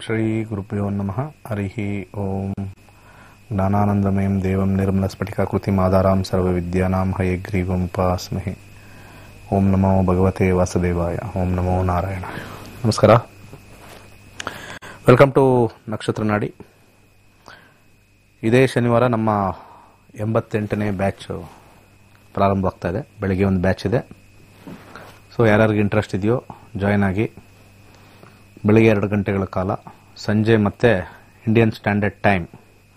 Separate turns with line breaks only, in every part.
ಶ್ರೀ ಗುರುಭ್ಯೋ ನಮಃ. ಹರಿ ಓಂ. ಜ್ಞಾನಾನಂದಮಯಂ ದೇವಂ ನಿರ್ಮಲಸ್ಫಟಿಕಾಕೃತಿಮಾಧಾರಾಂ ಸರ್ವವಿದ್ಯಾನಾಂ ಹಯಗ್ರೀವಂ ಉಪಾಸ್ಮಹೆ. ಓಂ ನಮೋ ಭಗವತೆ ವಾಸುದೇವಾಯ. ಓಂ ನಮೋ ನಾರಾಯಣಾಯ. ನಮಸ್ಕಾರ. ವೆಲ್ಕಮ್ ಟು ನಕ್ಷತ್ರ ನಾಡಿ. ಇದೇ ಶನಿವಾರ ನಮ್ಮ 88ನೇ ಬ್ಯಾಚ್ ಪ್ರಾರಂಭವಾಗ್ತಾ ಇದೆ. ಬೆಳಗ್ಗೆ ಒಂದು ಬ್ಯಾಚ್ ಇದೆ. ಸೊ ಯಾರ್ಯಾರಿಗೆ ಇಂಟ್ರೆಸ್ಟ್ ಇದೆಯೋ ಜಾಯ್ನ್ ಆಗಿ. ಬೆಳಿಗ್ಗೆ 2 ಗಂಟೆಗಳ ಕಾಲ, ಸಂಜೆ ಮತ್ತು ಇಂಡಿಯನ್ ಸ್ಟ್ಯಾಂಡರ್ಡ್ ಟೈಮ್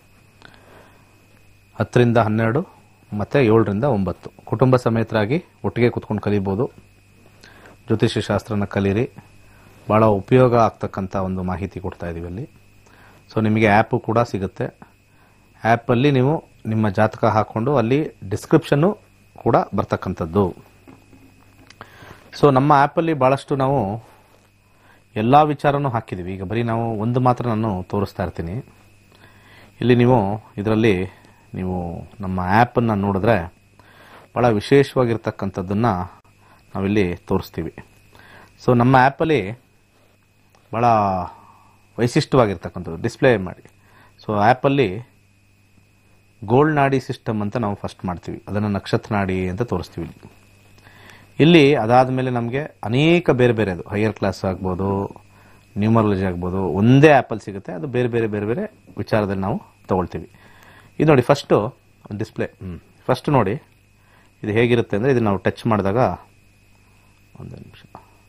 10 ರಿಂದ 12 ಮತ್ತು 7 ರಿಂದ 9 ಕುಟುಂಬ ಸಮೇತರಾಗಿ ಒಟ್ಟಿಗೆ ಕೂತ್ಕೊಂಡು ಕಲಿಬೋದು. ಜ್ಯೋತಿಷ್ಯ ಶಾಸ್ತ್ರನ ಕಲೀರಿ. ಭಾಳ ಉಪಯೋಗ ಆಗ್ತಕ್ಕಂಥ ಒಂದು ಮಾಹಿತಿ ಕೊಡ್ತಾ ಇದ್ದೀವಿ ಅಲ್ಲಿ. ಸೊ ನಿಮಗೆ ಆ್ಯಪು ಕೂಡ ಸಿಗುತ್ತೆ. ಆ್ಯಪಲ್ಲಿ ನೀವು ನಿಮ್ಮ ಜಾತಕ ಹಾಕ್ಕೊಂಡು ಅಲ್ಲಿ ಡಿಸ್ಕ್ರಿಪ್ಷನ್ನು ಕೂಡ ಬರ್ತಕ್ಕಂಥದ್ದು. ಸೊ ನಮ್ಮ ಆ್ಯಪಲ್ಲಿ ಭಾಳಷ್ಟು ನಾವು ಎಲ್ಲ ವಿಚಾರನೂ ಹಾಕಿದ್ದೀವಿ. ಈಗ ಬರೀ ನಾವು ಒಂದು ಮಾತ್ರ ನಾನು ತೋರಿಸ್ತಾ ಇರ್ತೀನಿ. ಇಲ್ಲಿ ಇದರಲ್ಲಿ ನೀವು ನಮ್ಮ ಆ್ಯಪನ್ನು ನೋಡಿದ್ರೆ ಭಾಳ ವಿಶೇಷವಾಗಿರ್ತಕ್ಕಂಥದ್ದನ್ನು ನಾವಿಲ್ಲಿ ತೋರಿಸ್ತೀವಿ. ಸೊ ನಮ್ಮ ಆ್ಯಪಲ್ಲಿ ಭಾಳ ವೈಶಿಷ್ಟ್ಯವಾಗಿರ್ತಕ್ಕಂಥದ್ದು ಡಿಸ್ಪ್ಲೇ ಮಾಡಿ. ಸೊ ಆ್ಯಪಲ್ಲಿ ಗೋಲ್ಡ್ ನಾಡಿ ಸಿಸ್ಟಮ್ ಅಂತ ನಾವು ಫಸ್ಟ್ ಮಾಡ್ತೀವಿ. ಅದನ್ನು ನಕ್ಷತ್ರ ನಾಡಿ ಅಂತ ತೋರಿಸ್ತೀವಿ. ಇಲ್ಲಿ ಅದಾದ ಮೇಲೆ ನಮಗೆ ಅನೇಕ ಬೇರೆ ಬೇರೆದು ಹೈಯರ್ ಕ್ಲಾಸ್ ಆಗ್ಬೋದು, ನ್ಯೂಮರಾಲಜಿ ಆಗ್ಬೋದು, ಒಂದೇ ಆ್ಯಪಲ್ಲಿ ಸಿಗುತ್ತೆ. ಅದು ಬೇರೆ ಬೇರೆ ಬೇರೆ ಬೇರೆ ವಿಚಾರದಲ್ಲಿ ನಾವು ತೊಗೊಳ್ತೀವಿ. ಇದು ನೋಡಿ ಫಸ್ಟು ಡಿಸ್ಪ್ಲೇ. ಫಸ್ಟ್ ನೋಡಿ ಇದು ಹೇಗಿರುತ್ತೆ ಅಂದರೆ, ಇದು ನಾವು ಟಚ್ ಮಾಡಿದಾಗ ಒಂದು ನಿಮಿಷ,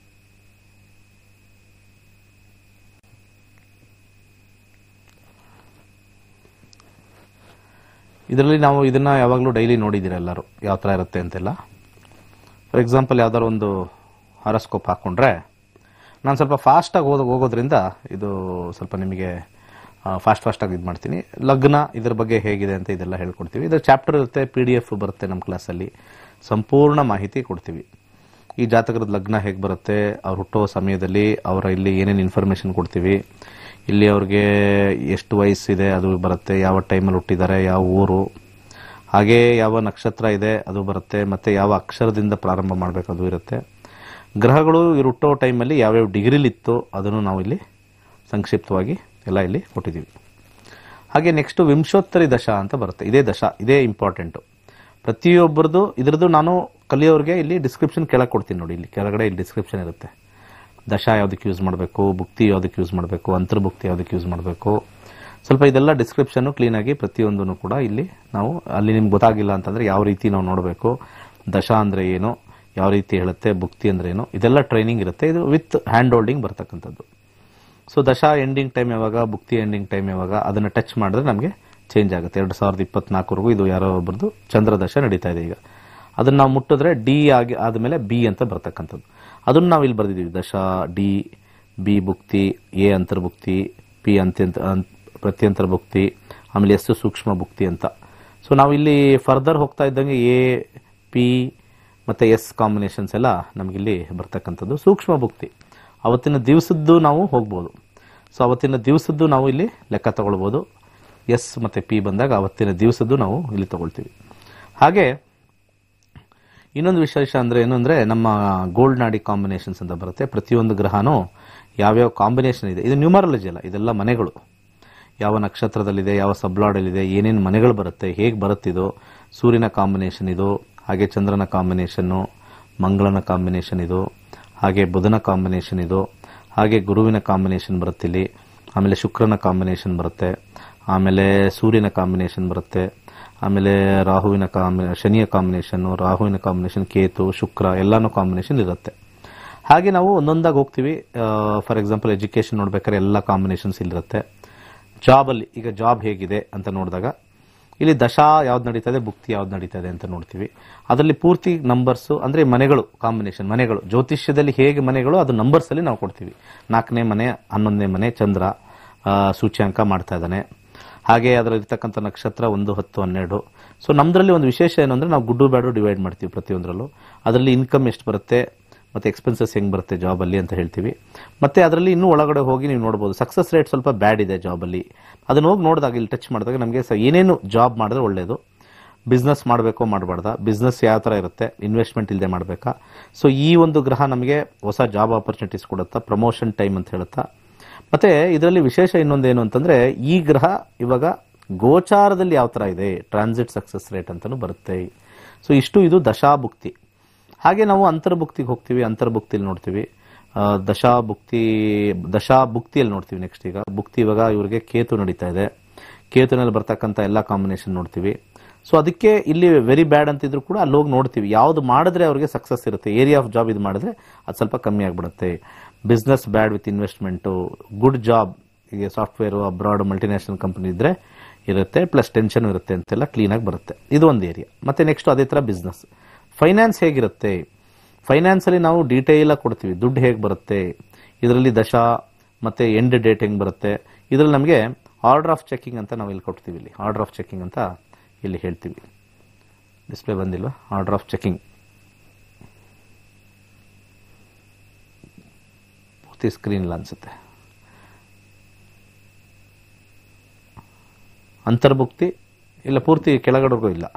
ಇದರಲ್ಲಿ ನಾವು ಇದನ್ನು ಯಾವಾಗಲೂ ಡೈಲಿ ನೋಡಿದ್ದೀರ ಎಲ್ಲರೂ ಯಾವ ಥರ ಇರುತ್ತೆ ಅಂತೆಲ್ಲ. ಫಾರ್ ಎಕ್ಸಾಂಪಲ್ ಯಾವ್ದಾದ್ರು ಒಂದು ಹಾರೋಸ್ಕೋಪ್ ಹಾಕ್ಕೊಂಡ್ರೆ, ನಾನು ಸ್ವಲ್ಪ ಫಾಸ್ಟಾಗಿ ಹೋಗೋದ್ರಿಂದ ಇದು ಸ್ವಲ್ಪ ನಿಮಗೆ ಫಾಸ್ಟಾಗಿ ಇದು ಮಾಡ್ತೀನಿ. ಲಗ್ನ ಇದ್ರ ಬಗ್ಗೆ ಹೇಗಿದೆ ಅಂತ ಇದೆಲ್ಲ ಹೇಳ್ಕೊಡ್ತೀವಿ. ಇದರ ಚಾಪ್ಟರ್ ಇರುತ್ತೆ, PDF ಬರುತ್ತೆ ನಮ್ಮ ಕ್ಲಾಸಲ್ಲಿ. ಸಂಪೂರ್ಣ ಮಾಹಿತಿ ಕೊಡ್ತೀವಿ. ಈ ಜಾತಕದ ಲಗ್ನ ಹೇಗೆ ಬರುತ್ತೆ, ಅವ್ರು ಹುಟ್ಟೋ ಸಮಯದಲ್ಲಿ ಅವರ ಇಲ್ಲಿ ಏನೇನು ಇನ್ಫಾರ್ಮೇಷನ್ ಕೊಡ್ತೀವಿ. ಇಲ್ಲಿ ಅವ್ರಿಗೆ ಎಷ್ಟು ವಯಸ್ಸಿದೆ ಅದು ಬರುತ್ತೆ, ಯಾವ ಟೈಮಲ್ಲಿ ಹುಟ್ಟಿದ್ದಾರೆ, ಯಾವ ಊರು, ಹಾಗೇ ಯಾವ ನಕ್ಷತ್ರ ಇದೆ ಅದು ಬರುತ್ತೆ, ಮತ್ತು ಯಾವ ಅಕ್ಷರದಿಂದ ಪ್ರಾರಂಭ ಮಾಡಬೇಕು ಅದು ಇರುತ್ತೆ. ಗ್ರಹಗಳು ಇವ್ರು ಹುಟ್ಟೋ ಟೈಮಲ್ಲಿ ಯಾವ್ಯಾವ ಡಿಗ್ರಿಲಿತ್ತು ಅದನ್ನು ನಾವು ಇಲ್ಲಿ ಸಂಕ್ಷಿಪ್ತವಾಗಿ ಎಲ್ಲ ಇಲ್ಲಿ ಕೊಟ್ಟಿದ್ದೀವಿ. ಹಾಗೆ ನೆಕ್ಸ್ಟು ವಿಂಶೋತ್ತರಿ ದಶಾ ಅಂತ ಬರುತ್ತೆ. ಇದೇ ದಶಾ, ಇದೇ ಇಂಪಾರ್ಟೆಂಟು ಪ್ರತಿಯೊಬ್ಬರದು. ಇದ್ರದ್ದು ನಾನು ಕಲಿಯೋರಿಗೆ ಇಲ್ಲಿ ಡಿಸ್ಕ್ರಿಪ್ಷನ್ ಕೆಳಗೆ ಕೊಡ್ತೀನಿ ನೋಡಿ. ಇಲ್ಲಿ ಕೆಳಗಡೆ ಇಲ್ಲಿ ಡಿಸ್ಕ್ರಿಪ್ಷನ್ ಇರುತ್ತೆ. ದಶಾ ಯಾವುದಕ್ಕೆ ಯೂಸ್ ಮಾಡಬೇಕು, ಭುಕ್ತಿ ಯಾವುದಕ್ಕೆ ಯೂಸ್ ಮಾಡಬೇಕು, ಅಂತರ್ಭುಕ್ತಿ ಯಾವುದಕ್ಕೆ ಯೂಸ್ ಮಾಡಬೇಕು, ಸ್ವಲ್ಪ ಇದೆಲ್ಲ ಡಿಸ್ಕ್ರಿಪ್ಷನ್ನು ಕ್ಲೀನಾಗಿ ಪ್ರತಿಯೊಂದನ್ನು ಕೂಡ ಇಲ್ಲಿ ನಾವು ಅಲ್ಲಿ ನಿಮ್ಗೆ ಗೊತ್ತಾಗಿಲ್ಲ ಅಂತಂದರೆ ಯಾವ ರೀತಿ ನಾವು ನೋಡಬೇಕು, ದಶಾ ಅಂದರೆ ಏನು, ಯಾವ ರೀತಿ ಹೇಳುತ್ತೆ, ಭುಕ್ತಿ ಅಂದರೆ ಏನು, ಇದೆಲ್ಲ ಟ್ರೈನಿಂಗ್ ಇರುತ್ತೆ. ಇದು ವಿತ್ ಹ್ಯಾಂಡ್ ಹೋಲ್ಡಿಂಗ್ ಬರ್ತಕ್ಕಂಥದ್ದು. ಸೊ ದಶಾ ಎಂಡಿಂಗ್ ಟೈಮ್ ಯಾವಾಗ, ಭುಕ್ತಿ ಎಂಡಿಂಗ್ ಟೈಮ್ ಯಾವಾಗ, ಅದನ್ನು ಟಚ್ ಮಾಡಿದ್ರೆ ನಮಗೆ ಚೇಂಜ್ ಆಗುತ್ತೆ. 2024ವರೆಗೂ ಇದು ಯಾರೋ ಒಬ್ಬರದು ಚಂದ್ರ ದಶಾ ನಡೀತಾ ಇದೆ ಈಗ. ಅದನ್ನು ನಾವು ಮುಟ್ಟಿದ್ರೆ D ಆದಮೇಲೆ B ಅಂತ ಬರ್ತಕ್ಕಂಥದ್ದು. ಅದನ್ನು ನಾವು ಇಲ್ಲಿ ಬರೆದಿದ್ದೀವಿ. ದಶಾ D, B ಭುಕ್ತಿ, A ಅಂತರ್ಭುಕ್ತಿ, P ಪ್ರತ್ಯಂತರ ಭುಕ್ತಿ, ಆಮೇಲೆ S ಸೂಕ್ಷ್ಮ ಭುಕ್ತಿ ಅಂತ. ಸೊ ನಾವು ಇಲ್ಲಿ ಫರ್ದರ್ ಹೋಗ್ತಾ ಇದ್ದಂಗೆ A, P ಮತ್ತು S ಕಾಂಬಿನೇಷನ್ಸ್ ಎಲ್ಲ ನಮಗಿಲ್ಲಿ ಬರ್ತಕ್ಕಂಥದ್ದು. ಸೂಕ್ಷ್ಮ ಭುಕ್ತಿ ಅವತ್ತಿನ ದಿವಸದ್ದು ನಾವು ಹೋಗ್ಬೋದು. ಸೊ ಅವತ್ತಿನ ದಿವಸದ್ದು ನಾವು ಇಲ್ಲಿ ಲೆಕ್ಕ ತಗೊಳ್ಬೋದು. S ಮತ್ತು P ಬಂದಾಗ ಅವತ್ತಿನ ದಿವಸದ್ದು ನಾವು ಇಲ್ಲಿ ತಗೊಳ್ತೀವಿ. ಹಾಗೆ ಇನ್ನೊಂದು ವಿಶೇಷ ಅಂದರೆ ಏನು ಅಂದರೆ, ನಮ್ಮ ಗೋಲ್ಡ್ ನಾಡಿ ಕಾಂಬಿನೇಷನ್ಸ್ ಅಂತ ಬರುತ್ತೆ. ಪ್ರತಿಯೊಂದು ಗ್ರಹನೂ ಯಾವ್ಯಾವ ಕಾಂಬಿನೇಷನ್ ಇದೆ. ಇದು ನ್ಯೂಮರಾಲಜಿ ಅಲ್ಲ, ಇದೆಲ್ಲ ಮನೆಗಳು. ಯಾವ ನಕ್ಷತ್ರದಲ್ಲಿದೆ, ಯಾವ ಸಬ್ಲಾಡಲ್ಲಿದೆ, ಏನೇನು ಮನೆಗಳು ಬರುತ್ತೆ, ಹೇಗೆ ಬರುತ್ತಿದೋ, ಸೂರ್ಯನ ಕಾಂಬಿನೇಷನ್ ಇದು, ಹಾಗೆ ಚಂದ್ರನ ಕಾಂಬಿನೇಷನ್ನು, ಮಂಗಳನ ಕಾಂಬಿನೇಷನ್ ಇದು, ಹಾಗೆ ಬುಧನ ಕಾಂಬಿನೇಷನ್ ಇದು, ಹಾಗೆ ಗುರುವಿನ ಕಾಂಬಿನೇಷನ್ ಬರುತ್ತೆ ಇಲ್ಲಿ, ಆಮೇಲೆ ಶುಕ್ರನ ಕಾಂಬಿನೇಷನ್ ಬರುತ್ತೆ, ಆಮೇಲೆ ಸೂರ್ಯನ ಕಾಂಬಿನೇಷನ್ ಬರುತ್ತೆ, ಆಮೇಲೆ ಶನಿಯ ಕಾಂಬಿನೇಷನ್ನು, ರಾಹುವಿನ ಕಾಂಬಿನೇಷನ್, ಕೇತು, ಶುಕ್ರ ಎಲ್ಲನೂ ಕಾಂಬಿನೇಷನ್ ಇರುತ್ತೆ. ಹಾಗೆ ನಾವು ಒಂದೊಂದಾಗಿ ಹೋಗ್ತೀವಿ. ಫಾರ್ ಎಕ್ಸಾಂಪಲ್ ಎಜುಕೇಷನ್ ನೋಡ್ಬೇಕಾದ್ರೆ ಎಲ್ಲ ಕಾಂಬಿನೇಷನ್ಸ್ ಇಲ್ಲಿರುತ್ತೆ. ಜಾಬಲ್ಲಿ ಈಗ ಜಾಬ್ ಹೇಗಿದೆ ಅಂತ ನೋಡಿದಾಗ ಇಲ್ಲಿ ದಶಾ ಯಾವ್ದು ನಡೀತಾ ಇದೆ, ಭುಕ್ತಿ ಯಾವ್ದು ನಡೀತಾ ಇದೆ ಅಂತ ನೋಡ್ತೀವಿ. ಅದರಲ್ಲಿ ಪೂರ್ತಿ ನಂಬರ್ಸು ಅಂದರೆ ಮನೆಗಳು ಕಾಂಬಿನೇಷನ್, ಮನೆಗಳು ಜ್ಯೋತಿಷ್ಯದಲ್ಲಿ ಹೇಗೆ ಮನೆಗಳು ಅದು ನಂಬರ್ಸಲ್ಲಿ ನಾವು ಕೊಡ್ತೀವಿ. 4ನೇ ಮನೆ, 11ನೇ ಮನೆ ಚಂದ್ರ ಸೂಚ್ಯಾಂಕ ಮಾಡ್ತಾ ಇದ್ದಾನೆ. ಹಾಗೆ ಅದರಲ್ಲಿರ್ತಕ್ಕಂಥ ನಕ್ಷತ್ರ 1, 10, 12. ಸೊ ನಮ್ಮದ್ರಲ್ಲಿ ಒಂದು ವಿಶೇಷ ಏನು ಅಂದರೆ, ನಾವು ಗುಡ್ಡು ಬ್ಯಾಡು ಡಿವೈಡ್ ಮಾಡ್ತೀವಿ ಪ್ರತಿಯೊಂದರಲ್ಲೂ. ಅದರಲ್ಲಿ ಇನ್ಕಮ್ ಎಷ್ಟು ಬರುತ್ತೆ ಮತ್ತು ಎಕ್ಸ್ಪೆನ್ಸಸ್ ಹೆಂಗೆ ಬರುತ್ತೆ ಜಾಬಲ್ಲಿ ಅಂತ ಹೇಳ್ತೀವಿ. ಮತ್ತು ಅದರಲ್ಲಿ ಇನ್ನೂ ಒಳಗಡೆ ಹೋಗಿ ನೀವು ನೋಡ್ಬೋದು ಸಕ್ಸಸ್ ರೇಟ್ ಸ್ವಲ್ಪ ಬ್ಯಾಡ್ ಇದೆ ಜಾಬಲ್ಲಿ. ಅದನ್ನು ಹೋಗಿ ನೋಡಿದಾಗ ಇಲ್ಲಿ ಟಚ್ ಮಾಡಿದಾಗ ನಮಗೆ ಏನೇನು ಜಾಬ್ ಮಾಡಿದ್ರೆ ಒಳ್ಳೆಯದು, ಬಿಸ್ನೆಸ್ ಮಾಡಬೇಕೋ ಮಾಡಬಾರ್ದಾ, ಬಿಸ್ನೆಸ್ ಯಾವ ಥರ ಇರುತ್ತೆ, ಇನ್ವೆಸ್ಟ್ಮೆಂಟ್ ಇಲ್ಲದೆ ಮಾಡಬೇಕಾ. ಸೊ ಈ ಒಂದು ಗ್ರಹ ನಮಗೆ ಹೊಸ ಜಾಬ್ ಆಪರ್ಚುನಿಟೀಸ್ ಕೊಡುತ್ತಾ, ಪ್ರಮೋಷನ್ ಟೈಮ್ ಅಂತ ಹೇಳುತ್ತಾ, ಮತ್ತೆ ಇದರಲ್ಲಿ ವಿಶೇಷ ಇನ್ನೊಂದೇನು ಅಂತಂದ್ರೆ ಈ ಗ್ರಹ ಇವಾಗ ಗೋಚಾರದಲ್ಲಿ ಯಾವ ತರ ಇದೆ, ಟ್ರಾನ್ಸಿಟ್ ಸಕ್ಸಸ್ ರೇಟ್ ಅಂತಾನು ಬರುತ್ತೆ. ಸೊ ಇಷ್ಟು ಇದು ದಶಾಭುಕ್ತಿ. ಹಾಗೆ ನಾವು ಅಂತರ್ಭುಕ್ತಿಗೆ ಹೋಗ್ತೀವಿ, ಅಂತರ್ಭುಕ್ತಿಯಲ್ಲಿ ನೋಡ್ತೀವಿ ದಶಾಭುಕ್ತಿಯಲ್ಲಿ ನೋಡ್ತೀವಿ. ನೆಕ್ಸ್ಟ್ ಈಗ ಭುಕ್ತಿ, ಇವಾಗ ಇವ್ರಿಗೆ ಕೇತು ನಡೀತಾ ಇದೆ, ಕೇತುನಲ್ಲಿ ಬರ್ತಕ್ಕಂಥ ಎಲ್ಲ ಕಾಂಬಿನೇಷನ್ ನೋಡ್ತೀವಿ. ಸೊ ಅದಕ್ಕೆ ಇಲ್ಲಿ ವೆರಿ ಬ್ಯಾಡ್ ಅಂತಿದ್ರು ಕೂಡ ಅಲ್ಲಿ ಹೋಗಿ ನೋಡ್ತೀವಿ ಯಾವ್ದು ಮಾಡಿದ್ರೆ ಅವ್ರಿಗೆ ಸಕ್ಸಸ್ ಇರುತ್ತೆ. ಏರಿಯಾ ಆಫ್ ಜಾಬ್ ಇದು ಮಾಡಿದ್ರೆ ಅದು ಸ್ವಲ್ಪ ಕಮ್ಮಿ ಆಗ್ಬಿಡುತ್ತೆ. Business bad with investment, good job, ಈಗ ಸಾಫ್ಟ್ವೇರು ಅಬ್ರಾಡ್ ಮಲ್ಟಿನ್ಯಾಷನಲ್ ಕಂಪನಿ ಇದ್ರೆ ಇರುತ್ತೆ, ಪ್ಲಸ್ ಟೆನ್ಷನ್ ಇರುತ್ತೆ ಅಂತೆಲ್ಲ ಕ್ಲೀನಾಗಿ ಬರುತ್ತೆ. ಇದು ಒಂದು ಏರಿಯಾ. ಮತ್ತೆ ನೆಕ್ಸ್ಟ್ ಅದೇ ಥರ ಬಿಸ್ನೆಸ್. ಫೈನಾನ್ಸ್ ಹೇಗಿರುತ್ತೆ, ಫೈನಾನ್ಸಲ್ಲಿ ನಾವು ಡೀಟೇಲ್ ಆಗಿ ಕೊಡ್ತೀವಿ, ದುಡ್ಡು ಹೇಗೆ ಬರುತ್ತೆ, ಇದರಲ್ಲಿ ದಶಾ ಮತ್ತೆ ಎಂಡ್ ಡೇಟ್ ಹೆಂಗೆ ಬರುತ್ತೆ. ಇದರಲ್ಲಿ ನಮಗೆ ಆರ್ಡರ್ ಆಫ್ ಚೆಕಿಂಗ್ ಅಂತ ನಾವು ಇಲ್ಲಿ ಕೊಡ್ತೀವಿ. ಇಲ್ಲಿ ಆರ್ಡರ್ ಆಫ್ ಚೆಕಿಂಗ್ ಅಂತ ಇಲ್ಲಿ ಹೇಳ್ತೀವಿ. ಡಿಸ್ಪ್ಲೇ ಬಂದಿಲ್ವಾ? ಆರ್ಡರ್ ಆಫ್ ಚೆಕಿಂಗ್ ಪೂರ್ತಿ ಸ್ಕ್ರೀನ್ ಇಲ್ಲ ಅನ್ಸುತ್ತೆ. ಅಂತರ್ಭುಕ್ತಿ ಇಲ್ಲ, ಪೂರ್ತಿ ಕೆಳಗಡೆಗೂ ಇಲ್ಲ.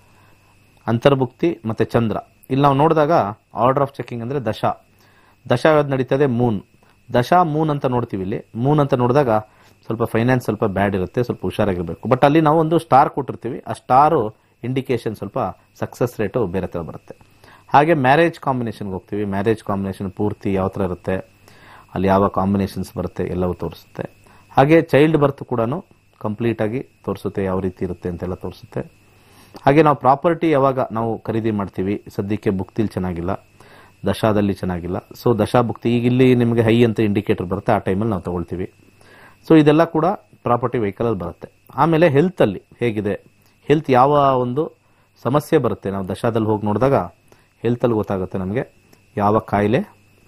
ಅಂತರ್ಭುಕ್ತಿ ಮತ್ತೆ ಚಂದ್ರ. ಇಲ್ಲಿ ನಾವು ನೋಡಿದಾಗ ಆರ್ಡರ್ ಆಫ್ ಚೆಕಿಂಗ್ ಅಂದ್ರೆ ದಶಾ ಯಾವ್ದು ನಡೀತದೆ, ಮೂನ್. ದಶಾ ಮೂನ್ ಅಂತ ನೋಡ್ತೀವಿ. ಇಲ್ಲಿ ಮೂನ್ ಅಂತ ನೋಡಿದಾಗ ಸ್ವಲ್ಪ ಫೈನಾನ್ಸ್ ಸ್ವಲ್ಪ ಬ್ಯಾಡ್ ಇರುತ್ತೆ, ಸ್ವಲ್ಪ ಹುಷಾರಾಗಿರ್ಬೇಕು. ಬಟ್ ಅಲ್ಲಿ ನಾವು ಒಂದು ಸ್ಟಾರ್ ಕೊಟ್ಟಿರ್ತೀವಿ, ಆ ಸ್ಟಾರು ಇಂಡಿಕೇಶನ್ ಸ್ವಲ್ಪ ಸಕ್ಸಸ್ ರೇಟು ಬೇರೆ ಥರ ಬರುತ್ತೆ. ಹಾಗೆ ಮ್ಯಾರೇಜ್ ಕಾಂಬಿನೇಷನ್ಗೆ ಹೋಗ್ತೀವಿ. ಮ್ಯಾರೇಜ್ ಕಾಂಬಿನೇಷನ್ ಪೂರ್ತಿ ಯಾವ ಥರ ಇರುತ್ತೆ, ಅಲ್ಲಿ ಯಾವ ಕಾಂಬಿನೇಷನ್ಸ್ ಬರುತ್ತೆ ಎಲ್ಲವೂ ತೋರಿಸುತ್ತೆ. ಹಾಗೆ ಚೈಲ್ಡ್ ಬರ್ತ್ ಕೂಡ ಕಂಪ್ಲೀಟ್ ಆಗಿ ತೋರಿಸುತ್ತೆ, ಯಾವ ರೀತಿ ಇರುತ್ತೆ ಅಂತೆಲ್ಲ ತೋರಿಸುತ್ತೆ. ಹಾಗೆ ನಾವು ಪ್ರಾಪರ್ಟಿ ಯಾವಾಗ ನಾವು ಖರೀದಿ ಮಾಡ್ತೀವಿ, ಸದ್ಯಕ್ಕೆ ಭುಕ್ತಿಲಿ ಚೆನ್ನಾಗಿಲ್ಲ, ದಶಾದಲ್ಲಿ ಚೆನ್ನಾಗಿಲ್ಲ. ಸೊ ದಶಾ ಭುಕ್ತಿ ಈಗ ಇಲ್ಲಿ ನಿಮಗೆ ಹೈ ಅಂತ ಇಂಡಿಕೇಟರ್ ಬರುತ್ತೆ, ಆ ಟೈಮಲ್ಲಿ ನಾವು ತಗೊಳ್ತೀವಿ. ಸೊ ಇದೆಲ್ಲ ಕೂಡ ಪ್ರಾಪರ್ಟಿ ವೆಹಿಕಲಲ್ಲಿ ಬರುತ್ತೆ. ಆಮೇಲೆ ಹೆಲ್ತಲ್ಲಿ ಹೇಗಿದೆ, ಹೆಲ್ತ್ ಯಾವ ಒಂದು ಸಮಸ್ಯೆ ಬರುತ್ತೆ, ನಾವು ದಶಾದಲ್ಲಿ ಹೋಗಿ ನೋಡಿದಾಗ ಹೆಲ್ತಲ್ಲಿ ಗೊತ್ತಾಗುತ್ತೆ ನಮಗೆ ಯಾವ ಕಾಯಿಲೆ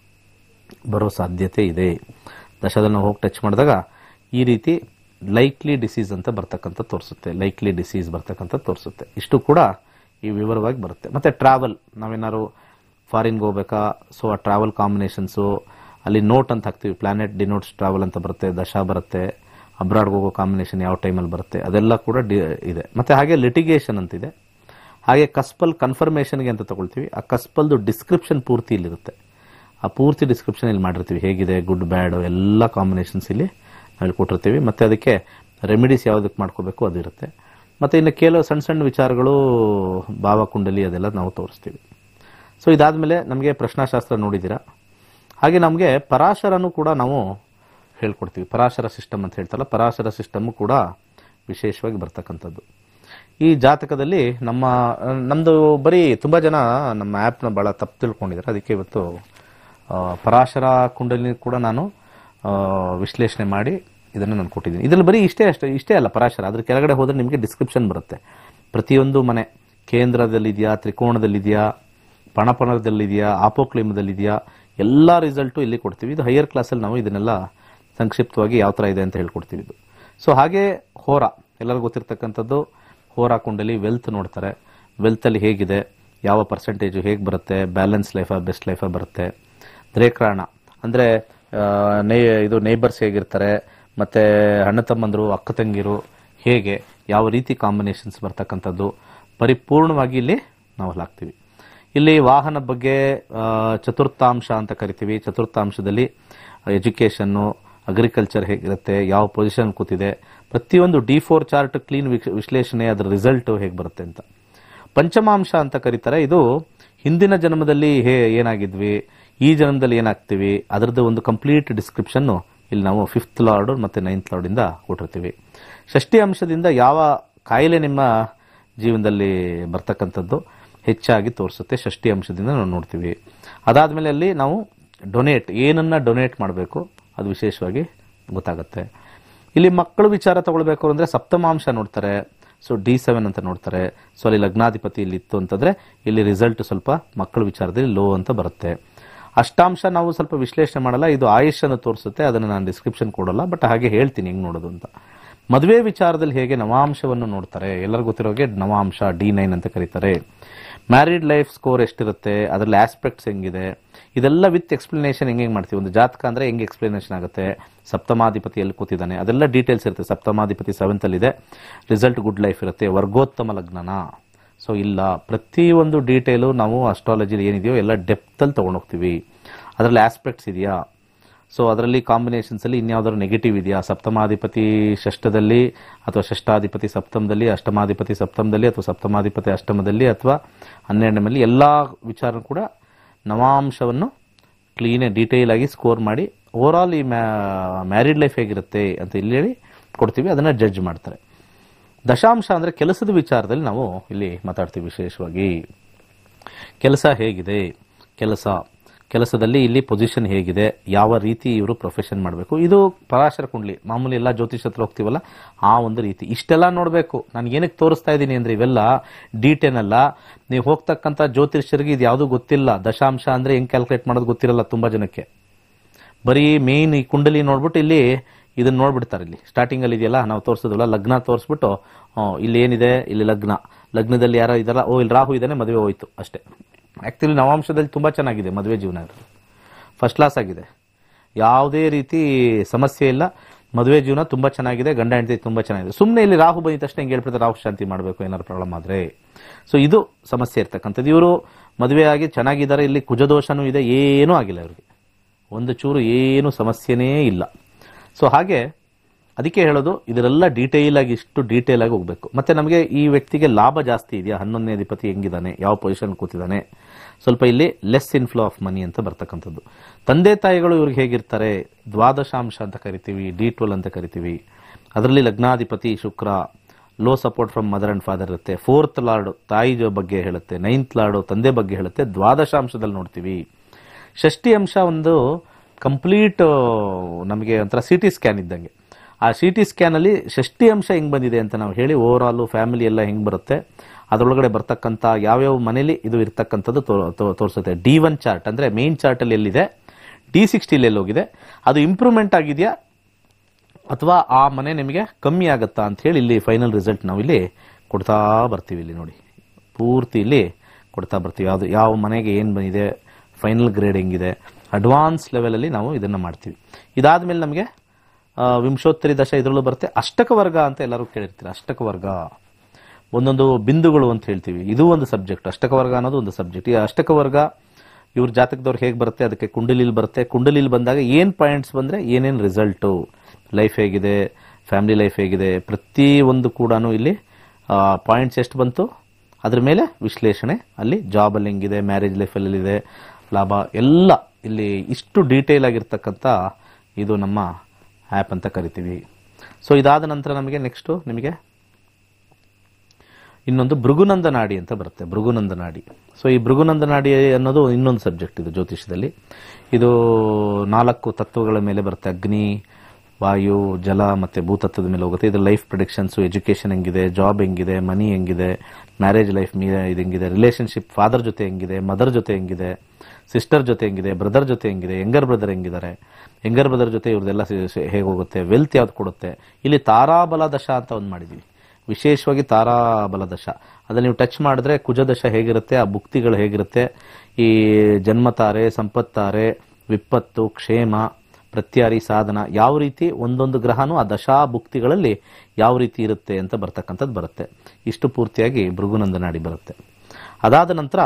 ಬರೋ ಸಾಧ್ಯತೆ ಇದೆ. ದಶಾದಲ್ಲಿ ನಾವು ಹೋಗಿ ಟಚ್ ಮಾಡಿದಾಗ ಈ ರೀತಿ ಲೈಕ್ಲಿ ಡಿಸೀಸ್ ಅಂತ ಬರ್ತಕ್ಕಂಥ ತೋರಿಸುತ್ತೆ, ಲೈಕ್ಲಿ ಡಿಸೀಸ್ ಬರ್ತಕ್ಕಂಥ ತೋರಿಸುತ್ತೆ. ಇಷ್ಟು ಕೂಡ ಈ ವಿವರವಾಗಿ ಬರುತ್ತೆ. ಮತ್ತೆ ಟ್ರಾವೆಲ್, ನಾವೇನಾದ್ರು ಫಾರಿನ್ಗೆ ಹೋಗ್ಬೇಕಾ, ಸೊ ಆ ಟ್ರಾವೆಲ್ ಕಾಂಬಿನೇಷನ್ಸು ಅಲ್ಲಿ ನೋಟ್ ಅಂತ ಹಾಕ್ತೀವಿ, ಪ್ಲಾನೆಟ್ ಡಿನೋಟ್ಸ್ ಟ್ರಾವೆಲ್ ಅಂತ ಬರುತ್ತೆ, ದಶಾ ಬರುತ್ತೆ, ಅಬ್ರಾಡ್ಗೆ ಹೋಗೋ ಕಾಂಬಿನೇಷನ್ ಯಾವ ಟೈಮಲ್ಲಿ ಬರುತ್ತೆ ಅದೆಲ್ಲ ಕೂಡ ಇದೆ. ಮತ್ತೆ ಹಾಗೆ ಲಿಟಿಗೇಷನ್ ಅಂತಿದೆ. ಹಾಗೆ ಕಸ್ಪಲ್ ಕನ್ಫರ್ಮೇಷನ್ಗೆ ಅಂತ ತಗೊಳ್ತೀವಿ, ಆ ಕಸ್ಪಲ್ದು ಡಿಸ್ಕ್ರಿಪ್ಷನ್ ಪೂರ್ತಿ ಇಲ್ಲಿರುತ್ತೆ. ಆ ಪೂರ್ತಿ ಡಿಸ್ಕ್ರಿಪ್ಷನ್ ಇಲ್ಲಿ ಮಾಡಿರ್ತೀವಿ, ಹೇಗಿದೆ ಗುಡ್ ಬ್ಯಾಡ್ ಎಲ್ಲ ಕಾಂಬಿನೇಷನ್ಸ್ ಇಲ್ಲಿ ನಾವು ಕೊಟ್ಟಿರ್ತೀವಿ. ಮತ್ತೆ ಅದಕ್ಕೆ ರೆಮಿಡೀಸ್ ಯಾವುದಕ್ಕೆ ಮಾಡ್ಕೋಬೇಕು ಅದು ಇರುತ್ತೆ. ಮತ್ತೆ ಇನ್ನು ಕೆಲವು ಸಣ್ಣ ಸಣ್ಣ ವಿಚಾರಗಳು ಭಾವಕುಂಡಲಿ ಅದೆಲ್ಲ ನಾವು ತೋರಿಸ್ತೀವಿ. ಸೊ ಇದಾದ್ಮೇಲೆ ನಮಗೆ ಪ್ರಶ್ನಾಶಾಸ್ತ್ರ ನೋಡಿದ್ದೀರಾ. ಹಾಗೆ ನಮಗೆ ಪರಾಶರನು ಕೂಡ ನಾವು ಹೇಳ್ಕೊಡ್ತೀವಿ. ಪರಾಶರ ಸಿಸ್ಟಮ್ ಅಂತ ಹೇಳ್ತಾರಲ್ಲ, ಪರಾಶರ ಸಿಸ್ಟಮ್ ಕೂಡ ವಿಶೇಷವಾಗಿ ಬರ್ತಕ್ಕಂಥದ್ದು. ಈ ಜಾತಕದಲ್ಲಿ ನಮ್ಮದು ಬರೀ ತುಂಬ ಜನ ನಮ್ಮ ಆ್ಯಪ್ನ ಭಾಳ ತಪ್ಪು ತಿಳ್ಕೊಂಡಿದ್ದಾರೆ. ಅದಕ್ಕೆ ಇವತ್ತು ಪರಾಶರ ಕುಂಡಲಿ ಕೂಡ ನಾನು ವಿಶ್ಲೇಷಣೆ ಮಾಡಿ ಇದನ್ನು ನಾನು ಕೊಟ್ಟಿದ್ದೀನಿ. ಇದರಲ್ಲಿ ಬರೀ ಇಷ್ಟೇ ಅಲ್ಲ ಪರಾಶರ, ಅದ್ರ ಕೆಳಗಡೆ ಹೋದರೆ ನಿಮಗೆ ಡಿಸ್ಕ್ರಿಪ್ಷನ್ ಬರುತ್ತೆ. ಪ್ರತಿಯೊಂದು ಮನೆ ಕೇಂದ್ರದಲ್ಲಿದೆಯಾ, ತ್ರಿಕೋಣದಲ್ಲಿದೆಯಾ, ಪಣಪಣದಲ್ಲಿದೆಯಾ, ಆಪೋಕ್ಲಿಮದಲ್ಲಿದೆಯಾ, ಎಲ್ಲ ರಿಸಲ್ಟು ಇಲ್ಲಿ ಕೊಡ್ತೀವಿ. ಇದು ಹೈಯರ್ ಕ್ಲಾಸಲ್ಲಿ ನಾವು ಇದನ್ನೆಲ್ಲ ಸಂಕ್ಷಿಪ್ತವಾಗಿ ಯಾವ ಥರ ಇದೆ ಅಂತ ಹೇಳ್ಕೊಡ್ತೀವಿ ಇದು. ಸೊ ಹಾಗೆ ಹೋರ, ಎಲ್ಲರಿಗೂ ಗೊತ್ತಿರ್ತಕ್ಕಂಥದ್ದು ಹೋರ ಕುಂಡಲಿ ವೆಲ್ತ್ ನೋಡ್ತಾರೆ. ವೆಲ್ತಲ್ಲಿ ಹೇಗಿದೆ, ಯಾವ ಪರ್ಸೆಂಟೇಜು ಹೇಗೆ ಬರುತ್ತೆ, ಬ್ಯಾಲೆನ್ಸ್ ಲೈಫಾ ಬೆಸ್ಟ್ ಲೈಫಾ ಬರುತ್ತೆ. ರೇಖಾಣ ಅಂದರೆ ಇದು ನೇಬರ್ಸ್ ಹೇಗಿರ್ತಾರೆ, ಮತ್ತು ಅಣ್ಣ ತಮ್ಮಂದರು ಅಕ್ಕ ತಂಗಿರು ಹೇಗೆ, ಯಾವ ರೀತಿ ಕಾಂಬಿನೇಷನ್ಸ್ ಬರ್ತಕ್ಕಂಥದ್ದು ಪರಿಪೂರ್ಣವಾಗಿ ಇಲ್ಲಿ ನಾವು ಹಾಕ್ತೀವಿ. ಇಲ್ಲಿ ವಾಹನ ಬಗ್ಗೆ ಚತುರ್ಥಾಂಶ ಅಂತ ಕರಿತೀವಿ. ಚತುರ್ಥಾಂಶದಲ್ಲಿ ಎಜುಕೇಷನ್ನು, ಅಗ್ರಿಕಲ್ಚರ್ ಹೇಗಿರುತ್ತೆ, ಯಾವ ಪೊಸಿಷನ್ ಕೂತಿದೆ, ಪ್ರತಿಯೊಂದು D4 ಚಾರ್ಟ್ ಕ್ಲೀನ್ ವಿಶ್ಲೇಷಣೆ, ಅದರ ರಿಸಲ್ಟ್ ಹೇಗೆ ಬರುತ್ತೆ ಅಂತ. ಪಂಚಮಾಂಶ ಅಂತ ಕರೀತಾರೆ. ಇದು ಹಿಂದಿನ ಜನ್ಮದಲ್ಲಿ ಏನಾಗಿದ್ವಿ, ಈ ಜನ್ಮದಲ್ಲಿ ಏನಾಗ್ತೀವಿ, ಅದರದ್ದು ಒಂದು ಕಂಪ್ಲೀಟ್ ಡಿಸ್ಕ್ರಿಪ್ಷನ್ನು ಇಲ್ಲಿ ನಾವು 5th ಲಾರ್ಡ್ ಮತ್ತು 9th ಲಾರ್ಡಿಂದ ಕೊಟ್ಟಿರ್ತೀವಿ. ಷಷ್ಠಿ ಅಂಶದಿಂದ ಯಾವ ಕಾಯಿಲೆ ನಿಮ್ಮ ಜೀವನದಲ್ಲಿ ಬರ್ತಕ್ಕಂಥದ್ದು ಹೆಚ್ಚಾಗಿ ತೋರಿಸುತ್ತೆ, ಷಷ್ಠಿ ಅಂಶದಿಂದ ನಾವು ನೋಡ್ತೀವಿ. ಅದಾದಮೇಲೆ ಅಲ್ಲಿ ನಾವು ಏನನ್ನ ಡೊನೇಟ್ ಮಾಡಬೇಕು ಅದು ವಿಶೇಷವಾಗಿ ಗೊತ್ತಾಗುತ್ತೆ. ಇಲ್ಲಿ ಮಕ್ಕಳು ವಿಚಾರ ತಗೊಳ್ಬೇಕು ಅಂದರೆ ಸಪ್ತಮಾಂಶ ನೋಡ್ತಾರೆ. ಸೊ D7 ಅಂತ ನೋಡ್ತಾರೆ. ಸೊ ಅಲ್ಲಿ ಲಗ್ನಾಧಿಪತಿ ಇಲ್ಲಿ ಇತ್ತು ಅಂತಂದರೆ ಇಲ್ಲಿ ರಿಸಲ್ಟ್ ಸ್ವಲ್ಪ ಮಕ್ಕಳ ವಿಚಾರದಲ್ಲಿ ಲೋ ಅಂತ ಬರುತ್ತೆ. ಅಷ್ಟಾಂಶ ನಾವು ಸ್ವಲ್ಪ ವಿಶ್ಲೇಷಣೆ ಮಾಡಲ್ಲ, ಇದು ಆಯುಷನ್ನು ತೋರಿಸುತ್ತೆ, ಅದನ್ನು ನಾನು ಡಿಸ್ಕ್ರಿಪ್ಷನ್ ಕೊಡಲ್ಲ, ಬಟ್ ಹಾಗೆ ಹೇಳ್ತೀನಿ ಹೆಂಗೆ ನೋಡೋದು ಅಂತ. ಮದುವೆ ವಿಚಾರದಲ್ಲಿ ಹೇಗೆ ನವಾಂಶವನ್ನು ನೋಡ್ತಾರೆ, ಎಲ್ಲರಿಗೂ ಗೊತ್ತಿರೋಗೆ ನವಾಂಶ D9 ಅಂತ ಕರೀತಾರೆ. ಮ್ಯಾರಿಡ್ ಲೈಫ್ ಸ್ಕೋರ್ ಎಷ್ಟಿರುತ್ತೆ, ಅದರಲ್ಲಿ ಆಸ್ಪೆಕ್ಟ್ಸ್ ಹೆಂಗಿದೆ, ಇದೆಲ್ಲ ವಿತ್ ಎಕ್ಸ್ಪ್ಲನೇಷನ್ ಹೆಂಗೆ ಮಾಡ್ತೀವಿ. ಒಂದು ಜಾತಕ ಅಂದರೆ ಹೆಂಗೆ ಎಕ್ಸ್ಪ್ಲನೇಷನ್ ಆಗುತ್ತೆ, ಸಪ್ತಮಾಧಿಪತಿ ಎಲ್ಲಿ ಕೂತಿದ್ದಾನೆ ಅದೆಲ್ಲ ಡೀಟೇಲ್ಸ್ ಇರುತ್ತೆ. ಸಪ್ತಮಾಧಿಪತಿ 7th ಅಲ್ಲಿದೆ, ರಿಸಲ್ಟ್ ಗುಡ್ ಲೈಫ್ ಇರುತ್ತೆ. ವರ್ಗೋತ್ತಮ ಲಗ್ನನ, ಸೊ ಇಲ್ಲ, ಪ್ರತಿಯೊಂದು ಡೀಟೇಲು ನಾವು ಅಸ್ಟ್ರಾಲಜಿಲಿ ಏನಿದೆಯೋ ಎಲ್ಲ ಡೆಪ್ತಲ್ಲಿ ತೊಗೊಂಡೋಗ್ತೀವಿ. ಅದರಲ್ಲಿ ಆಸ್ಪೆಕ್ಟ್ಸ್ ಇದೆಯಾ, ಸೊ ಅದರಲ್ಲಿ ಕಾಂಬಿನೇಷನ್ಸ್ ಅಲ್ಲಿ ಇನ್ಯಾವುದಾದ್ರು ನೆಗೆಟಿವ್ ಇದೆಯಾ, ಸಪ್ತಮಾಧಿಪತಿ ಷಷ್ಠದಲ್ಲಿ ಅಥವಾ ಷಷ್ಠಾಧಿಪತಿ ಸಪ್ತಮದಲ್ಲಿ, ಅಷ್ಟಮಾಧಿಪತಿ ಸಪ್ತಮದಲ್ಲಿ ಅಥವಾ ಸಪ್ತಮಾಧಿಪತಿ ಅಷ್ಟಮದಲ್ಲಿ ಅಥವಾ 12ನೇ ಎಲ್ಲ ವಿಚಾರ ಕೂಡ ನವಾಂಶವನ್ನು ಕ್ಲೀನ್ ಡೀಟೇಲ್ ಆಗಿ ಸ್ಕೋರ್ ಮಾಡಿ ಓವರ್ ಆಲ್ ಈ ಮ್ಯಾರಿಡ್ ಲೈಫ್ ಹೇಗಿರುತ್ತೆ ಅಂತ ಇಲ್ಲಿ ಹೇಳಿ ಕೊಡ್ತೀವಿ, ಅದನ್ನ ಜಡ್ಜ್ ಮಾಡ್ತಾರೆ. ದಶಾಂಶ ಅಂದ್ರೆ ಕೆಲಸದ ವಿಚಾರದಲ್ಲಿ ನಾವು ಇಲ್ಲಿ ಮಾತಾಡ್ತೀವಿ. ವಿಶೇಷವಾಗಿ ಕೆಲಸ ಹೇಗಿದೆ, ಕೆಲಸದಲ್ಲಿ ಇಲ್ಲಿ ಪೊಸಿಷನ್ ಹೇಗಿದೆ, ಯಾವ ರೀತಿ ಇವರು ಪ್ರೊಫೆಷನ್ ಮಾಡಬೇಕು, ಇದು ಪರಾಶರ ಕುಂಡ್ಲಿ ಮಾಮೂಲಿ ಎಲ್ಲ ಜ್ಯೋತಿಷ ಹತ್ರ ಹೋಗ್ತೀವಲ್ಲ ಆ ಒಂದು ರೀತಿ ಇಷ್ಟೆಲ್ಲ ನೋಡಬೇಕು. ನಾನು ಏನಕ್ಕೆ ತೋರಿಸ್ತಾ ಇದ್ದೀನಿ ಅಂದ್ರೆ ಇವೆಲ್ಲ ಡೀಟೇಲ್ ಅಲ್ಲ. ನೀವು ಹೋಗ್ತಕ್ಕಂಥ ಜ್ಯೋತಿಷ್ಯರಿಗೆ ಇದು ಯಾವುದು ಗೊತ್ತಿಲ್ಲ. ದಶಾಂಶ ಅಂದ್ರೆ ಹೆಂಗ್ ಕ್ಯಾಲ್ಕುಲೇಟ್ ಮಾಡೋದು ಗೊತ್ತಿರಲ್ಲ ತುಂಬಾ ಜನಕ್ಕೆ. ಬರೀ ಮೇನ್ ಈ ಕುಂಡಲಿ ನೋಡ್ಬಿಟ್ಟು ಇಲ್ಲಿ ಇದನ್ನ ನೋಡ್ಬಿಡ್ತಾರೆ. ಇಲ್ಲಿ ಸ್ಟಾರ್ಟಿಂಗ್ ಅಲ್ಲಿ ಇದೆಯಲ್ಲ ನಾವು ತೋರಿಸೋದಲ್ಲ, ಲಗ್ನ ತೋರಿಸ್ಬಿಟ್ಟು ಇಲ್ಲಿ ಏನಿದೆ, ಇಲ್ಲಿ ಲಗ್ನದಲ್ಲಿ ಯಾರೋ ಇದಾರ, ಇಲ್ಲಿ ರಾಹು ಇದ್ದಾನೆ, ಮದುವೆ ಹೋಯ್ತು ಅಷ್ಟೇ. ಆಕ್ಚುಲಿ ನವಾಂಶದಲ್ಲಿ ತುಂಬಾ ಚೆನ್ನಾಗಿದೆ ಮದುವೆ ಜೀವನ, ಫಸ್ಟ್ ಕ್ಲಾಸ್ ಆಗಿದೆ, ಯಾವುದೇ ರೀತಿ ಸಮಸ್ಯೆ ಇಲ್ಲ, ಮದುವೆ ಜೀವನ ತುಂಬಾ ಚೆನ್ನಾಗಿದೆ, ಗಂಡ ಹೆಂಡತಿ ತುಂಬಾ ಚೆನ್ನಾಗಿದೆ. ಸುಮ್ಮನೆ ಇಲ್ಲಿ ರಾಹು ಬಂದಿದ ತಕ್ಷಣ ಹಿಂಗೆ ಹೇಳ್ಬಿಡ್ತಾರೆ ರಾಹು ಶಾಂತಿ ಮಾಡಬೇಕು ಏನಾದ್ರು ಪ್ರಾಬ್ಲಮ್ ಆದ್ರೆ. ಸೊ ಇದು ಸಮಸ್ಯೆ ಇರ್ತಕ್ಕಂಥದ್ದು. ಇವರು ಮದುವೆ ಆಗಿ ಚೆನ್ನಾಗಿದ್ದಾರೆ, ಇಲ್ಲಿ ಕುಜದೋಷನೂ ಇದೆ, ಏನೂ ಆಗಿಲ್ಲ ಇವ್ರಿಗೆ, ಒಂದು ಚೂರು ಏನು ಸಮಸ್ಯೆನೇ ಇಲ್ಲ. ಸೊ ಹಾಗೆ ಅದಕ್ಕೆ ಹೇಳೋದು ಇದರೆಲ್ಲ ಡೀಟೇಲ್ ಆಗಿ ಇಷ್ಟು ಡೀಟೇಲ್ ಆಗಿ ಹೋಗ್ಬೇಕು. ಮತ್ತೆ ನಮಗೆ ಈ ವ್ಯಕ್ತಿಗೆ ಲಾಭ ಜಾಸ್ತಿ ಇದೆಯಾ, 11ನೇ ಅಧಿಪತಿ ಹೆಂಗಿದ್ದಾನೆ, ಯಾವ ಪೊಸಿಷನ್ ಕೂತಿದ್ದಾನೆ, ಸ್ವಲ್ಪ ಇಲ್ಲಿ ಲೆಸ್ ಇನ್ಫ್ಲೋ ಆಫ್ ಮನಿ ಅಂತ ಬರ್ತಕ್ಕಂಥದ್ದು. ತಂದೆ ತಾಯಿಗಳು ಇವ್ರಿಗೆ ಹೇಗಿರ್ತಾರೆ, ದ್ವಾದಶಾಂಶ ಅಂತ ಕರಿತೀವಿ, D12 ಅಂತ ಕರಿತೀವಿ. ಅದರಲ್ಲಿ ಲಗ್ನಾಧಿಪತಿ Shukra, low support from mother and father ಇರುತ್ತೆ. 4th ಲಾರ್ಡ್ ತಾಯಿ ಬಗ್ಗೆ ಹೇಳುತ್ತೆ, 9th ಲಾರ್ಡ್ ತಂದೆ ಬಗ್ಗೆ ಹೇಳುತ್ತೆ, ದ್ವಾದಶಾಂಶದಲ್ಲಿ ನೋಡ್ತೀವಿ. ಷಷ್ಠಿ ಅಂಶ ಒಂದು ಕಂಪ್ಲೀಟ್ ನಮಗೆ ಒಂಥರ CT ಸ್ಕ್ಯಾನ್ ಇದ್ದಂಗೆ. ಆ CT ಸ್ಕ್ಯಾನ್ ಅಲ್ಲಿ ಷಷ್ಠಿ ಅಂಶ ಹೆಂಗ್ ಬಂದಿದೆ ಅಂತ ನಾವು ಹೇಳಿ ಓವರ್ ಆಲ್ ಫ್ಯಾಮಿಲಿ ಎಲ್ಲ ಹೆಂಗ್ ಬರುತ್ತೆ, ಅದರೊಳಗಡೆ ಬರ್ತಕ್ಕಂಥ ಯಾವ್ಯಾವ ಮನೇಲಿ ಇದು ಇರ್ತಕ್ಕಂಥದ್ದು ತೋರಿಸುತ್ತೆ. D1 ಚಾರ್ಟ್ ಅಂದ್ರೆ ಮೇನ್ ಚಾರ್ಟ್ ಅಲ್ಲಿ ಎಲ್ಲಿದೆ, D60 ಎಲ್ಲಿ ಹೋಗಿದೆ, ಅದು ಇಂಪ್ರೂವ್ಮೆಂಟ್ ಆಗಿದೆಯಾ ಅಥವಾ ಆ ಮನೆ ನಿಮಗೆ ಕಮ್ಮಿ ಆಗುತ್ತಾ ಅಂತ ಹೇಳಿ ಇಲ್ಲಿ ಫೈನಲ್ ರಿಸಲ್ಟ್ ನಾವು ಇಲ್ಲಿ ಕೊಡ್ತಾ ಬರ್ತೀವಿ. ಇಲ್ಲಿ ನೋಡಿ ಪೂರ್ತಿ ಇಲ್ಲಿ ಕೊಡ್ತಾ ಬರ್ತೀವಿ, ಯಾವುದು ಯಾವ ಮನೆಗೆ ಏನು ಬಂದಿದೆ, ಫೈನಲ್ ಗ್ರೇಡ್ ಹೆಂಗಿದೆ, ಅಡ್ವಾನ್ಸ್ ಲೆವೆಲ್ ಅಲ್ಲಿ ನಾವು ಇದನ್ನ ಮಾಡ್ತೀವಿ. ಇದಾದ್ಮೇಲೆ ನಮಗೆ ವಿಂಶೋತ್ತರಿ ದಶ ಇದರಲ್ಲೂ ಬರುತ್ತೆ. ಅಷ್ಟಕ ವರ್ಗ ಅಂತ ಎಲ್ಲರೂ ಕೇಳಿರ್ತೀರ. ಅಷ್ಟಕ ವರ್ಗ ಒಂದೊಂದು ಬಿಂದುಗಳು ಅಂತ ಹೇಳ್ತೀವಿ, ಇದು ಒಂದು ಸಬ್ಜೆಕ್ಟ್. ಅಷ್ಟಕ ವರ್ಗ ಅನ್ನೋದು ಒಂದು ಸಬ್ಜೆಕ್ಟ್. ಈ ಅಷ್ಟಕ ವರ್ಗ ಇವ್ರ ಜಾತಕದವ್ರು ಹೇಗೆ ಬರುತ್ತೆ, ಅದಕ್ಕೆ ಕುಂಡಲಿಲಿ ಬರುತ್ತೆ. ಕುಂಡಲಿಲಿ ಬಂದಾಗ ಏನ್ ಪಾಯಿಂಟ್ಸ್ ಬಂದ್ರೆ ಏನೇನು ರಿಸಲ್ಟು, ಲೈಫ್ ಹೇಗಿದೆ, ಫ್ಯಾಮಿಲಿ ಲೈಫ್ ಹೇಗಿದೆ, ಪ್ರತಿ ಒಂದು ಕೂಡ ಇಲ್ಲಿ ಪಾಯಿಂಟ್ಸ್ ಎಷ್ಟು ಬಂತು ಅದ್ರ ಮೇಲೆ ವಿಶ್ಲೇಷಣೆ. ಅಲ್ಲಿ ಜಾಬ್ ಅಲ್ಲಿ ಹೆಂಗಿದೆ, ಮ್ಯಾರೇಜ್ ಲೈಫಲ್ಲಿ ಇದೆ, ಲಾಭ ಎಲ್ಲ ಇಲ್ಲಿ ಇಷ್ಟು ಡೀಟೇಲ್ ಆಗಿರ್ತಕ್ಕಂಥ ಇದು ನಮ್ಮ ಆ್ಯಪ್ ಅಂತ ಕರಿತೀವಿ. ಸೊ ಇದಾದ ನಂತರ ನಮಗೆ ನೆಕ್ಸ್ಟ್ ನಿಮಗೆ ಇನ್ನೊಂದು ಭೃಗುನಂದ ನಾಡಿ ಅಂತ ಬರುತ್ತೆ. ಭೃಗುನಂದ ನಾಡಿ. ಸೊ ಈ ಭೃಗುನಂದ ನಾಡಿ ಅನ್ನೋದು ಇನ್ನೊಂದು ಸಬ್ಜೆಕ್ಟ್ ಇದು ಜ್ಯೋತಿಷದಲ್ಲಿ. ಇದು 4 ತತ್ವಗಳ ಮೇಲೆ ಬರುತ್ತೆ. ಅಗ್ನಿ, ವಾಯು, ಜಲ ಮತ್ತೆ ಭೂತತ್ವದ ಮೇಲೆ ಹೋಗುತ್ತೆ. ಇದು ಲೈಫ್ ಪ್ರಿಡಿಕ್ಷನ್ಸ್, ಎಜುಕೇಶನ್ ಹೆಂಗಿದೆ, ಜಾಬ್ ಹೆಂಗಿದೆ, ಮನಿ ಹೆಂಗಿದೆ, ಮ್ಯಾರೇಜ್ ಲೈಫ್ ಇದು ಹೆಂಗಿದೆ, ರಿಲೇಶನ್ಶಿಪ್ ಫಾದರ್ ಜೊತೆ ಹೆಂಗಿದೆ, ಮದರ್ ಜೊತೆ ಹೆಂಗಿದೆ, ಸಿಸ್ಟರ್ ಜೊತೆ ಹೆಂಗಿದೆ, ಬ್ರದರ್ ಜೊತೆ ಹೆಂಗಿದೆ, ಯಂಗರ್ ಬ್ರದರ್ ಹೆಂಗಿದ್ದಾರೆ, ಯಂಗರ್ ಬ್ರದರ್ ಜೊತೆ ಇವ್ರದೆಲ್ಲ ಹೇಗೆ ಹೋಗುತ್ತೆ, ವೆಲ್ತ್ ಯಾವ್ದು ಕೊಡುತ್ತೆ. ಇಲ್ಲಿ ತಾರಾಬಲ ದಶ ಅಂತ ಒಂದು ಮಾಡಿದ್ವಿ, ವಿಶೇಷವಾಗಿ ತಾರಾಬಲ ದಶ. ಅದನ್ನ ನೀವು ಟಚ್ ಮಾಡಿದ್ರೆ ಕುಜದಶ ಹೇಗಿರುತ್ತೆ, ಆ ಭುಕ್ತಿಗಳು ಹೇಗಿರುತ್ತೆ, ಈ ಜನ್ಮತಾರೆ, ಸಂಪತ್ತಾರೆ, ವಿಪತ್ತು, ಕ್ಷೇಮ, ಪ್ರತ್ಯಾರಿ, ಸಾಧನ, ಯಾವ ರೀತಿ ಒಂದೊಂದು ಗ್ರಹನೂ ಆ ದಶಾ ಭುಕ್ತಿಗಳಲ್ಲಿ ಯಾವ ರೀತಿ ಇರುತ್ತೆ ಅಂತ ಬರ್ತಕ್ಕಂಥದ್ದು ಬರುತ್ತೆ. ಇಷ್ಟು ಪೂರ್ತಿಯಾಗಿ ಭೃಗುನಂದ ನಾಡಿ ಬರುತ್ತೆ. ಅದಾದ ನಂತರ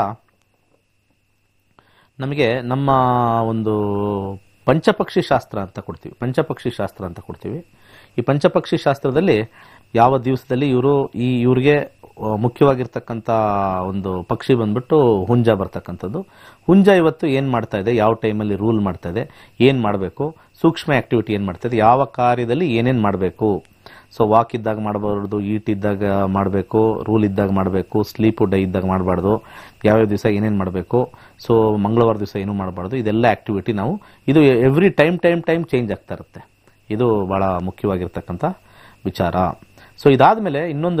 ನಮಗೆ ನಮ್ಮ ಒಂದು ಪಂಚಪಕ್ಷಿ ಶಾಸ್ತ್ರ ಅಂತ ಕೊಡ್ತೀವಿ. ಪಂಚಪಕ್ಷಿ ಶಾಸ್ತ್ರ ಅಂತ ಕೊಡ್ತೀವಿ. ಈ ಪಂಚಪಕ್ಷಿ ಶಾಸ್ತ್ರದಲ್ಲಿ ಯಾವ ದಿವಸದಲ್ಲಿ ಇವ್ರಿಗೆ ಮುಖ್ಯವಾಗಿರ್ತಕ್ಕಂಥ ಒಂದು ಪಕ್ಷಿ ಬಂದ್ಬಿಟ್ಟು ಹುಂಜ ಬರ್ತಕ್ಕಂಥದ್ದು. ಹುಂಜ ಇವತ್ತು ಏನ್ ಮಾಡ್ತಾ ಇದೆ, ಯಾವ ಟೈಮಲ್ಲಿ ರೂಲ್ ಮಾಡ್ತಾ ಇದೆ, ಏನ್ ಮಾಡಬೇಕು, ಸೂಕ್ಷ್ಮ ಆಕ್ಟಿವಿಟಿ ಏನ್ ಮಾಡ್ತಾ ಇದೆ, ಯಾವ ಕಾರ್ಯದಲ್ಲಿ ಏನೇನ್ ಮಾಡಬೇಕು. ಸೊ ವಾಕ್ ಇದ್ದಾಗ ಮಾಡಬಾರ್ದು, ಈಟ್ ಇದ್ದಾಗ ಮಾಡಬೇಕು, ರೂಲ್ ಇದ್ದಾಗ ಮಾಡಬೇಕು, ಸ್ಲೀಪ್ ಡೇ ಇದ್ದಾಗ ಮಾಡಬಾರ್ದು, ಯಾವ್ಯಾವ ದಿವಸ ಏನೇನು ಮಾಡಬೇಕು, ಸೊ ಮಂಗಳವಾರ ದಿವಸ ಏನೂ ಮಾಡಬಾರ್ದು. ಇದೆಲ್ಲ ಆಕ್ಟಿವಿಟಿ ನಾವು ಇದು ಎವ್ರಿ ಟೈಮ್ ಚೇಂಜ್ ಆಗ್ತಾ ಇರುತ್ತೆ. ಇದು ಬಹಳ ಮುಖ್ಯವಾಗಿರ್ತಕ್ಕಂಥ ವಿಚಾರ. ಸೊ ಇದಾದ್ಮೇಲೆ ಇನ್ನೊಂದು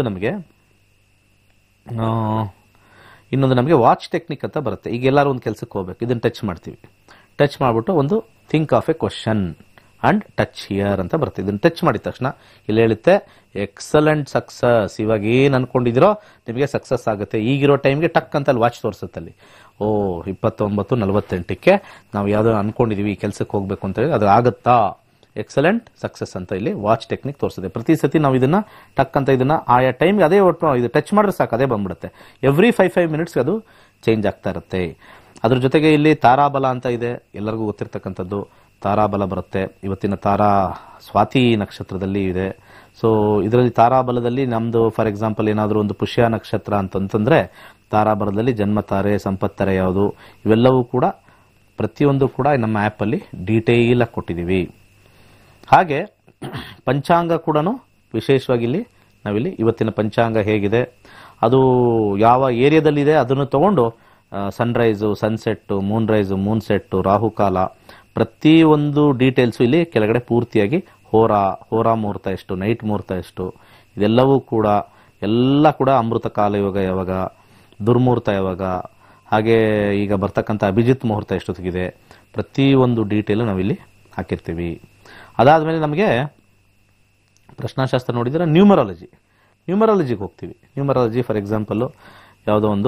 ನಮಗೆ ವಾಚ್ ಟೆಕ್ನಿಕ್ ಅಂತ ಬರುತ್ತೆ. ಈಗ ಎಲ್ಲರೂ ಒಂದು ಕೆಲಸಕ್ಕೆ ಹೋಗ್ಬೇಕು, ಇದನ್ನ ಟಚ್ ಮಾಡ್ತೀವಿ. ಟಚ್ ಮಾಡ್ಬಿಟ್ಟು ಒಂದು think of a question and touch here ಅಂತ ಬರುತ್ತೆ. ಇದನ್ನ ಟಚ್ ಮಾಡಿದ ತಕ್ಷಣ ಇಲ್ಲಿ ಹೇಳುತ್ತೆ ಎಕ್ಸಲೆಂಟ್ ಸಕ್ಸಸ್. ಇವಾಗ ಏನ್ ಅನ್ಕೊಂಡಿದಿರೋ ನಿಮಗೆ ಸಕ್ಸಸ್ ಆಗುತ್ತೆ. ಈಗಿರೋ ಟೈಮ್ಗೆ ಟಕ್ ಅಂತ ಅಲ್ಲಿ ವಾಚ್ ತೋರಿಸುತ್ತೆ. ಅಲ್ಲಿ 29:48 ನಾವು ಯಾವ್ದೋ ಅನ್ಕೊಂಡಿದೀವಿ ಈ ಕೆಲಸಕ್ಕೆ ಹೋಗ್ಬೇಕು ಅಂತ ಹೇಳಿ ಅದು ಆಗುತ್ತಾ, ಎಕ್ಸಲೆಂಟ್ ಸಕ್ಸಸ್ ಅಂತ ಇಲ್ಲಿ ವಾಚ್ ಟೆಕ್ನಿಕ್ ತೋರಿಸುತ್ತೆ. ಪ್ರತಿ ಸತಿ ನಾವು ಇದನ್ನ ಟಕ್ ಅಂತ ಇದನ್ನ ಆಯಾ ಟೈಮ್ಗೆ ಅದೇ ಒಟ್ಟು ಇದು ಟಚ್ ಮಾಡಿದ್ರೆ ಸಾಕು, ಅದೇ ಬಂದ್ಬಿಡುತ್ತೆ. ಎವ್ರಿ 5 ಮಿನಿಟ್ಸ್ ಅದು ಚೇಂಜ್ ಆಗ್ತಾ ಇರುತ್ತೆ. ಅದ್ರ ಜೊತೆಗೆ ಇಲ್ಲಿ ತಾರಾಬಲ ಅಂತ ಇದೆ, ಎಲ್ಲರಿಗೂ ಗೊತ್ತಿರ್ತಕ್ಕಂಥದ್ದು. ತಾರಾಬಲ ಬರುತ್ತೆ. ಇವತ್ತಿನ ತಾರಾ ಸ್ವಾತಿ ನಕ್ಷತ್ರದಲ್ಲಿ ಇದೆ. ಸೊ ಇದರಲ್ಲಿ ತಾರಾಬಲದಲ್ಲಿ ನಮ್ದು ಫಾರ್ ಎಕ್ಸಾಂಪಲ್ ಏನಾದರೂ ಒಂದು ಪುಷ್ಯ ನಕ್ಷತ್ರ ಅಂತಂತಂದ್ರೆ ತಾರಾಬಲದಲ್ಲಿ ಜನ್ಮತಾರೆ, ಸಂಪತ್ತಾರೆ ಯಾವುದು, ಇವೆಲ್ಲವೂ ಕೂಡ ಪ್ರತಿಯೊಂದು ಕೂಡ ನಮ್ಮ ಆ್ಯಪಲ್ಲಿ ಡೀಟೇಲ್ ಆಗಿ ಕೊಟ್ಟಿದ್ದೀವಿ. ಹಾಗೆ ಪಂಚಾಂಗ ಕೂಡ ವಿಶೇಷವಾಗಿ ಇಲ್ಲಿ ನಾವಿಲ್ಲಿ ಇವತ್ತಿನ ಪಂಚಾಂಗ ಹೇಗಿದೆ, ಅದು ಯಾವ ಏರಿಯಾದಲ್ಲಿದೆ ಅದನ್ನು ತಗೊಂಡು sunrise, sunset, moon rise, moon set, ರಾಹುಕಾಲ, ಪ್ರತಿಯೊಂದು ಡೀಟೇಲ್ಸು ಇಲ್ಲಿ ಕೆಳಗಡೆ ಪೂರ್ತಿಯಾಗಿ ಹೋರಾ ಮುಹೂರ್ತ ಎಷ್ಟು, ನೈಟ್ ಮುಹೂರ್ತ ಎಷ್ಟು, ಇದೆಲ್ಲವೂ ಕೂಡ ಎಲ್ಲ ಕೂಡ ಅಮೃತ ಕಾಲ ಯೋಗ ಯಾವಾಗ, ದುರ್ಮುಹೂರ್ತ ಯಾವಾಗ, ಹಾಗೆ ಈಗ ಬರ್ತಕ್ಕಂಥ ಅಭಿಜಿತ್ ಮುಹೂರ್ತ ಎಷ್ಟೊತ್ತಿಗಿದೆ, ಪ್ರತಿಯೊಂದು ಡೀಟೇಲು ನಾವಿಲ್ಲಿ ಹಾಕಿರ್ತೀವಿ. ಅದಾದಮೇಲೆ ನಮಗೆ ಪ್ರಶ್ನಾಶಾಸ್ತ್ರ ನೋಡಿದರೆ ನ್ಯೂಮರಾಲಜಿಗೆ ಹೋಗ್ತೀವಿ. ನ್ಯೂಮರಾಲಜಿ ಫಾರ್ ಎಕ್ಸಾಂಪಲ್ಲು ಯಾವುದೋ ಒಂದು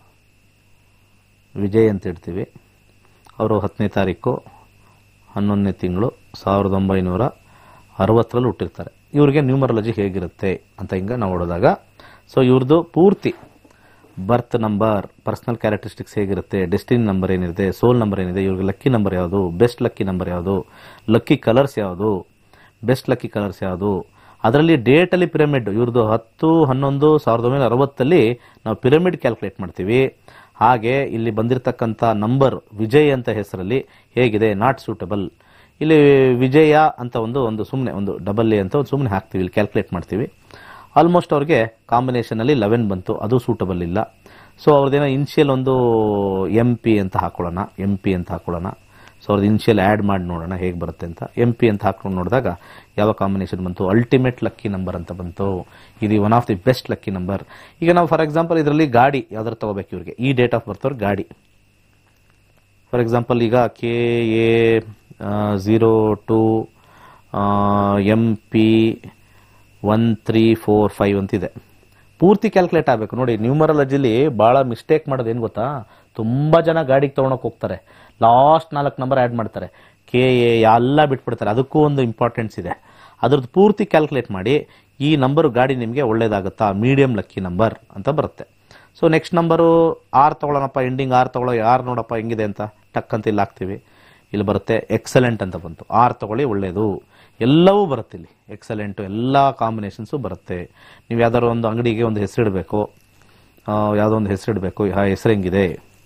ವಿಜಯ್ ಅಂತ ಇಡ್ತೀವಿ. ಅವರು 10ನೇ ತಾರೀಕು 11ನೇ ತಿಂಗಳು 1960ರಲ್ಲಿ ಹುಟ್ಟಿರ್ತಾರೆ. ಇವ್ರಿಗೆ ನ್ಯೂಮರಾಲಜಿ ಹೇಗಿರುತ್ತೆ ಅಂತ ಹಿಂಗೆ ನಾವು ನೋಡಿದಾಗ, ಸೊ ಇವ್ರದ್ದು ಪೂರ್ತಿ ಬರ್ತ್ ನಂಬರ್, ಪರ್ಸನಲ್ ಕ್ಯಾರೆಕ್ಟರಿಸ್ಟಿಕ್ಸ್ ಹೇಗಿರುತ್ತೆ, ಡೆಸ್ಟಿನಿ ನಂಬರ್ ಏನಿದೆ, ಸೋಲ್ ನಂಬರ್ ಏನಿದೆ, ಇವ್ರಿಗೆ ಲಕ್ಕಿ ನಂಬರ್ ಯಾವುದು, ಬೆಸ್ಟ್ ಲಕ್ಕಿ ನಂಬರ್ ಯಾವುದು, ಲಕ್ಕಿ ಕಲರ್ಸ್ ಯಾವುದು, ಬೆಸ್ಟ್ ಲಕ್ಕಿ ಕಲರ್ಸ್ ಯಾವುದು, ಅದರಲ್ಲಿ ಡೇಟಲ್ಲಿ ಪಿರಮಿಡ್ ಇವ್ರದ್ದು 10-11-1960 ನಾವು ಪಿರಮಿಡ್ ಕ್ಯಾಲ್ಕುಲೇಟ್ ಮಾಡ್ತೀವಿ. ಹಾಗೆ ಇಲ್ಲಿ ಬಂದಿರತಕ್ಕಂಥ ನಂಬರ್ ವಿಜಯ್ ಅಂತ ಹೆಸರಲ್ಲಿ ಹೇಗಿದೆ, ನಾಟ್ ಸೂಟಬಲ್. ಇಲ್ಲಿ ವಿಜಯ ಅಂತ ಒಂದು ಸುಮ್ಮನೆ ಒಂದು ಡಬಲ್ ಎ ಅಂತ ಒಂದು ಸುಮ್ಮನೆ ಹಾಕ್ತೀವಿ, ಇಲ್ಲಿ ಕ್ಯಾಲ್ಕುಲೇಟ್ ಮಾಡ್ತೀವಿ. ಆಲ್ಮೋಸ್ಟ್ ಅವ್ರಿಗೆ ಕಾಂಬಿನೇಷನಲ್ಲಿ 11 ಬಂತು, ಅದು ಸೂಟಬಲ್ ಇಲ್ಲ. ಸೊ ಅವ್ರದ್ದೇನೋ ಇನ್ಷಿಯಲ್ ಒಂದು MP ಅಂತ ಹಾಕೊಳ್ಳೋಣ. ಸೊ ಅವ್ರದ್ದು ಇನ್ಷಿಯಲ್ ಆ್ಯಡ್ ಮಾಡಿ ನೋಡೋಣ ಹೇಗೆ ಬರುತ್ತೆ ಅಂತ. MP ಅಂತ ಹಾಕೊಂಡು ನೋಡಿದಾಗ ಯಾವ ಕಾಂಬಿನೇಷನ್ ಬಂತು, ಅಲ್ಟಿಮೇಟ್ ಲಕ್ಕಿ ನಂಬರ್ ಅಂತ ಬಂತು. ಇದು one of the best lucky number. ಈಗ ನಾವು ಫಾರ್ ಎಕ್ಸಾಂಪಲ್ ಇದರಲ್ಲಿ ಗಾಡಿ ಯಾವ್ದಾರು ತಗೋಬೇಕು ಇವ್ರಿಗೆ, ಈ ಡೇಟ್ ಆಫ್ ಬರ್ತ್ ಅವ್ರ ಗಾಡಿ ಫಾರ್ ಎಕ್ಸಾಂಪಲ್ ಈಗ KA02 MP 1345 ಅಂತಿದೆ. ಪೂರ್ತಿ ಕ್ಯಾಲ್ಕುಲೇಟ್ ಆಗಬೇಕು ನೋಡಿ. ನ್ಯೂಮರಾಲಜಿಲಿ ಭಾಳ ಮಿಸ್ಟೇಕ್ ಮಾಡೋದು ಏನು ಗೊತ್ತಾ, ತುಂಬ ಜನ ಗಾಡಿಗೆ ತೊಗೊಳಕ್ಕೆ ಹೋಗ್ತಾರೆ, ಲಾಸ್ಟ್ 4 ನಂಬರ್ ಆ್ಯಡ್ ಮಾಡ್ತಾರೆ, KA ಎಲ್ಲ ಬಿಟ್ಬಿಡ್ತಾರೆ. ಅದಕ್ಕೂ ಒಂದು ಇಂಪಾರ್ಟೆನ್ಸ್ ಇದೆ. ಅದ್ರದ್ದು ಪೂರ್ತಿ ಕ್ಯಾಲ್ಕುಲೇಟ್ ಮಾಡಿ ಈ ನಂಬರು ಗಾಡಿ ನಿಮಗೆ ಒಳ್ಳೇದಾಗುತ್ತಾ, ಮೀಡಿಯಂ ಲಕ್ಕಿ ನಂಬರ್ ಅಂತ ಬರುತ್ತೆ. ಸೊ ನೆಕ್ಸ್ಟ್ ನಂಬರು 6 ತೊಗೊಳ್ಳೋಣಪ್ಪ, ಎಂಡಿಂಗ್ 6 ತೊಗೊಳ್ಳೋ, 6 ನೋಡಪ್ಪ ಹೆಂಗಿದೆ ಅಂತ ಟಕ್ ಅಂತ ಇಲ್ಲಿ ಹಾಕ್ತೀವಿ. ಇಲ್ಲಿ ಬರುತ್ತೆ ಎಕ್ಸಲೆಂಟ್ ಅಂತ ಬಂತು, 6 ತೊಗೊಳ್ಳಿ ಒಳ್ಳೇದು, ಎಲ್ಲವೂ ಬರುತ್ತೆ ಇಲ್ಲಿ ಎಕ್ಸಲೆಂಟು, ಎಲ್ಲ ಕಾಂಬಿನೇಷನ್ಸು ಬರುತ್ತೆ. ನೀವು ಯಾವ್ದಾದ್ರು ಒಂದು ಅಂಗಡಿಗೆ ಒಂದು ಹೆಸರಿಡಬೇಕು, ಯಾವುದೋ ಒಂದು ಹೆಸರಿಡಬೇಕು, ಆ ಹೆಸರು ಹೆಂಗಿದೆ,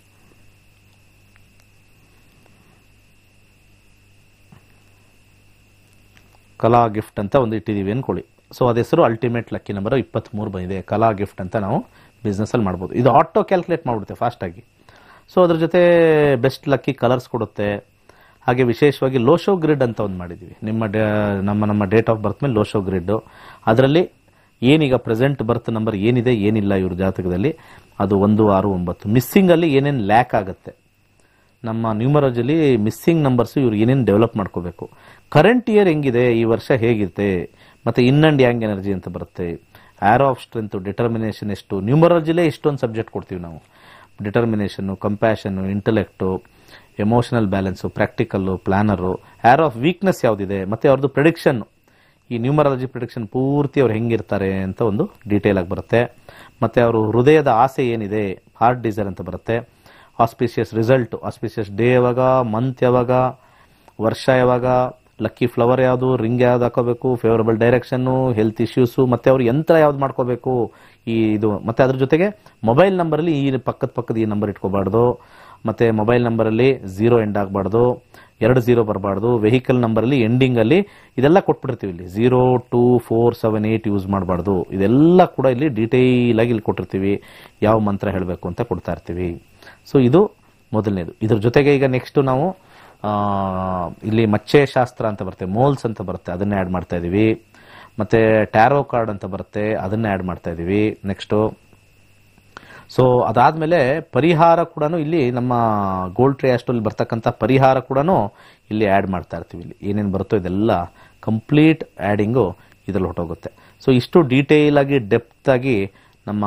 ಕಲಾ ಗಿಫ್ಟ್ ಅಂತ ಒಂದು ಇಟ್ಟಿದ್ದೀವಿ ಅನ್ಕೊಳ್ಳಿ. ಸೊ ಅದ ಹೆಸರು ಅಲ್ಟಿಮೇಟ್ ಲಕ್ಕಿ ನಂಬರ್ 23 ಬಂದಿದೆ, ಕಲಾ ಗಿಫ್ಟ್ ಅಂತ ನಾವು ಬಿಸ್ನೆಸ್ಸಲ್ಲಿ ಮಾಡ್ಬೋದು. ಇದು ಆಟೋ ಕ್ಯಾಲ್ಕುಲೇಟ್ ಮಾಡಿಬಿಡುತ್ತೆ ಫಾಸ್ಟಾಗಿ. ಸೊ ಅದ್ರ ಜೊತೆ ಬೆಸ್ಟ್ ಲಕ್ಕಿ ಕಲರ್ಸ್ ಕೊಡುತ್ತೆ. ಹಾಗೆ ವಿಶೇಷವಾಗಿ ಲೋಶೋ ಗ್ರಿಡ್ ಅಂತ ಒಂದು ಮಾಡಿದ್ದೀವಿ. ನಮ್ಮ ಡೇಟ್ ಆಫ್ ಬರ್ತ್ ಮೇಲೆ ಲೋಶೋ ಗ್ರಿಡ್ಡು, ಅದರಲ್ಲಿ ಏನೀಗ ಪ್ರೆಸೆಂಟ್ ಬರ್ತ್ ನಂಬರ್ ಏನಿದೆ ಏನಿಲ್ಲ ಇವ್ರ ಜಾತಕದಲ್ಲಿ ಅದು 1, 6, 9. ಮಿಸ್ಸಿಂಗಲ್ಲಿ ಏನೇನು ಲ್ಯಾಕ್ ಆಗುತ್ತೆ, ನಮ್ಮ ನ್ಯೂಮರಾಲಜಿಲಿ ಮಿಸ್ಸಿಂಗ್ ನಂಬರ್ಸು ಇವ್ರು ಏನೇನು ಡೆವಲಪ್ ಮಾಡ್ಕೋಬೇಕು, ಕರೆಂಟ್ ಇಯರ್ ಹೆಂಗಿದೆ, ಈ ವರ್ಷ ಹೇಗಿರುತ್ತೆ, ಮತ್ತು ಇನ್ ಆ್ಯಂಡ್ ಯಾಂಗ್ ಎನರ್ಜಿ ಅಂತ ಬರುತ್ತೆ, ಆರೋ ಆಫ್ ಸ್ಟ್ರೆಂತು, ಡಿಟರ್ಮಿನೇಷನ್ ಎಷ್ಟು. ನ್ಯೂಮರಾಲಜಿಲೇ ಇಷ್ಟೊಂದು ಸಬ್ಜೆಕ್ಟ್ ಕೊಡ್ತೀವಿ ನಾವು. Determination, compassion, intellect, emotional balance, practical, planner, arrow of weakness ಯಾವುದಿದೆ, ಮತ್ತು ಅವ್ರದ್ದು ಪ್ರಿಡಿಕ್ಷನ್ನು, ಈ ನ್ಯೂಮರಾಲಜಿ ಪ್ರಿಡಿಕ್ಷನ್ ಪೂರ್ತಿ ಅವ್ರು ಹೆಂಗಿರ್ತಾರೆ ಅಂತ ಒಂದು ಡೀಟೇಲ್ ಆಗಿ ಬರುತ್ತೆ. ಮತ್ತು ಅವರು ಹೃದಯದ ಆಸೆ ಏನಿದೆ, ಹಾರ್ಟ್ ಡಿಸೈರ್ ಅಂತ ಬರುತ್ತೆ. ಆಸ್ಪಿಷಿಯಸ್ ರಿಸಲ್ಟು, ಆಸ್ಪಿಷಿಯಸ್ ಡೇ ಯಾವಾಗ, ಮಂತ್ ಯಾವಾಗ, ವರ್ಷ ಯಾವಾಗ, ಲಕ್ಕಿ ಫ್ಲವರ್ ಯಾವುದು, ರಿಂಗ್ ಯಾವ್ದು ಹಾಕೋಬೇಕು, ಫೇವರಬಲ್ ಡೈರೆಕ್ಷನ್ನು, ಹೆಲ್ತ್ ಇಶ್ಯೂಸು, ಮತ್ತು ಅವ್ರು ಯಂತ್ರ ಯಾವ್ದು ಮಾಡ್ಕೋಬೇಕು ಇದು. ಮತ್ತು ಅದ್ರ ಜೊತೆಗೆ ಮೊಬೈಲ್ ನಂಬರಲ್ಲಿ ಈ ಪಕ್ಕದ ಈ ನಂಬರ್ ಇಟ್ಕೋಬಾರ್ದು, ಮತ್ತು ಮೊಬೈಲ್ ನಂಬರಲ್ಲಿ 0 ಎಂಡ್ ಆಗಬಾರ್ದು, 2 0 ಬರಬಾರ್ದು. ವೆಹಿಕಲ್ ನಂಬರಲ್ಲಿ ಎಂಡಿಂಗಲ್ಲಿ ಇದೆಲ್ಲ ಕೊಟ್ಬಿಡ್ತೀವಿ. ಇಲ್ಲಿ 0, 2, 4, 7, 8 ಯೂಸ್ ಮಾಡಬಾರ್ದು. ಇದೆಲ್ಲ ಕೂಡ ಇಲ್ಲಿ ಡೀಟೇಲ್ ಆಗಿ ಇಲ್ಲಿ ಕೊಟ್ಟಿರ್ತೀವಿ. ಯಾವ ಮಂತ್ರ ಹೇಳಬೇಕು ಅಂತ ಕೊಡ್ತಾ ಇರ್ತೀವಿ. ಸೊ ಇದು ಮೊದಲನೇದು. ಇದ್ರ ಜೊತೆಗೆ ಈಗ ನೆಕ್ಸ್ಟ್ ನಾವು ಇಲ್ಲಿ ಮಚ್ಚೆ ಶಾಸ್ತ್ರ ಅಂತ ಬರುತ್ತೆ, ಮೋಲ್ಸ್ ಅಂತ ಬರುತ್ತೆ, ಅದನ್ನೇ ಆ್ಯಡ್ ಮಾಡ್ತಾ ಇದ್ದೀವಿ. ಮತ್ತು ಟ್ಯಾರೋ ಕಾರ್ಡ್ ಅಂತ ಬರುತ್ತೆ, ಅದನ್ನೇ ಆ್ಯಡ್ ಮಾಡ್ತಾ ಇದ್ದೀವಿ ನೆಕ್ಸ್ಟು. ಸೊ ಅದಾದಮೇಲೆ ಪರಿಹಾರ ಕೂಡ ಇಲ್ಲಿ ನಮ್ಮ ಗೋಲ್ಡ್ ಟ್ರೇ ಅಷ್ಟಲ್ಲಿ ಬರ್ತಕ್ಕಂಥ ಪರಿಹಾರ ಕೂಡ ಇಲ್ಲಿ ಆ್ಯಡ್ ಮಾಡ್ತಾ ಇರ್ತೀವಿ. ಇಲ್ಲಿ ಏನೇನು ಬರುತ್ತೋ ಇದೆಲ್ಲ ಕಂಪ್ಲೀಟ್ ಆ್ಯಡಿಂಗು ಇದರಲ್ಲಿ ಹೊಟ್ಟೋಗುತ್ತೆ. ಸೊ ಇಷ್ಟು ಡೀಟೇಲ್ ಆಗಿ ಡೆಪ್ತ್ ಆಗಿ ನಮ್ಮ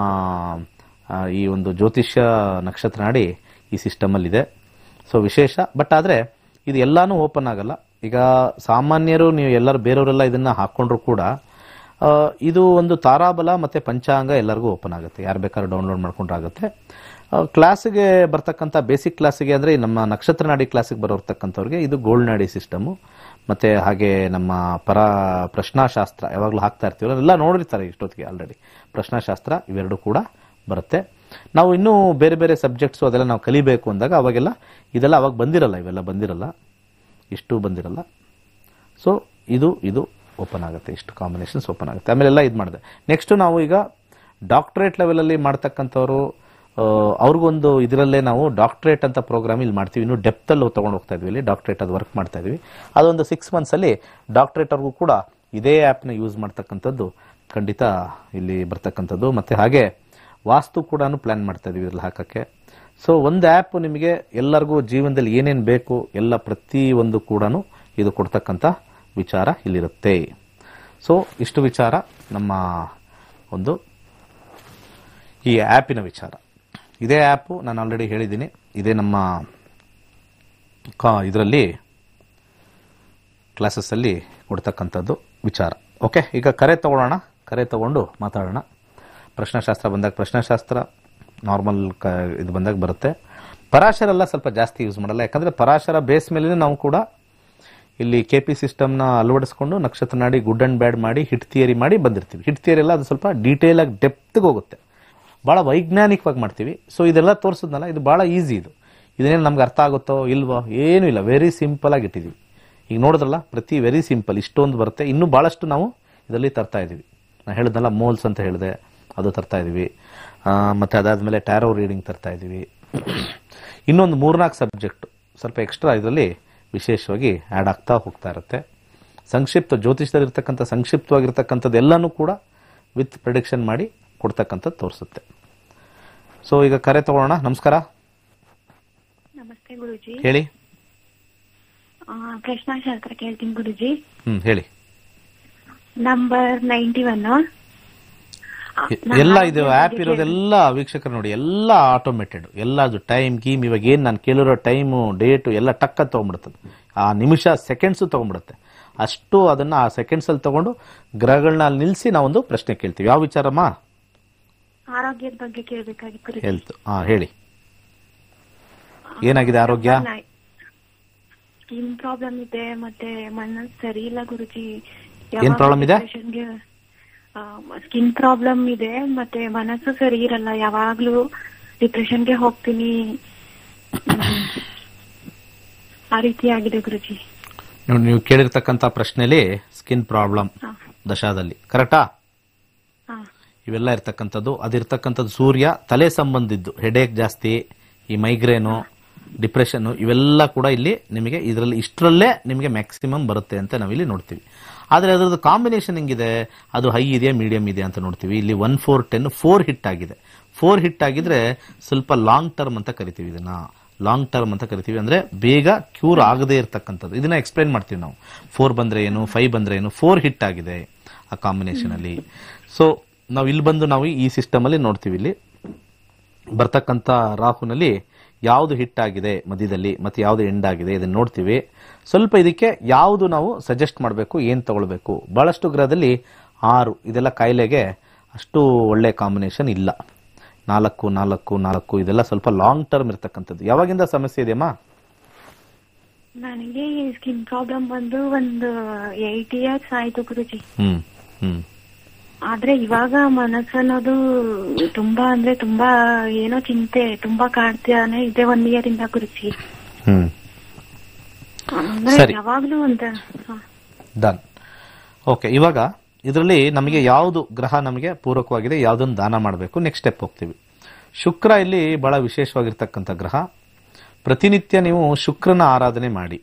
ಈ ಒಂದು ಜ್ಯೋತಿಷ್ಯ ನಕ್ಷತ್ರ ನಾಡಿ ಈ ಸಿಸ್ಟಮಲ್ಲಿದೆ. ಸೊ ವಿಶೇಷ. ಬಟ್ ಆದರೆ ಇದು ಎಲ್ಲನೂ ಓಪನ್ ಆಗಲ್ಲ. ಈಗ ಸಾಮಾನ್ಯರು ನೀವು ಎಲ್ಲರೂ ಬೇರೆಯವರೆಲ್ಲ ಇದನ್ನು ಹಾಕ್ಕೊಂಡ್ರು ಕೂಡ ಇದು ಒಂದು ತಾರಾಬಲ ಮತ್ತು ಪಂಚಾಂಗ ಎಲ್ಲರಿಗೂ ಓಪನ್ ಆಗುತ್ತೆ, ಯಾರು ಬೇಕಾದ್ರೂ ಡೌನ್ಲೋಡ್ ಮಾಡ್ಕೊಂಡ್ರಾಗುತ್ತೆ. ಕ್ಲಾಸಿಗೆ ಬರ್ತಕ್ಕಂಥ ಬೇಸಿಕ್ ಕ್ಲಾಸಿಗೆ ಅಂದರೆ ನಮ್ಮ ನಕ್ಷತ್ರ ನಾಡಿ ಕ್ಲಾಸಿಗೆ ಬರೋರ್ತಕ್ಕಂಥವ್ರಿಗೆ ಇದು ಗೋಲ್ಡ್ ನಾಡಿ ಸಿಸ್ಟಮು, ಮತ್ತು ಹಾಗೆ ನಮ್ಮ ಪ್ರಶ್ನಾಶಾಸ್ತ್ರ ಯಾವಾಗಲೂ ಹಾಕ್ತಾ ಇರ್ತೀವಿ, ಎಲ್ಲ ನೋಡಿರ್ತಾರೆ ಇಷ್ಟೊತ್ತಿಗೆ ಆಲ್ರೆಡಿ. ಪ್ರಶ್ನಾಶಾಸ್ತ್ರ ಇವೆರಡು ಕೂಡ ಬರುತ್ತೆ. ನಾವು ಇನ್ನೂ ಬೇರೆ ಬೇರೆ ಸಬ್ಜೆಕ್ಟ್ಸು ಅದೆಲ್ಲ ನಾವು ಕಲಿಬೇಕು ಅಂದಾಗ ಅವಾಗೆಲ್ಲ ಇದೆಲ್ಲ ಅವಾಗ ಬಂದಿರಲ್ಲ, ಇವೆಲ್ಲ ಬಂದಿರಲ್ಲ, ಇಷ್ಟು ಬಂದಿರಲ್ಲ. ಸೊ ಇದು ಓಪನ್ ಆಗುತ್ತೆ, ಇಷ್ಟು ಕಾಂಬಿನೇಷನ್ಸ್ ಓಪನ್ ಆಗುತ್ತೆ. ಆಮೇಲೆಲ್ಲ ಇದು ಮಾಡಿದೆ. ನೆಕ್ಸ್ಟು ನಾವು ಈಗ ಡಾಕ್ಟ್ರೇಟ್ ಲೆವೆಲಲ್ಲಿ ಮಾಡ್ತಕ್ಕಂಥವ್ರು, ಅವ್ರಿಗೊಂದು ಇದರಲ್ಲೇ ನಾವು ಡಾಕ್ಟ್ರೇಟ್ ಅಂತ ಪ್ರೋಗ್ರಾಮ್ ಇಲ್ಲಿ ಮಾಡ್ತೀವಿ. ಇನ್ನು ಡೆಪ್ತಲ್ಲಿ ತೊಗೊಂಡು ಹೋಗ್ತಾ ಇದ್ವಿ, ಇಲ್ಲಿ ಡಾಕ್ಟ್ರೇಟ್ ಅದು ವರ್ಕ್ ಮಾಡ್ತಾ ಇದ್ವಿ. ಅದೊಂದು 6 ಮಂತ್ಸಲ್ಲಿ ಡಾಕ್ಟ್ರೇಟ್ವರೆಗೂ ಕೂಡ ಇದೇ ಆ್ಯಪ್ನ ಯೂಸ್ ಮಾಡ್ತಕ್ಕಂಥದ್ದು ಖಂಡಿತ ಇಲ್ಲಿ ಬರ್ತಕ್ಕಂಥದ್ದು. ಮತ್ತು ಹಾಗೆ ವಾಸ್ತು ಕೂಡ ಪ್ಲ್ಯಾನ್ ಮಾಡ್ತಾ ಇದ್ವಿ ಇದ್ರಲ್ಲಿ ಹಾಕೋಕ್ಕೆ. ಸೊ ಒಂದು ಆ್ಯಪ್ ನಿಮಗೆ ಎಲ್ಲರಿಗೂ ಜೀವನದಲ್ಲಿ ಏನೇನು ಬೇಕು ಎಲ್ಲ ಪ್ರತಿಯೊಂದು ಕೂಡ ಇದು ಕೊಡ್ತಕ್ಕಂಥ ವಿಚಾರ ಇಲ್ಲಿರುತ್ತೆ. ಸೊ ಇಷ್ಟು ವಿಚಾರ ನಮ್ಮ ಒಂದು ಈ ಆ್ಯಪಿನ ವಿಚಾರ. ಇದೇ ಆ್ಯಪು ನಾನು ಆಲ್ರೆಡಿ ಹೇಳಿದ್ದೀನಿ, ಇದೇ ನಮ್ಮ ಇದರಲ್ಲಿ ಕ್ಲಾಸಸ್ಸಲ್ಲಿ ಕೊಡ್ತಕ್ಕಂಥದ್ದು ವಿಚಾರ. ಓಕೆ, ಈಗ ಕರೆ ತಗೊಳ್ಳೋಣ, ಕರೆ ತಗೊಂಡು ಮಾತಾಡೋಣ. ಪ್ರಶ್ನಾಶಾಸ್ತ್ರ ಬಂದಾಗ ಪ್ರಶ್ನಾಶಾಸ್ತ್ರ, ನಾರ್ಮಲ್ ಇದು ಬಂದಾಗ ಬರುತ್ತೆ. ಪರಾಶರೆಲ್ಲ ಸ್ವಲ್ಪ ಜಾಸ್ತಿ ಯೂಸ್ ಮಾಡಲ್ಲ, ಯಾಕಂದರೆ ಪರಾಶರ ಬೇಸ್ ಮೇಲೆ ನಾವು ಕೂಡ ಇಲ್ಲಿ KP ಸಿಸ್ಟಮ್ನ ಅಳವಡಿಸ್ಕೊಂಡು ನಕ್ಷತ್ರ ನಾಡಿ ಗುಡ್ ಆ್ಯಂಡ್ ಬ್ಯಾಡ್ ಮಾಡಿ ಹಿಟ್ ಥಿಯರಿ ಮಾಡಿ ಬಂದಿರ್ತೀವಿ. ಹಿಟ್ ಥಿಯರಿ ಎಲ್ಲ ಅದು ಸ್ವಲ್ಪ ಡೀಟೇಲಾಗಿ ಡೆಪ್ತ್ಗೆ ಹೋಗುತ್ತೆ, ಭಾಳ ವೈಜ್ಞಾನಿಕವಾಗಿ ಮಾಡ್ತೀವಿ. ಸೊ ಇದೆಲ್ಲ ತೋರಿಸಿದ್ನಲ್ಲ, ಇದು ಭಾಳ ಈಸಿ. ಇದನ್ನೇನು ನಮ್ಗೆ ಅರ್ಥ ಆಗುತ್ತೋ ಇಲ್ವೋ ಏನೂ ಇಲ್ಲ, ವೆರಿ ಸಿಂಪಲಾಗಿ ಇಟ್ಟಿದ್ದೀವಿ. ಈಗ ನೋಡಿದ್ರಲ್ಲ, ವೆರಿ ಸಿಂಪಲ್, ಇಷ್ಟೊಂದು ಬರುತ್ತೆ. ಇನ್ನೂ ಭಾಳಷ್ಟು ನಾವು ಇದರಲ್ಲಿ ತರ್ತಾ ಇದ್ದೀವಿ. ನಾನು ಹೇಳಿದ್ನಲ್ಲ, ಮೋಲ್ಸ್ ಅಂತ ಹೇಳಿದೆ, ಅದು ತರ್ತಾ ಇದ್ದೀವಿ. ಮತ್ತು ಅದಾದಮೇಲೆ ಟ್ಯಾರೋ ರೀಡಿಂಗ್ ತರ್ತಾ ಇದ್ದೀವಿ. ಇನ್ನೊಂದು 3-4 ಸಬ್ಜೆಕ್ಟು ಸ್ವಲ್ಪ ಎಕ್ಸ್ಟ್ರಾ ಇದರಲ್ಲಿ ವಿಶೇಷವಾಗಿ ಆ್ಯಡ್ ಆಗ್ತಾ ಹೋಗ್ತಾ ಇರುತ್ತೆ. ಸಂಕ್ಷಿಪ್ತ ಜ್ಯೋತಿಷದಲ್ಲಿರ್ತಕ್ಕಂಥ ಸಂಕ್ಷಿಪ್ತವಾಗಿರ್ತಕ್ಕಂಥದ್ದು ಎಲ್ಲನೂ ಕೂಡ ವಿತ್ ಪ್ರಿಡಿಕ್ಷನ್ ಮಾಡಿ ಕೊಡ್ತಕ್ಕಂಥದ್ದು ತೋರಿಸುತ್ತೆ. ಸೊ ಈಗ ಕರೆ ತಗೊಳ್ಳೋಣ. ನಮಸ್ಕಾರ.
ನಮಸ್ತೆ ಗುರುಜಿ.
ಹೇಳಿ.
ಪ್ರಶ್ನಾಶಾಸ್ತ್ರ ಕೇಳ್ತೀನಿ ಗುರುಜಿ.
ಹೇಳಿ.
ನಂಬರ್ 91
ಎಲ್ಲ ಇದು ಆ್ಯಪ್ ಇರೋದೆಲ್ಲ ವೀಕ್ಷಕರು ನೋಡಿ, ಎಲ್ಲ ಆಟೋಮೇಟೆಡ್, ಎಲ್ಲ ಅದು ಟೈಮ್ ಗೀಮ್. ಇವಾಗ ಏನು ನಾನು ಕೇಳಿರೋ ಟೈಮು ಡೇಟು ಎಲ್ಲ ಟಕ್ಕ ತೊಗೊಂಡ್ಬಿಡ್ತದೆ, ಆ ನಿಮಿಷ ಸೆಕೆಂಡ್ಸು ತೊಗೊಂಡ್ಬಿಡುತ್ತೆ. ಅಷ್ಟು ಅದನ್ನು ಆ ಸೆಕೆಂಡ್ಸಲ್ಲಿ ತೊಗೊಂಡು ಗ್ರಹಗಳನ್ನ ಅಲ್ಲಿ ನಿಲ್ಲಿಸಿ ನಾವೊಂದು ಪ್ರಶ್ನೆ ಕೇಳ್ತೀವಿ. ಯಾವ ವಿಚಾರಮ್ಮ?
ಆರೋಗ್ಯದ ಬಗ್ಗೆ ಕೇಳಬೇಕಾಗಿತ್ತು.
ಹೆಲ್ತ್. ಹೇಳಿ, ಏನಾಗಿದೆ ಆರೋಗ್ಯ?
ಸ್ಕಿನ್ ಪ್ರಾಬ್ಲಮ್ ಇದೆ, ಮತ್ತೆ ಮನಸ್ಸು ಸರಿ ಇಲ್ಲ ಗುರುಜಿ.
ಏನ್ ಪ್ರಾಬ್ಲಮ್ ಇದೆ?
ಸ್ಕಿನ್ ಪ್ರಾಬ್ಲಮ್ ಇದೆ, ಮತ್ತೆ ಮನಸ್ಸು ಸರಿ ಇರಲ್ಲ, ಯಾವಾಗ್ಲೂ ಡಿಪ್ರೆಷನ್ಗೆ ಹೋಗ್ತೀನಿ, ಆ ರೀತಿ ಆಗಿದೆ ಗುರುಜಿ.
ನೀವು ಕೇಳಿರ್ತಕ್ಕಂಥ ಪ್ರಶ್ನೆಯಲ್ಲಿ ಸ್ಕಿನ್ ಪ್ರಾಬ್ಲಮ್ ದಶಾದಲ್ಲಿ ಕರೆಕ್ಟಾ? ಇವೆಲ್ಲ ಇರ್ತಕ್ಕಂಥದ್ದು, ಅದಿರ್ತಕ್ಕಂಥದ್ದು ಸೂರ್ಯ ತಲೆ ಸಂಬಂಧಿದ್ದು, ಹೆಡೇಕ್ ಜಾಸ್ತಿ, ಈ ಮೈಗ್ರೇನು, ಡಿಪ್ರೆಷನ್ನು, ಇವೆಲ್ಲ ಕೂಡ ಇಲ್ಲಿ ನಿಮಗೆ ಇದರಲ್ಲಿ ಇಷ್ಟರಲ್ಲೇ ನಿಮಗೆ ಮ್ಯಾಕ್ಸಿಮಮ್ ಬರುತ್ತೆ ಅಂತ ನಾವಿಲ್ಲಿ ನೋಡ್ತೀವಿ. ಆದರೆ ಅದರದ್ದು ಕಾಂಬಿನೇಷನ್ ಹೆಂಗಿದೆ, ಅದು ಹೈ ಇದೆಯಾ ಮೀಡಿಯಂ ಇದೆ ಅಂತ ನೋಡ್ತೀವಿ. ಇಲ್ಲಿ 1 4 10 4 ಹಿಟ್ ಆಗಿದೆ. 4 ಹಿಟ್ ಆಗಿದ್ರೆ ಸ್ವಲ್ಪ ಲಾಂಗ್ ಟರ್ಮ್ ಅಂತ ಕರಿತೀವಿ, ಇದನ್ನ ಲಾಂಗ್ ಟರ್ಮ್ ಅಂತ ಕರಿತೀವಿ. ಅಂದ್ರೆ ಬೇಗ ಕ್ಯೂರ್ ಆಗದೆ ಇರತಕ್ಕಂಥದ್ದು. ಇದನ್ನ ಎಕ್ಸ್ಪ್ಲೈನ್ ಮಾಡ್ತೀವಿ ನಾವು. 4 ಬಂದ್ರೆ ಏನು, 5 ಬಂದ್ರೆ ಏನು. 4 ಹಿಟ್ ಆಗಿದೆ ಆ ಕಾಂಬಿನೇಷನ್ ಅಲ್ಲಿ. ಸೊ ನಾವು ಇಲ್ಲಿ ಬಂದು ನಾವು ಈ ಸಿಸ್ಟಮ್ ಅಲ್ಲಿ ನೋಡ್ತೀವಿ, ಇಲ್ಲಿ ಬರ್ತಕ್ಕಂಥ ರಾಹುನಲ್ಲಿ ಯಾವುದು ಹಿಟ್ ಆಗಿದೆ ಮಧ್ಯದಲ್ಲಿ ಮತ್ತೆ ಯಾವುದು ಎಂಡ್ ಆಗಿದೆ ಇದನ್ನ ನೋಡ್ತೀವಿ. ಸ್ವಲ್ಪ ಇದಕ್ಕೆ ಯಾವುದು ನಾವು ಸಜೆಸ್ಟ್ ಮಾಡಬೇಕು, ಏನು ತಗೊಳ್ಬೇಕು. ಬಹಳಷ್ಟು ಗ್ರಹದಲ್ಲಿ 6 ಇದೆಲ್ಲ ಕಾಯಿಲೆಗೆ ಅಷ್ಟು ಒಳ್ಳೆ ಕಾಂಬಿನೇಷನ್ ಇಲ್ಲ. 4 4 4 ಇದೆಲ್ಲ ಸ್ವಲ್ಪ ಲಾಂಗ್ ಟರ್ಮ್ ಇರ್ತಕ್ಕಂಥದ್ದು. ಯಾವಾಗಿಂದ ಸಮಸ್ಯೆ ಇದೆಯಮ್ಮ?
ನನಗೆ ಸ್ಕಿನ್ ಪ್ರಾಬ್ಲಮ್ ಬಂದು ಒಂದು 8 ಇಯರ್ಸ್ ಆಯ್ತು ಗುರುಜಿ. ಆದ್ರೆ ಇವಾಗ ಮನಸ್ಸನ್ನೋದು ತುಂಬಾ ಅಂದ್ರೆ ತುಂಬಾ ಏನೋ ಚಿಂತೆ ತುಂಬಾ ಕಾಡ್ತಾನೆ ಇದೆ 1 ಇಯರ್ ಇಂದ ಗುರುಜಿ. ಯಾವಾಗ್ಲೂ ಅಂತ
ಡನ್. ಓಕೆ, ಇವಾಗ ಇದರಲ್ಲಿ ನಮಗೆ ಯಾವುದು ಗ್ರಹ ನಮಗೆ ಪೂರಕವಾಗಿದೆ, ಯಾವುದನ್ನು ದಾನ ಮಾಡಬೇಕು, ನೆಕ್ಸ್ಟ್ ಸ್ಟೆಪ್ ಹೋಗ್ತೀವಿ. ಶುಕ್ರ ಇಲ್ಲಿ ಬಹಳ ವಿಶೇಷವಾಗಿರ್ತಕ್ಕಂಥ ಗ್ರಹ. ಪ್ರತಿನಿತ್ಯ ನೀವು ಶುಕ್ರನ ಆರಾಧನೆ ಮಾಡಿ.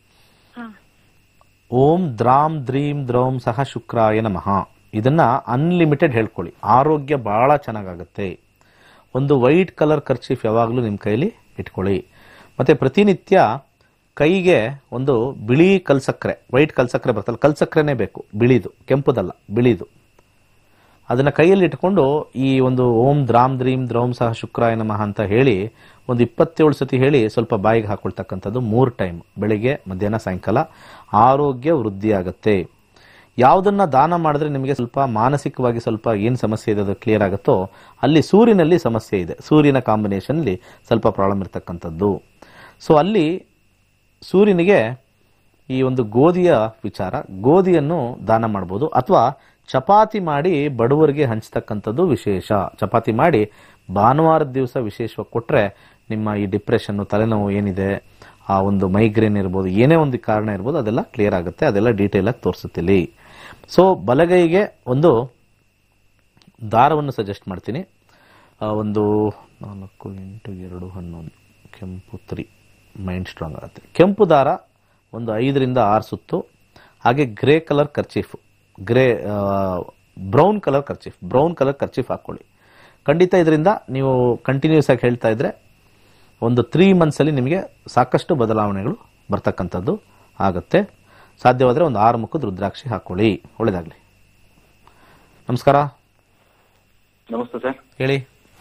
ಓಂ ದ್ರಾಂ ದ್ರೀಂ ದ್ರೌಂ ಸಹ ಶುಕ್ರಾಯ ನಮಃ. ಇದನ್ನ ಅನ್ಲಿಮಿಟೆಡ್ ಹೇಳ್ಕೊಳ್ಳಿ, ಆರೋಗ್ಯ ಬಹಳ ಚೆನ್ನಾಗಾಗುತ್ತೆ. ಒಂದು ವೈಟ್ ಕಲರ್ ಕರ್ಚೀಫ್ ಯಾವಾಗಲೂ ನಿಮ್ಮ ಕೈಲಿ ಇಟ್ಕೊಳ್ಳಿ. ಮತ್ತೆ ಪ್ರತಿನಿತ್ಯ ಕೈಗೆ ಒಂದು ಬಿಳಿ ಕಲ್ಸಕ್ಕರೆ, ವೈಟ್ ಕಲ್ಸಕ್ಕರೆ ಬರ್ತಲ್ಲ, ಕಲ್ಸಕ್ಕರೆನೇ ಬೇಕು, ಬಿಳಿದು, ಕೆಂಪುದಲ್ಲ, ಬಿಳಿದು. ಅದನ್ನ ಕೈಯಲ್ಲಿ ಇಟ್ಕೊಂಡು ಈ ಒಂದು ಓಂ ದ್ರಾಂ ದ್ರೀಂ ದ್ರೌಂ ಸಹ ಶುಕ್ರಾಯ ನಮಃ ಅಂತ ಹೇಳಿ ಒಂದು 27 ಸತಿ ಹೇಳಿ ಸ್ವಲ್ಪ ಬಾಯಿಗೆ ಹಾಕೊಳ್ತಕ್ಕಂಥದ್ದು 3 ಟೈಮ್, ಬೆಳಿಗ್ಗೆ ಮಧ್ಯಾಹ್ನ ಸಾಯಂಕಾಲ. ಆರೋಗ್ಯ ವೃದ್ಧಿ ಆಗುತ್ತೆ. ಯಾವುದನ್ನ ದಾನ ಮಾಡಿದ್ರೆ ನಿಮಗೆ ಸ್ವಲ್ಪ ಮಾನಸಿಕವಾಗಿ ಸ್ವಲ್ಪ ಏನು ಸಮಸ್ಯೆ ಇದೆ ಅದು ಕ್ಲಿಯರ್ ಆಗುತ್ತೋ ಅಲ್ಲಿ ಸೂರ್ಯನಲ್ಲಿ ಸಮಸ್ಯೆ ಇದೆ. ಸೂರ್ಯನ ಕಾಂಬಿನೇಷನ್ಲಿ ಸ್ವಲ್ಪ ಪ್ರಾಬ್ಲಮ್ ಇರ್ತಕ್ಕಂಥದ್ದು. ಸೊ ಅಲ್ಲಿ ಸೂರ್ಯನಿಗೆ ಈ ಒಂದು ಗೋಧಿಯ ವಿಚಾರ, ಗೋಧಿಯನ್ನು ದಾನ ಮಾಡ್ಬೋದು ಅಥವಾ ಚಪಾತಿ ಮಾಡಿ ಬಡವರಿಗೆ ಹಂಚ್ತಕ್ಕಂಥದ್ದು ವಿಶೇಷ. ಚಪಾತಿ ಮಾಡಿ ಭಾನುವಾರದ ದಿವಸ ವಿಶೇಷವಾಗಿ ಕೊಟ್ಟರೆ ನಿಮ್ಮ ಈ ಡಿಪ್ರೆಷನ್ನು, ತಲೆನೋವು ಏನಿದೆ, ಆ ಒಂದು ಮೈಗ್ರೇನ್ ಇರ್ಬೋದು, ಏನೇ ಒಂದು ಕಾರಣ ಇರ್ಬೋದು, ಅದೆಲ್ಲ ಕ್ಲಿಯರ್ ಆಗುತ್ತೆ. ಅದೆಲ್ಲ ಡೀಟೇಲ್ ಆಗಿ ತೋರಿಸುತ್ತಿಲ್ಲಿ. ಸೊ ಬಲಗೈಗೆ ಒಂದು ದಾರವನ್ನು ಸಜೆಸ್ಟ್ ಮಾಡ್ತೀನಿ. ಒಂದು 4, 8, 2, 11 ಕೆಂಪು 3 ಮೈಂಡ್ ಸ್ಟ್ರಾಂಗ್ ಆಗುತ್ತೆ. ಕೆಂಪು ದಾರ ಒಂದು 5ರಿಂದ 6 ಸುತ್ತು, ಹಾಗೆ grey colour kerchief, brown colour kerchief ಹಾಕೊಳ್ಳಿ. ಖಂಡಿತ ಇದರಿಂದ ನೀವು ಕಂಟಿನ್ಯೂಸ್ ಆಗಿ ಹೇಳ್ತಾ ಇದ್ರೆ ಒಂದು 3 ಮಂತ್ಸಲ್ಲಿ ನಿಮಗೆ ಸಾಕಷ್ಟು ಬದಲಾವಣೆಗಳು ಬರ್ತಕ್ಕಂಥದ್ದು ಆಗುತ್ತೆ. ಸಾಧ್ಯವಾದರೆ ಒಂದು 6 ಮುಖದ ರುದ್ರಾಕ್ಷಿ ಹಾಕೊಳ್ಳಿ. ಒಳ್ಳೆಯದಾಗಲಿ. ನಮಸ್ಕಾರ.
ನಮಸ್ತೆ ಸರ್.
ಹೇಳಿ.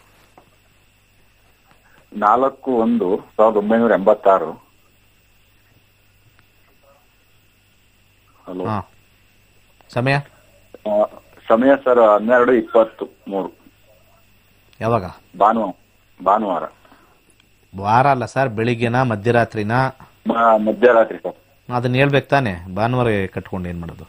4/1/1986. ಹಲೋ.
ಸಮಯ
ಸರ್ 12:23.
ಯಾವಾಗ?
ಭಾನುವಾರ.
ವಾರ ಅಲ್ಲ ಸರ್, ಬೆಳಿಗ್ಗೆನಾ ಮಧ್ಯರಾತ್ರಿನಾ?
ಮಧ್ಯರಾತ್ರಿ ಸರ್.
ಅದನ್ನ ಹೇಳ್ಬೇಕು ತಾನೆ. ಭಾನುವಾರ ಕಟ್ಕೊಂಡು ಏನ್ ಮಾಡೋದು?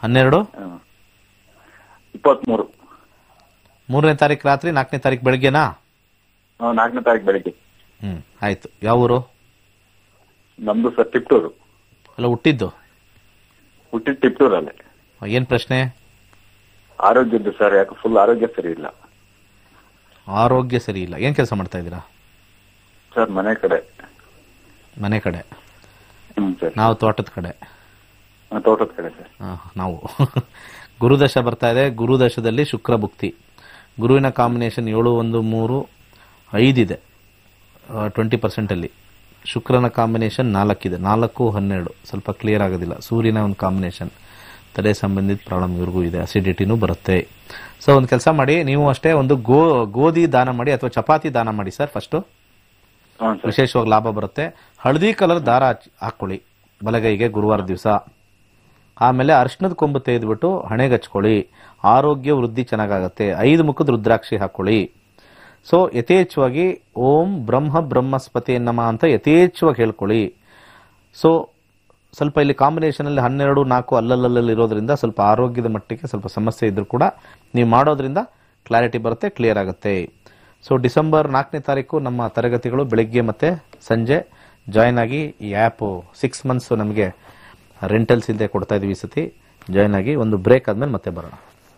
12:23. 3ನೇ ತಾರೀಕು ರಾತ್ರಿ, 4ನೇ ತಾರೀಕು ಬೆಳಿಗ್ಗೆನಾ?
4ನೇ ತಾರೀಕು ಬೆಳಿಗ್ಗೆ.
ಆಯ್ತು. ಯಾವ ಊರು?
ನಮ್ದು ಸರ್ ಟಿಪ್ಟೂರು.
ಅಲ್ಲ, ಹುಟ್ಟಿದ್ದು
ಟಿಪ್ಟೂರಲ್ಲೇ.
ಏನ್ ಪ್ರಶ್ನೆ?
ಆರೋಗ್ಯದ್ದು ಸರ್. ಯಾಕೆ ಫುಲ್ ಆರೋಗ್ಯ ಸರಿ ಇಲ್ಲ.
ಆರೋಗ್ಯ ಸರಿ ಇಲ್ಲ. ಏನ್ ಕೆಲಸ ಮಾಡ್ತಾ ಇದ್ದೀರಾ
ಸರ್? ಮನೆ ಕಡೆ. ಸರ್.
ನಾವು ತೋಟದ ಕಡೆ
ಸರ್.
ನಾವು ಗುರುದಶ ಬರ್ತಾ ಇದೆ. ಗುರುದಶದಲ್ಲಿ ಶುಕ್ರ ಭುಕ್ತಿ. ಗುರುವಿನ ಕಾಂಬಿನೇಷನ್ 7, 1, 3, 5 ಇದೆ 20% ಅಲ್ಲಿ. ಶುಕ್ರನ ಕಾಂಬಿನೇಷನ್ 4 ಇದೆ. 4, 12 ಸ್ವಲ್ಪ ಕ್ಲಿಯರ್ ಆಗೋದಿಲ್ಲ. ಸೂರ್ಯನ ಒಂದು ಕಾಂಬಿನೇಷನ್, ತಲೆ ಸಂಬಂಧಿತ ಪ್ರಾಬ್ಲಮ್ ಇವ್ರಿಗೂ ಇದೆ. ಅಸಿಡಿಟಿನೂ ಬರುತ್ತೆ. ಸೊ ಒಂದು ಕೆಲಸ ಮಾಡಿ, ನೀವು ಅಷ್ಟೇ ಒಂದು ಗೋಧಿ ದಾನ ಮಾಡಿ ಅಥವಾ ಚಪಾತಿ ದಾನ ಮಾಡಿ ಸರ್. ಫಸ್ಟು ವಿಶೇಷವಾಗಿ ಲಾಭ ಬರುತ್ತೆ. ಹಳದಿ ಕಲರ್ ದಾರ ಹಾಕೊಳ್ಳಿ ಬಲಗೈಗೆ ಗುರುವಾರ ದಿವಸ. ಆಮೇಲೆ ಅರಿಶಿಣದ ಕೊಂಬು ತೆಗೆದ್ಬಿಟ್ಟು ಹಣೆಗೆ ಹಚ್ಕೊಳ್ಳಿ. ಆರೋಗ್ಯ ವೃದ್ಧಿ ಚೆನ್ನಾಗಾಗತ್ತೆ. 5 ಮುಖದ ರುದ್ರಾಕ್ಷಿ ಹಾಕೊಳ್ಳಿ. ಸೊ ಯಥೇಚ್ಛವಾಗಿ ಓಂ ಬ್ರಹ್ಮಸ್ಪತಿ ನಮಃ ಅಂತ ಯಥೇಚ್ಛವಾಗಿ ಹೇಳ್ಕೊಳ್ಳಿ. ಸೊ ಸ್ವಲ್ಪ ಇಲ್ಲಿ ಕಾಂಬಿನೇಷನ್ ಅಲ್ಲಿ 12, 4 ಅಲ್ಲಲ್ಲಿ ಇರೋದ್ರಿಂದ ಸ್ವಲ್ಪ ಆರೋಗ್ಯದ ಮಟ್ಟಿಗೆ ಸ್ವಲ್ಪ ಸಮಸ್ಯೆ ಇದ್ರೂ ಕೂಡ ನೀವು ಮಾಡೋದ್ರಿಂದ ಕ್ಲಾರಿಟಿ ಬರುತ್ತೆ, ಕ್ಲಿಯರ್ ಆಗುತ್ತೆ. ಸೊ ಡಿಸೆಂಬರ್ 4ನೇ ತಾರೀಕು ನಮ್ಮ ತರಗತಿಗಳು ಬೆಳಿಗ್ಗೆ ಮತ್ತೆ ಸಂಜೆ ಜಾಯ್ನ್ ಆಗಿ. ಈ ಆ್ಯಪು 6 ಮಂತ್ಸ್ ನಮಗೆ ರೆಂಟಲ್ಸ್ ಇಲ್ಲದೆ ಕೊಡ್ತಾ ಇದೀವಿ. ಈ ಸತಿ ಜಾಯ್ನ್ ಆಗಿ ಒಂದು ಬ್ರೇಕ್ ಆದ್ಮೇಲೆ ಮತ್ತೆ ಬರೋಣ.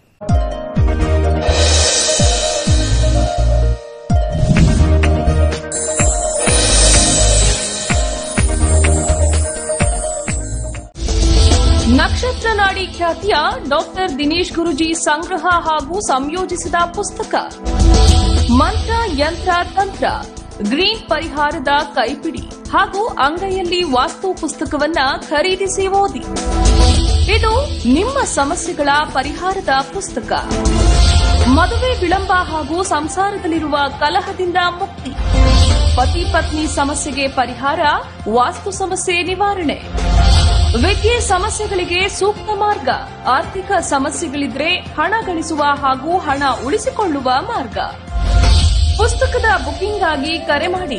ನಕ್ಷತ್ರ ನಾಡಿ ಖ್ಯಾತಿಯ ಡಾಕ್ಟರ್ ದಿನೇಶ್ ಗುರುಜಿ ಸಂಗ್ರಹ ಹಾಗೂ ಸಂಯೋಜಿಸಿದ ಪುಸ್ತಕ ಮಂತ್ರ ಯಂತ್ರ ತಂತ್ರ, ಗ್ರೀನ್ ಪರಿಹಾರದ ಕೈಪಿಡಿ ಹಾಗೂ ಅಂಗೈಯಲ್ಲಿ ವಾಸ್ತು ಪುಸ್ತಕವನ್ನ ಖರೀದಿಸಿ ಓದಿ. ಇದು ನಿಮ್ಮ ಸಮಸ್ಯೆಗಳ ಪರಿಹಾರದ ಪುಸ್ತಕ. ಮದುವೆ ವಿಳಂಬ ಹಾಗೂ ಸಂಸಾರದಲ್ಲಿರುವ ಕಲಹದಿಂದ ಮುಕ್ತಿ, ಪತಿ ಪತ್ನಿ ಸಮಸ್ಯೆಗೆ ಪರಿಹಾರ, ವಾಸ್ತು ಸಮಸ್ಯೆ ನಿವಾರಣೆ, ವಿದ್ಯೆ ಸಮಸ್ಯೆಗಳಿಗೆ ಸೂಕ್ತ ಮಾರ್ಗ, ಆರ್ಥಿಕ ಸಮಸ್ಯೆಗಳಿದ್ರೆ ಹಣ ಗಳಿಸುವ ಹಾಗೂ ಹಣ ಉಳಿಸಿಕೊಳ್ಳುವ ಮಾರ್ಗ. ಪುಸ್ತಕದ ಬುಕಿಂಗ್ ಆಗಿ ಕರೆ ಮಾಡಿ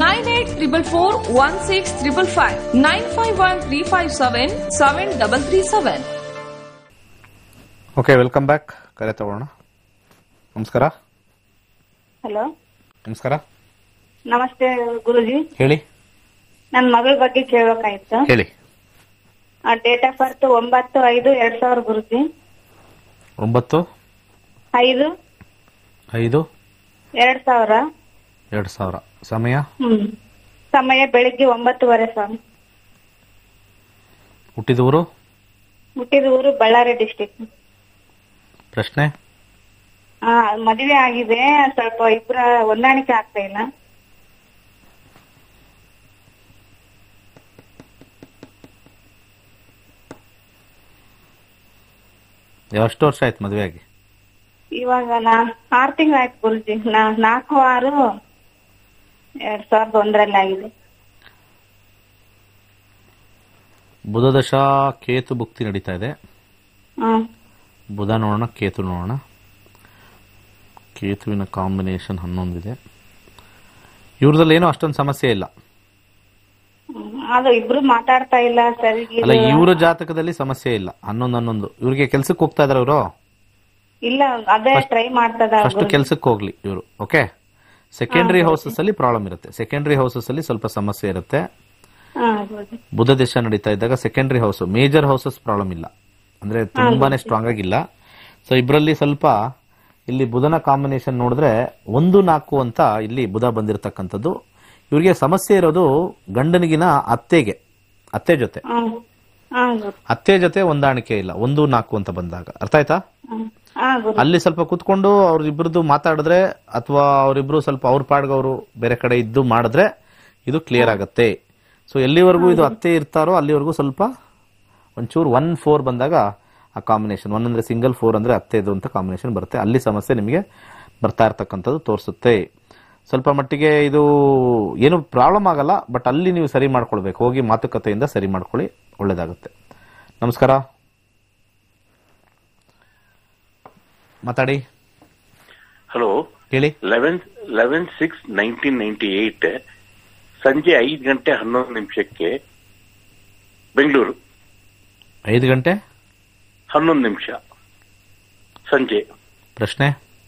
98441655 9513577337.
Okay, welcome back. ಕರೆ ತಗೋಣ. ನಮಸ್ಕಾರ.
ಹಲೋ.
ನಮಸ್ಕಾರ.
ನಮಸ್ತೆ ಗುರುಜಿ.
ಹೇಳಿ.
ನನ್ನ ಮಗಳ ಬಗ್ಗೆ ಕೇಳಬೇಕಾಯ್ತು.
ಹೇಳಿ.
Date of birth 9/5/2000 guruji.
9/5/2000. ಸಮಯ?
ಸಮಯ ಬೆಳಿಗ್ಗೆ 9:30 ಸರ್.
ಹುಟ್ಟಿದ ಊರು?
ಹುಟ್ಟಿದ ಊರು ಬಳ್ಳಾರಿ ಡಿಸ್ಟಿಕ್.
ಪ್ರಶ್ನೆ?
ಮದುವೆ ಆಗಿದೆ, ಸ್ವಲ್ಪ ಇಬ್ಬರ ಹೊಂದಾಣಿಕೆ ಆಗ್ತಾ ಇಲ್ಲ.
ಎಷ್ಟು ವರ್ಷ ಆಯ್ತು ಮದುವೆ ಆಗಿ?
ಇವಾಗ 6 ತಿಂಗಳು ಆಯ್ತು ಗುರುಜಿ. 4/6/2001 ಆಗಿದೆ.
ಬುಧದಶ ಕೇತು ಭುಕ್ತಿ ನಡೀತಾ ಇದೆ. ಬುಧ ನೋಡೋಣ, ಕೇತು ನೋಡೋಣ. ಕೇತುವಿನ ಕಾಂಬಿನೇಷನ್ 11 ಇದೆ. ಇವ್ರದಲ್ಲಿ ಏನೋ ಅಷ್ಟೊಂದು ಸಮಸ್ಯೆ ಇಲ್ಲ.
ಅದು ಇಬ್ರು ಮಾತಾಡ್ತಾ ಇಲ್ಲ ಸರಿ.
ಅಲ್ಲ, ಇವರ ಜಾತಕದಲ್ಲಿ ಸಮಸ್ಯೆ ಇಲ್ಲ. 11 ಇವ್ರಿಗೆ ಕೆಲ್ಸಕ್ಕೆ ಹೋಗ್ತಾ ಇದಾರೆ ಇವರು?
ಇಲ್ಲ, ಅದೇ ಟ್ರೈ ಮಾಡ್ತದ.
ಫಸ್ಟ್ ಕೆಲ್ಸಕ್ಕೆ ಹೋಗ್ಲಿ ಇವರು. ಓಕೆ, ಸೆಕೆಂಡರಿ ಹೌಸಸ್ ಅಲ್ಲಿ ಪ್ರಾಬ್ಲಮ್ ಇರುತ್ತೆ. ಸೆಕೆಂಡರಿ ಹೌಸಸ್ ಅಲ್ಲಿ ಸ್ವಲ್ಪ ಸಮಸ್ಯೆ ಇರುತ್ತೆ. ಬುಧ ದೇಶ ನಡೀತಾ ಇದ್ದಾಗ secondary house, major houses problem ಇಲ್ಲ, ಅಂದ್ರೆ ತುಂಬಾನೇ ಸ್ಟ್ರಾಂಗ್ ಆಗಿಲ್ಲ. ಸೊ ಇಬ್ರಲ್ಲಿ ಸ್ವಲ್ಪ ಇಲ್ಲಿ ಬುಧನ ಕಾಂಬಿನೇಷನ್ ನೋಡಿದ್ರೆ 1-4 ಅಂತ ಇಲ್ಲಿ ಬುಧ ಬಂದಿರತಕ್ಕಂಥದ್ದು. ಇವ್ರಿಗೆ ಸಮಸ್ಯೆ ಇರೋದು ಗಂಡನಿಗಿನ ಅತ್ತೆ ಜೊತೆ ಹೊಂದಾಣಿಕೆ ಇಲ್ಲ. 1-4 ಅಂತ ಬಂದಾಗ ಅರ್ಥ ಆಯ್ತಾ? ಅಲ್ಲಿ ಸ್ವಲ್ಪ ಕುತ್ಕೊಂಡು ಅವ್ರಿಬ್ರದ್ದು ಮಾತಾಡಿದ್ರೆ, ಅಥವಾ ಅವರಿಬ್ರು ಸ್ವಲ್ಪ ಅವ್ರ ಪಾಡ್ಗವರು ಬೇರೆ ಕಡೆ ಇದ್ದು ಮಾಡಿದ್ರೆ ಇದು ಕ್ಲಿಯರ್ ಆಗತ್ತೆ. ಸೊ ಎಲ್ಲಿವರೆಗೂ ಇದು ಅತ್ತೆ ಇರ್ತಾರೋ ಅಲ್ಲಿವರೆಗೂ ಸ್ವಲ್ಪ ಒಂಚೂರು 1-4 ಬಂದಾಗ ಆ ಕಾಂಬಿನೇಷನ್, 1 ಅಂದ್ರೆ ಸಿಂಗಲ್, 4 ಅಂದ್ರೆ ಅತ್ತೆದು ಅಂತ ಕಾಂಬಿನೇಷನ್ ಬರುತ್ತೆ. ಅಲ್ಲಿ ಸಮಸ್ಯೆ ನಿಮಗೆ ಬರ್ತಾ ಇರ್ತಕ್ಕಂಥದ್ದು ತೋರಿಸುತ್ತೆ. ಸ್ವಲ್ಪ ಮಟ್ಟಿಗೆ ಇದು ಏನು ಪ್ರಾಬ್ಲಮ್ ಆಗಲ್ಲ, ಬಟ್ ಅಲ್ಲಿ ನೀವು ಸರಿ ಮಾಡ್ಕೊಳ್ಬೇಕು. ಹೋಗಿ ಮಾತುಕತೆಯಿಂದ ಸರಿ ಮಾಡ್ಕೊಳ್ಳಿ, ಒಳ್ಳೇದಾಗುತ್ತೆ. ನಮಸ್ಕಾರ, ಮಾತಾಡಿ.
ಹಲೋ,
ಹೇಳಿ.
11/6/1998 ಸಂಜೆ 5 ಗಂಟೆ 11 ನಿಮಿಷಕ್ಕೆ ಬೆಂಗಳೂರು.
5 ಗಂಟೆ
11 ನಿಮಿಷ ಸಂಜೆ.
ಪ್ರಶ್ನೆ?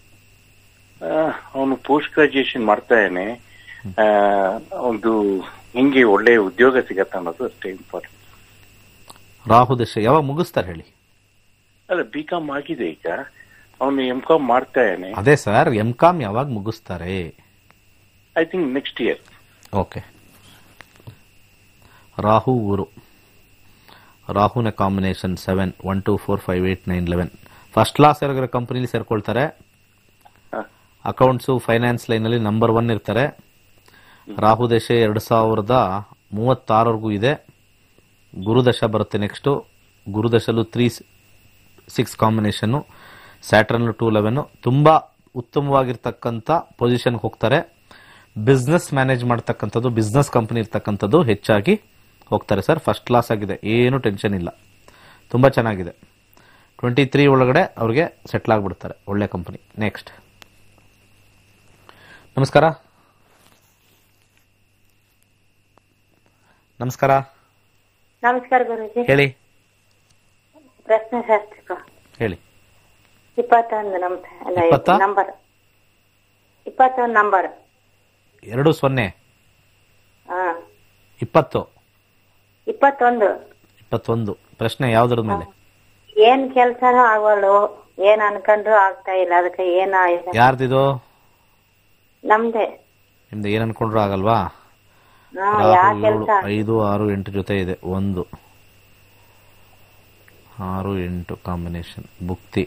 ಅವನು ಪೋಸ್ಟ್ ಗ್ರಾಜುಯೇಷನ್ ಮಾಡ್ತಾ ಇದ್ದಾನೆ. ಒಂದು ಹಿಂಗೆ ಒಳ್ಳೆ ಉದ್ಯೋಗ ಸಿಗತ್ತ ಅನ್ನೋದು ಅಷ್ಟೇ ಇಂಪಾರ್ಟೆಂಟ್.
ರಾಹು ದಶೆ ಯಾವಾಗ ಮುಗಿಸ್ತಾರೆ ಹೇಳಿ?
ಅಲ್ಲ, B.Com ಆಗಿದೆ ಈಗ, ಅವನು M.Com ಮಾಡ್ತಾ ಇದ್ದಾನೆ.
ಅದೇ ಸರ್, M.Com ಯಾವಾಗ ಮುಗಿಸ್ತಾರೆ?
I think next year.
Okay. Rahu Guru, ರಾಹುನ ಕಾಂಬಿನೇಷನ್ 7 1 2 4 5 8 9 11. ಫಸ್ಟ್ ಕ್ಲಾಸ್ ಇರೋ ಕಂಪನಿಲಿ ಸೇರ್ಕೊಳ್ತಾರೆ. ಅಕೌಂಟ್ಸು ಫೈನಾನ್ಸ್ ಲೈನಲ್ಲಿ ನಂಬರ್ 1 ಇರ್ತಾರೆ. ರಾಹು ದಶೆ 2036 ಇದೆ. ಗುರುದಶ ಬರುತ್ತೆ ನೆಕ್ಸ್ಟ್. ಗುರುದಶಲು 3-6 combination, Saturn 2-11. ತುಂಬಾ ಉತ್ತಮವಾಗಿರ್ತಕ್ಕಂಥ ಪೊಸಿಷನ್ಗೆ ಹೋಗ್ತಾರೆ. ಬಿಸ್ನೆಸ್ ಮ್ಯಾನೇಜ್ ಮಾಡ್ತಕ್ಕಂಥದ್ದು, ಬಿಸ್ನೆಸ್ ಕಂಪನಿ ಇರ್ತಕ್ಕಂಥದ್ದು ಹೆಚ್ಚಾಗಿ ಹೋಗ್ತಾರೆ ಸರ್. ಫಸ್ಟ್ ಕ್ಲಾಸ್ ಆಗಿದೆ, ಏನು ಟೆನ್ಷನ್ ಇಲ್ಲ, ತುಂಬಾ ಚೆನ್ನಾಗಿದೆ. 23 ಒಳಗಡೆ ಅವ್ರಿಗೆ ಸೆಟ್ಲ್ ಆಗ್ಬಿಡ್ತಾರೆ, ಒಳ್ಳೆ ಕಂಪನಿ. ನೆಕ್ಸ್ಟ್. ನಮಸ್ಕಾರ. ನಮಸ್ಕಾರ.
ನಮಸ್ಕಾರ ಗುರುಜಿ.
ಹೇಳಿ.
ಪ್ರಶ್ನೆ ಶಾಸ್ತ್ರ
ಹೇಳಿ.
21 ನಂಬರ್ 21 ನಂಬರ್
20 20 21. ಪ್ರಶ್ನೆ ಯಾವ್ದ್ರ ಮೇಲೆ?
ಏನ್ ಕೆಲ್ಸ ಆಗೋಳು, ಏನ್ ಅನ್ಕೊಂಡ್ರು ಆಗ್ತಾ ಇಲ್ಲ, ಅದಕ್ಕೆ ಏನಾಯ್ತು?
ಯಾರ್ದಿದು?
ನಮ್ದೆ.
ನಿಮ್ದು ಏನ್ ಅನ್ಕೊಂಡ್ರು ಆಗಲ್ವಾ? 5 6 8 ಜೊತೆ ಇದೆ. 1 6 8 ಕಾಂಬಿನೇಷನ್. ಭುಕ್ತಿ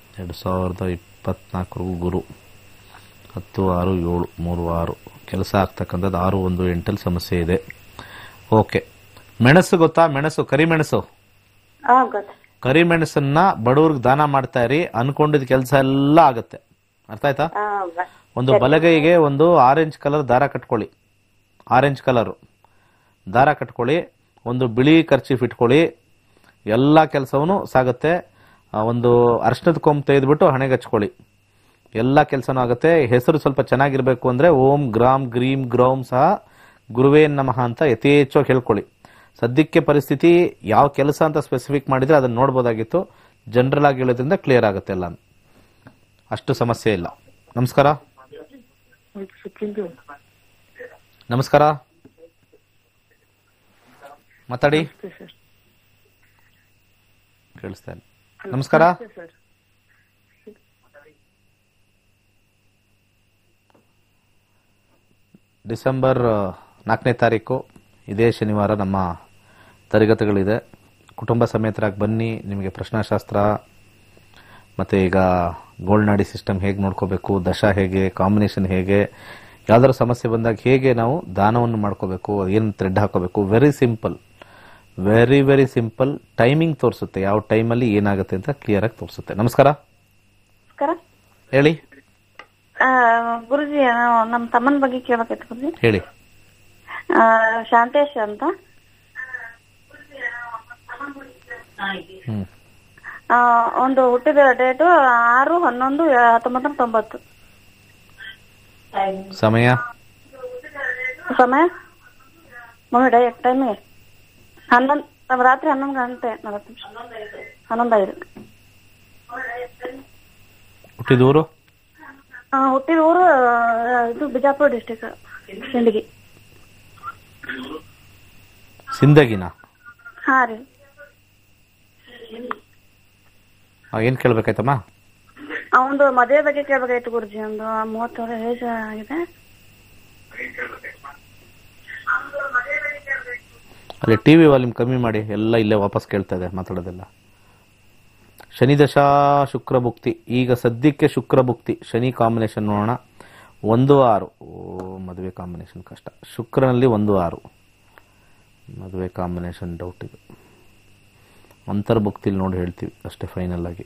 2024 ಗುರು 10 6 7 3 6 ಕೆಲಸ ಆಗ್ತಕ್ಕಂಥದ್ದು 6 1 8 ಸಮಸ್ಯೆ ಇದೆ. ಓಕೆ. ಮೆಣಸು ಗೊತ್ತಾ? ಮೆಣಸು, ಕರಿಮೆಣಸು. ಕರಿಮೆಣಸನ್ನ ಬಡವ್ರಿಗೆ ದಾನ ಮಾಡ್ತಾ ಇರಿ, ಅನ್ಕೊಂಡಿದ್ ಕೆಲಸ ಎಲ್ಲ ಆಗತ್ತೆ. ಅರ್ಥ ಆಯ್ತಾ? ಒಂದು ಬಲಗೈಗೆ ಒಂದು ಆರೆಂಜ್ ಕಲರ್ ದಾರ ಕಟ್ಕೊಳ್ಳಿ, ಆರೆಂಜ್ ಕಲರ್ ದಾರ ಕಟ್ಕೊಳ್ಳಿ. ಒಂದು ಬಿಳಿ ಕರ್ಚೀಫ್ ಇಟ್ಕೊಳ್ಳಿ, ಎಲ್ಲ ಕೆಲಸವೂ ಸಾಗುತ್ತೆ. ಒಂದು ಅರ್ಶನದ ಕೊಂಬು ತೆಗೆದ್ಬಿಟ್ಟು ಹಣೆಗೆ ಹಚ್ಕೊಳ್ಳಿ, ಎಲ್ಲ ಕೆಲಸನೂ ಆಗುತ್ತೆ. ಹೆಸರು ಸ್ವಲ್ಪ ಚೆನ್ನಾಗಿರ್ಬೇಕು ಅಂದ್ರೆ ಓಂ ಗ್ರಾಮ್ ಗ್ರೀಂ ಗ್ರೌಮ್ ಸಹ ಗುರುವೇ ನಮಃ ಅಂತ ಯಥೇಚ್ಛವಾಗಿ ಹೇಳ್ಕೊಳ್ಳಿ. ಸದ್ಯಕ್ಕೆ ಪರಿಸ್ಥಿತಿ ಯಾವ ಕೆಲಸ ಅಂತ ಸ್ಪೆಸಿಫಿಕ್ ಮಾಡಿದ್ರೆ ಅದನ್ನ ನೋಡ್ಬೋದಾಗಿತ್ತು. ಜನರಲ್ ಆಗಿ ಹೇಳೋದ್ರಿಂದ ಕ್ಲಿಯರ್ ಆಗುತ್ತೆ ಎಲ್ಲ, ಅಷ್ಟು ಸಮಸ್ಯೆ ಇಲ್ಲ. ನಮಸ್ಕಾರ. ನಮಸ್ಕಾರ, ಮಾತಾಡಿ. ಕೇಳಿಸ್ತಾ ಇಲ್ಲ. ನಮಸ್ಕಾರ. ಡಿಸೆಂಬರ್ 4ನೇ ತಾರೀಕು ಇದೇ ಶನಿವಾರ ನಮ್ಮ ತರಗತಿಗಳಿದೆ. ಕುಟುಂಬ ಸಮೇತರಾಗಿ ಬನ್ನಿ. ನಿಮಗೆ ಪ್ರಶ್ನಾಶಾಸ್ತ್ರ ಮತ್ತು ಈಗ ಗೋಲ್ಡ್ ನಾಡಿ ಸಿಸ್ಟಮ್ ಹೇಗೆ ನೋಡ್ಕೋಬೇಕು, ದಶ ಹೇಗೆ, ಕಾಂಬಿನೇಷನ್ ಹೇಗೆ, ಯಾವ್ದಾದ್ರು ಸಮಸ್ಯೆ ಬಂದಾಗ ಹೇಗೆ ನಾವು ದಾನವನ್ನು ಮಾಡ್ಕೋಬೇಕು, ಏನು ಥ್ರೆಡ್ ಹಾಕೋಬೇಕು, very simple, very simple. Timing ತೋರಿಸುತ್ತೆ, ಯಾವ ಟೈಮಲ್ಲಿ ಏನಾಗುತ್ತೆ ಅಂತ ಕ್ಲಿಯರ್ ಆಗಿ ತೋರಿಸುತ್ತೆ. ನಮಸ್ಕಾರ. ಹೇಳಿ.
ಗುರುಜಿ, ನಮ್ಮ ತಮ್ಮನ ಬಗ್ಗೆ ಕೇಳಬೇಕಿತ್ತು ಗುರುಜಿ.
ಹೇಳಿ.
ಶಾಂತೇಶ್ ಅಂತ. ಒಂದು ಹುಟ್ಟಿದ ಡೇಟು 6/11/1990.
ಸಮಯ
ಸಮಯ ಮಮ್ಮಿ ಡೈರೆಕ್ಟ್ ಟೈಮಿಗೆ 11 ರಾತ್ರಿ 11 ಗಂಟೆ 40 ನಿಮಿಷ 11:05.
ಹುಟ್ಟಿದ ಊರು
ಹುಟ್ಟಿದ ಊರು ಇದು ಬಿಜಾಪುರ ಡಿಸ್ಟಿಕ್ ಸಿಂದಗಿ.
ಸಿಂದಗಿನ?
ಹಾ ರೀ.
ಏನ್ ಕೇಳ್ಬೇಕಾಯ್ತಮ್ಮ?
ಒಂದು ಮದುವೆ ಬಗ್ಗೆ ಕೇಳ್ಬೇಕಾಯ್ತು ಗುರುಜಿ. ಒಂದು 30 ವರ್ಷ ಏಜ್ ಆಗಿದೆ.
ಅಲ್ಲಿ ಟಿವಿ ವಾಲ್ಯೂಮ್ ಕಮ್ಮಿ ಮಾಡಿ, ಎಲ್ಲ ಇಲ್ಲೇ ವಾಪಸ್ ಕೇಳ್ತಾ ಇದೆ ಮಾತಾಡೋದೆಲ್ಲ. ಶನಿ ದಶಾ ಶುಕ್ರ ಭುಕ್ತಿ, ಈಗ ಸದ್ಯಕ್ಕೆ ಶುಕ್ರ ಭುಕ್ತಿ. ಶನಿ ಕಾಂಬಿನೇಷನ್ ನೋಡೋಣ. 1-6. ಮದುವೆ ಕಾಂಬಿನೇಷನ್ ಕಷ್ಟ. ಶುಕ್ರನಲ್ಲಿ 1-6 ಮದುವೆ ಕಾಂಬಿನೇಷನ್ ಡೌಟ್. ಇದು ಅಂತರ್ಭುಕ್ತಿಲಿ ನೋಡಿ ಹೇಳ್ತೀವಿ ಅಷ್ಟೇ ಫೈನಲ್ ಆಗಿ.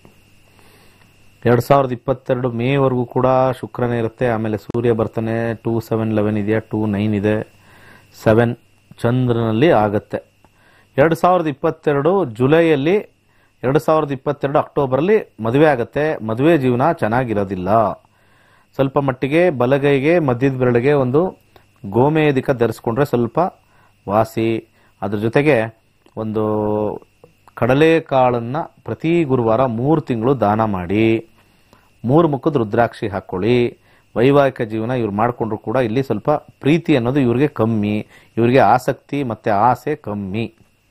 2022 ಮೇವರೆಗೂ ಕೂಡ ಶುಕ್ರನೇ ಇರುತ್ತೆ. ಆಮೇಲೆ ಸೂರ್ಯ ಬರ್ತಾನೆ. 2-7-11 ಇದೆಯಾ, 2-9 ಇದೆ, 7 ಚಂದ್ರನಲ್ಲಿ ಆಗತ್ತೆ. 2022 ಜುಲೈಯಲ್ಲಿ, 2022 ಅಕ್ಟೋಬರಲ್ಲಿ ಮದುವೆ ಆಗತ್ತೆ. ಮದುವೆ ಜೀವನ ಚೆನ್ನಾಗಿರೋದಿಲ್ಲ. ಸ್ವಲ್ಪ ಮಟ್ಟಿಗೆ ಬಲಗೈಗೆ ಮಧ್ಯದ ಬೆರಳಿಗೆ ಒಂದು ಗೋಮೇಧಿಕ ಧರಿಸ್ಕೊಂಡ್ರೆ ಸ್ವಲ್ಪ ವಾಸಿ. ಅದ್ರ ಜೊತೆಗೆ ಒಂದು ಕಡಲೆಕಾಳನ್ನ ಪ್ರತಿ ಗುರುವಾರ 3 ತಿಂಗಳು ದಾನ ಮಾಡಿ, 3 ಮುಖದ ರುದ್ರಾಕ್ಷಿ ಹಾಕೊಳ್ಳಿ. ವೈವಾಹಿಕ ಜೀವನ ಇವ್ರು ಮಾಡಿಕೊಂಡ್ರು ಕೂಡ ಇಲ್ಲಿ ಸ್ವಲ್ಪ ಪ್ರೀತಿ ಅನ್ನೋದು ಇವ್ರಿಗೆ ಕಮ್ಮಿ, ಇವ್ರಿಗೆ ಆಸಕ್ತಿ ಮತ್ತೆ ಆಸೆ ಕಮ್ಮಿ.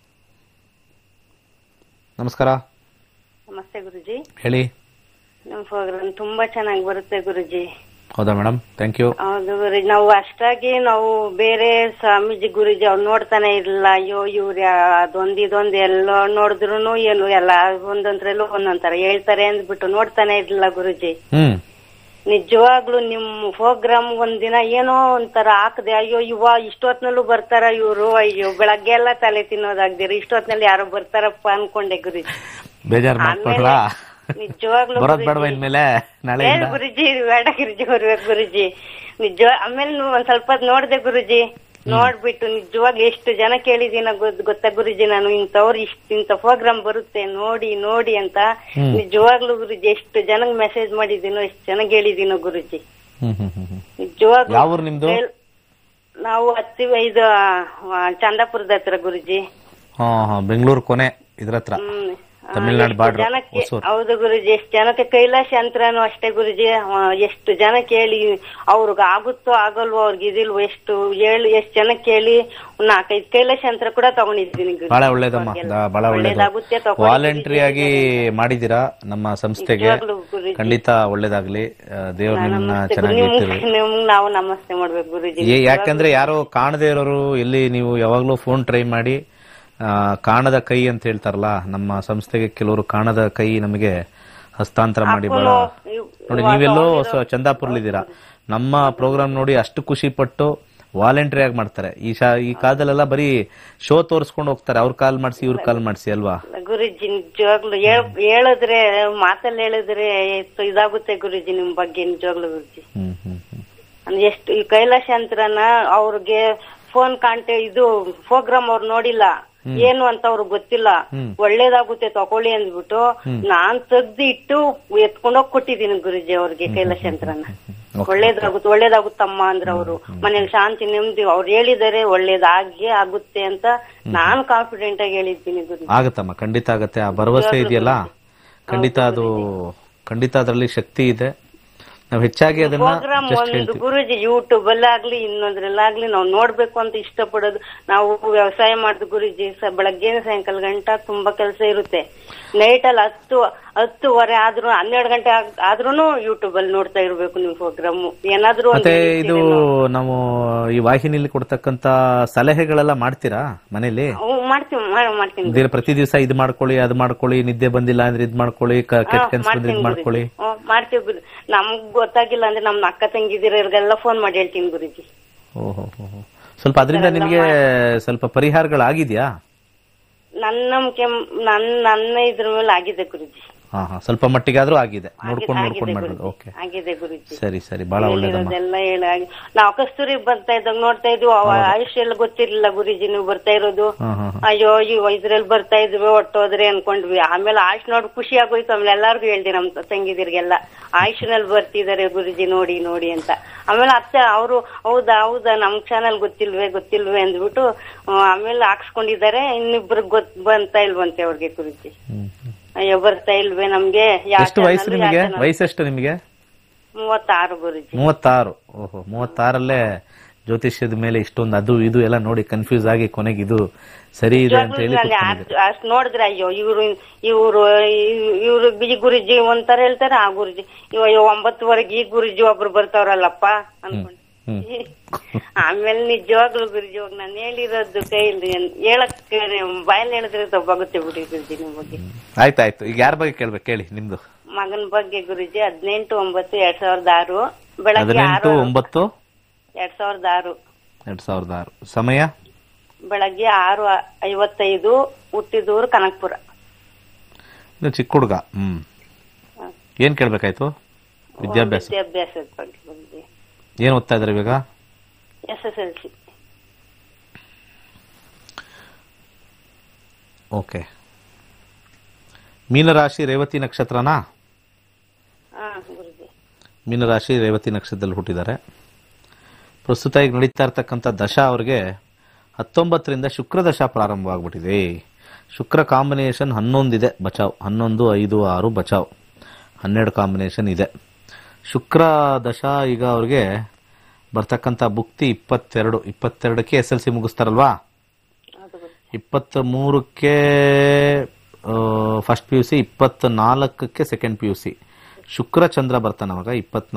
ನಮಸ್ಕಾರ.
ನಮಸ್ತೆ ಗುರುಜಿ.
ಹೇಳಿ.
ನಮ್ಮ ಪ್ರೋಗ್ರಾಮ್ ತುಂಬಾ ಚೆನ್ನಾಗಿ ಬರುತ್ತೆ ಗುರುಜಿ.
ಹೌದಾ ಮೇಡಮ್? Thank you.
ಹೌದು ಗುರುಜಿ. ನಾವು ಅಷ್ಟಾಗಿ ನಾವು ಬೇರೆ ಸ್ವಾಮೀಜಿ ಗುರುಜಿ ಅವ್ರು ನೋಡ್ತಾನೆ ಇರ್ಲಿಲ್ಲ. ಅಯ್ಯೋ ಇವ್ರ ಅದೊಂದು ಎಲ್ಲ ನೋಡಿದ್ರು ಏನು ಎಲ್ಲ ಒಂದೊಂದ್ರಲ್ಲೂ ಒಂದೊಂದರ ಹೇಳ್ತಾರೆ ಅಂದ್ಬಿಟ್ಟು ನೋಡ್ತಾನೆ ಇರ್ಲಿಲ್ಲ ಗುರುಜಿ. ನಿಜವಾಗ್ಲು ನಿಮ್ ಪ್ರೋಗ್ರಾಮ್ ಒಂದಿನ ಏನೋ ಒಂಥರ ಹಾಕದೆ, ಅಯ್ಯೋ ಇಷ್ಟೊತ್ನಲ್ಲೂ ಬರ್ತಾರ ಇವ್ರು, ಅಯ್ಯೋ ಬೆಳಗ್ಗೆ ಎಲ್ಲ ತಲೆ ತಿನ್ನೋದಾಗ್ದಿರಿ ಇಷ್ಟೊತ್ನಲ್ಲಿ ಯಾರೋ ಬರ್ತಾರಪ್ಪ ಅನ್ಕೊಂಡೆ ಗುರುಜಿ.
ಬೇಜಾರ್ ಮಾಡ್ಕೊಡ್ರಾ?
ನಿಜವಾಗ್ಲು ಗುರುಜಿ ಬೇಡ ಗುರುಜಿ ಬರ್ಬೇಕು ಗುರುಜಿ. ಆಮೇಲೆ ಒಂದ್ ಸ್ವಲ್ಪ ನೋಡ್ದೆ ಗುರುಜಿ. ನೋಡ್ಬಿಟ್ಟು ನಿಜವಾಗ ಎಷ್ಟು ಜನ ಕೇಳಿದೀನ ಗೊತ್ತಾ ಗುರುಜಿ. ನಾನು ಇಂಥ ಪ್ರೋಗ್ರಾಮ್ ಬರುತ್ತೆ ನೋಡಿ ನೋಡಿ ಅಂತ ನಿಜವಾಗ್ಲು ಗುರುಜಿ ಎಷ್ಟು ಜನಗ್ ಮೆಸೇಜ್ ಮಾಡಿದೀನೋ, ಎಷ್ಟು ಜನಗ್ ಹೇಳಿದೀನೋ ಗುರುಜಿ. ನಿಜವಾಗ್ಲು ನಾವು ಇದು ಚಂದಾಪುರದ ಹತ್ರ ಗುರುಜಿ.
ಬೆಂಗಳೂರು ಕೊನೆ ಇದ್ರ ಹತ್ರ, ತಮಿಳ್ನಾಡು ಬಾರ್ಡರ್.
ಹೌದು ಗುರುಜಿ. ಎಷ್ಟು ಜನಕ್ಕೆ ಕೈಲಾಸ ಯಂತ್ರನು ಅಷ್ಟೇ ಗುರುಜಿ. ಎಷ್ಟು ಜನ ಕೇಳಿ ಅವ್ರಿಗೆ ಆಗುತ್ತೋ ಆಗಲ್ವೋ, ಅವ್ರಿಗೆ ಇದಿಲ್ವೋ, ಎಷ್ಟು ಜನ ಕೇಳಿ 4-5 ಕೈಲಾಸ ಯಂತ್ರ ಕೂಡ ತಗೊಂಡಿದ್ದೀನಿ.
ಬಹಳ ಒಳ್ಳೇದಮ್ಮ, ಬಹಳ ಒಳ್ಳೇದಾಗುತ್ತೆ. ವಾಲಂಟ್ರಿ ಆಗಿ ಮಾಡಿದೀರಾ ನಮ್ಮ ಸಂಸ್ಥೆಗೆ, ಖಂಡಿತ ಒಳ್ಳೇದಾಗ್ಲಿ. ದೇವ್ರು ನಿಮ್ಮನ್ನ ಚೆನ್ನಾಗಿ
ನಾವು ನಮಸ್ತೆ ಮಾಡ್ಬೇಕು ಗುರುಜಿ.
ಯಾಕಂದ್ರೆ ಯಾರೋ ಕಾಣದೇ ಇರೋರು ಎಲ್ಲಿ, ನೀವು ಯಾವಾಗ್ಲೂ ಫೋನ್ ಟ್ರೈ ಮಾಡಿ ಕಾಣದ ಕೈ ಅಂತ ಹೇಳ್ತಾರಲ್ಲ, ನಮ್ಮ ಸಂಸ್ಥೆಗೆ ಕೆಲವರು ಕಾಣದ ಕೈ ನಮಗೆ ಹಸ್ತಾಂತರ ಮಾಡಿ ಬಹಳ ನೋಡಿ. ನೀವೆಲ್ಲೋ ಚಂದಾಪುರ್ಲಿದ್ದೀರಾ, ನಮ್ಮ ಪ್ರೋಗ್ರಾಮ್ ನೋಡಿ ಅಷ್ಟು ಖುಷಿ ಪಟ್ಟು ವಾಲಂಟ್ರಿ ಆಗಿ ಮಾಡ್ತಾರೆ. ಈ ಕಾಲದಲ್ಲೆಲ್ಲ ಬರೀ ಶೋ ತೋರಿಸ್ಕೊಂಡು ಹೋಗ್ತಾರೆ, ಅವ್ರ ಕಾಲ್ ಮಾಡಿಸಿ ಇವ್ರ ಕಾಲ್ ಮಾಡಿಸಿ ಅಲ್ವಾ
ಗುರುಜಿ. ನಿಜವಾಗ್ಲು ಹೇಳಿದ್ರೆ ಮಾತಲ್ಲಿ ಹೇಳಿದ್ರೆ ಇದಾಗುತ್ತೆ ಗುರುಜಿ ನಿಮ್ ಬಗ್ಗೆ. ನಿಜವಾಗ್ಲು ಗುರುಜಿ ಎಷ್ಟು ಈ ಕೈಲಾಸ ಯಂತ್ರನ ಅವ್ರಿಗೆ ಫೋನ್ ಇದು ಪ್ರೋಗ್ರಾಮ್ ಅವ್ರು ನೋಡಿಲ್ಲ, ಏನು ಅಂತ ಅವ್ರಿಗೆ ಗೊತ್ತಿಲ್ಲ. ಒಳ್ಳೇದಾಗುತ್ತೆ ತಕೊಳ್ಳಿ ಅಂದ್ಬಿಟ್ಟು ನಾನ್ ತೆಗ್ದು ಇಟ್ಟು ಎತ್ಕೊಂಡೋಗಿ ಕೊಟ್ಟಿದ್ದೀನಿ ಗುರುಜಿ ಅವ್ರಿಗೆ ಕೈಲಾಸ ಯಂತ್ರನ. ಒಳ್ಳೇದಾಗುತ್ತಮ್ಮ ಅಂದ್ರ ಅವರು ಮನೇಲಿ ಶಾಂತಿ ನೆಮ್ಮದಿ ಅವ್ರು ಹೇಳಿದಾರೆ ಒಳ್ಳೇದಾಗಿ ಆಗುತ್ತೆ ಅಂತ ನಾನ್ ಕಾನ್ಫಿಡೆಂಟ್ ಆಗಿ ಹೇಳಿದ್ದೀನಿ ಗುರುಜಿ.
ಆಗತ್ತಮ್ಮ, ಖಂಡಿತ ಆಗತ್ತೆ. ಆ ಭರವಸೆ ಇದೆಯಲ್ಲ, ಖಂಡಿತ ಅದರಲ್ಲಿ ಶಕ್ತಿ ಇದೆ. ನಾವು ಹೆಚ್ಚಾಗಿ ಅದನ್ನ
ಒಂದು ಗುರುಜಿ ಯೂಟ್ಯೂಬ್ ಅಲ್ಲಾಗ್ಲಿ ಇನ್ನೊಂದ್ರಲ್ಲಾಗ್ಲಿ ನಾವು ನೋಡ್ಬೇಕು ಅಂತ ಇಷ್ಟಪಡೋದು. ನಾವು ವ್ಯವಸಾಯ ಮಾಡುದು ಗುರುಜಿ. ಬೆಳಗ್ಗೆ ಸಾಯಂಕಾಲ ಗಂಟ ತುಂಬಾ ಕೆಲಸ ಇರುತ್ತೆ. ನೈಟ್ ಅಲ್ಲಿ 10-10:30 ಆದ್ರೂ 12 ಗಂಟೆ ಆದ್ರೂನು ಯೂಟ್ಯೂಬ್ ಅಲ್ಲಿ ನೋಡ್ತಾ ಇರ್ಬೇಕು ನಿಮ್ ಪ್ರೋಗ್ರಾಮ್. ಏನಾದ್ರು
ಮತ್ತೆ ಇದು ನಾವು ಈ ವಾಹಿನಿಯಲ್ಲಿ ಕೊಡ್ತಕ್ಕಂತ ಸಲಹೆಗಳೆಲ್ಲ ಮಾಡ್ತೀರಾ ಮನೇಲಿ?
ಮಾಡ್ತೀನಿ.
ಪ್ರತಿ ದಿವಸ ಇದು ಮಾಡ್ಕೊಳ್ಳಿ, ಅದು ಮಾಡ್ಕೊಳ್ಳಿ, ನಿದ್ದೆ ಬಂದಿಲ್ಲ ಅಂದ್ರೆ ಇದ್ ಮಾಡ್ಕೊಳ್ಳಿ, ಕೆಟ್ಟ ಕನಸು ಬಂದ್ರೆ ಇದ್ ಮಾಡ್ಕೊಳ್ಳಿ.
ಮಾಡ್ತೀವಿ. ನಮ್ಗ್ ಗೊತ್ತಾಗಿಲ್ಲ ಅಂದ್ರೆ ನಮ್ ಅಕ್ಕ ತಂಗಿದಿರಿಗೆಲ್ಲ ಫೋನ್ ಮಾಡಿ ಹೇಳ್ತೀನಿ ಗುರುಜಿ.
ಓಹೋ, ಸ್ವಲ್ಪ ಅದರಿಂದ ನಿಮ್ಗೆ ಸ್ವಲ್ಪ ಪರಿಹಾರಗಳಾಗಿದ್ಯಾ?
ನನ್ನ ಇದ್ರ ಮೇಲೆ ಆಗಿದೆ ಗುರುಜಿ.
ಸ್ವಲ್ಪ ಮಟ್ಟಿಗೆ ಆದ್ರೂ ಆಗಿದೆ, ನೋಡ್ಕೊಂಡು ಮಾಡೋದು. ಓಕೆ,
ಆಗಿದೆ ಗುರುಜಿ.
ಸರಿ ಸರಿ, ಬಹಳ ಒಳ್ಳೇದಮ್ಮ.
ಹೇಳಿರೋದೆಲ್ಲ ಹೇಳಿ ನಾವು ಕಸ್ತೂರಿ ಬರ್ತಾ ಇದ್ದಾಗ ನೋಡ್ತಾ ಇದ್ವಿ, ಆಯುಷ್ ಎಲ್ಲ ಗೊತ್ತಿರ್ಲಿಲ್ಲ ಗುರುಜಿ ನೀವು ಬರ್ತಾ ಇರೋದು. ಅಯ್ಯೋ ಇದ್ರಲ್ಲಿ ಬರ್ತಾ ಇದ್ವಿ ಒಟ್ಟೋದ್ರೆ ಅನ್ಕೊಂಡ್ವಿ. ಆಮೇಲೆ ಆಯುಷ್ ನೋಡಿ ಖುಷಿ ಆಗೋಯ್ತು. ಆಮೇಲೆ ಎಲ್ಲಾರ್ಗು ಹೇಳ್ದೆ ನಮ್ ತಂಗಿದಿರ್ಗೆಲ್ಲ, ಆಯುಷ್ನಲ್ಲಿ ಬರ್ತಿದಾರೆ ಗುರುಜಿ ನೋಡಿ ನೋಡಿ ಅಂತ. ಆಮೇಲೆ ಅತ್ತೆ ಅವರು ಹೌದಾ ನಮ್ ಚಾನಲ್ ಗೊತ್ತಿಲ್ವೇ ಅಂದ್ಬಿಟ್ಟು ಆಮೇಲೆ ಹಾಕ್ಸ್ಕೊಂಡಿದ್ದಾರೆ. ಇನ್ನಿಬ್ರಿಗೆ ಬಂತಾ ಇಲ್ವಂತೆ ಅವ್ರಿಗೆ ಗುರುಜಿ. ಅಯ್ಯೋ ಬರ್ತಾ ಇಲ್ವೇ ನಮ್ಗೆ.
ಎಷ್ಟು ವಯಸ್ಸು ನಿಮಗೆ? ವಯಸ್ಸೆಷ್ಟು ನಿಮಗೆ?
36 ಗುರುಜಿ.
36. ಓಹೋ, 36ರಲ್ಲೇ ಜ್ಯೋತಿಷ್ಯದ ಮೇಲೆ ಇಷ್ಟೊಂದು ಅದು ಇದು ಎಲ್ಲ ನೋಡಿ ಕನ್ಫ್ಯೂಸ್ ಆಗಿ ಕೊನೆಗೆ ಇದು ಸರಿ ಇದೆ ಅಂತ ಹೇಳಿ
ಅಷ್ಟ್ ನೋಡಿದ್ರೆ ಅಯ್ಯೋ ಇವ್ರು ಈ ಗುರುಜಿ ಒಂಥರ ಹೇಳ್ತಾರೆ, ಆ ಗುರುಜಿ ಅಯ್ಯೋ 9ವರೆಗೆ ಈ ಗುರುಜಿ ಒಬ್ರು ಬರ್ತಾವ್ರಲ್ಲಪ್ಪ ಅನ್ಕೊಂಡು. ಆಮೇಲೆ ನಿಜವಾಗ್ಲು ಗುರುಜಿ ಹೋಗಿ ನಾನು ಹೇಳಿರೋದು ಕೈಲಿ ಹೇಳಕ್ ಬಾಯಲ್ಲಿ ಹೇಳಿದ್ರೆ ತಪ್ಪಾಗುತ್ತೆ ಬಿಡಿ ಗುರುಜಿ ನಿಮ್ ಬಗ್ಗೆ.
ಆಯ್ತಾಯ್ತು, ಈಗ ಯಾರ ಬಗ್ಗೆ ಕೇಳ್ಬೇಕು ಕೇಳಿ. ನಿಮ್ದು
ಮಗನ ಬಗ್ಗೆ ಗುರುಜಿ 18/9/2006 ಬೆಳಗ್ಗೆ
18/9/2006. 2006. ಸಮಯ
ಬೆಳಗ್ಗೆ 6:55. ಹುಟ್ಟಿದೂರು ಕನಕಪುರ.
ಚಿಕ್ಕ ಹುಡುಗ. ಏನ್ ಕೇಳ್ಬೇಕಾಯ್ತು?
ವಿದ್ಯಾಭ್ಯಾಸದ ಬಗ್ಗೆ ಗುರುಜಿ.
ಏನ್ ಓದ್ತಾ ಇದಾರೆ ಇವಾಗ?
SSLC.
ಓಕೆ. ಮೀನರಾಶಿ ರೇವತಿ ನಕ್ಷತ್ರನಾ? ಮೀನರಾಶಿ ರೇವತಿ ನಕ್ಷತ್ರದಲ್ಲಿ ಹುಟ್ಟಿದ್ದಾರೆ. ಪ್ರಸ್ತುತ ಈಗ ನಡೀತಾ ಇರ್ತಕ್ಕಂಥ ದಶಾ ಅವ್ರಿಗೆ 19ರಿಂದ ಶುಕ್ರ ದಶಾ ಪ್ರಾರಂಭವಾಗ್ಬಿಟ್ಟಿದೆ. ಶುಕ್ರ ಕಾಂಬಿನೇಷನ್ 11 ಇದೆ, ಬಚಾವ್. 11, 5, 6 ಬಚಾವ್. 12 ಕಾಂಬಿನೇಷನ್ ಇದೆ. ಶುಕ್ರ ದಶಾ ಈಗ ಅವ್ರಿಗೆ ಬರ್ತಕ್ಕಂಥ ಭುಕ್ತಿ 22ಕ್ಕೆ SLC ಮುಗಿಸ್ತಾರಲ್ವಾ, 23ಕ್ಕೆ ಫಸ್ಟ್ PUC, 24ಕ್ಕೆ ಸೆಕೆಂಡ್ PUC. ಶುಕ್ರ ಚಂದ್ರ ಬರ್ತಾನೆ ಅವಾಗ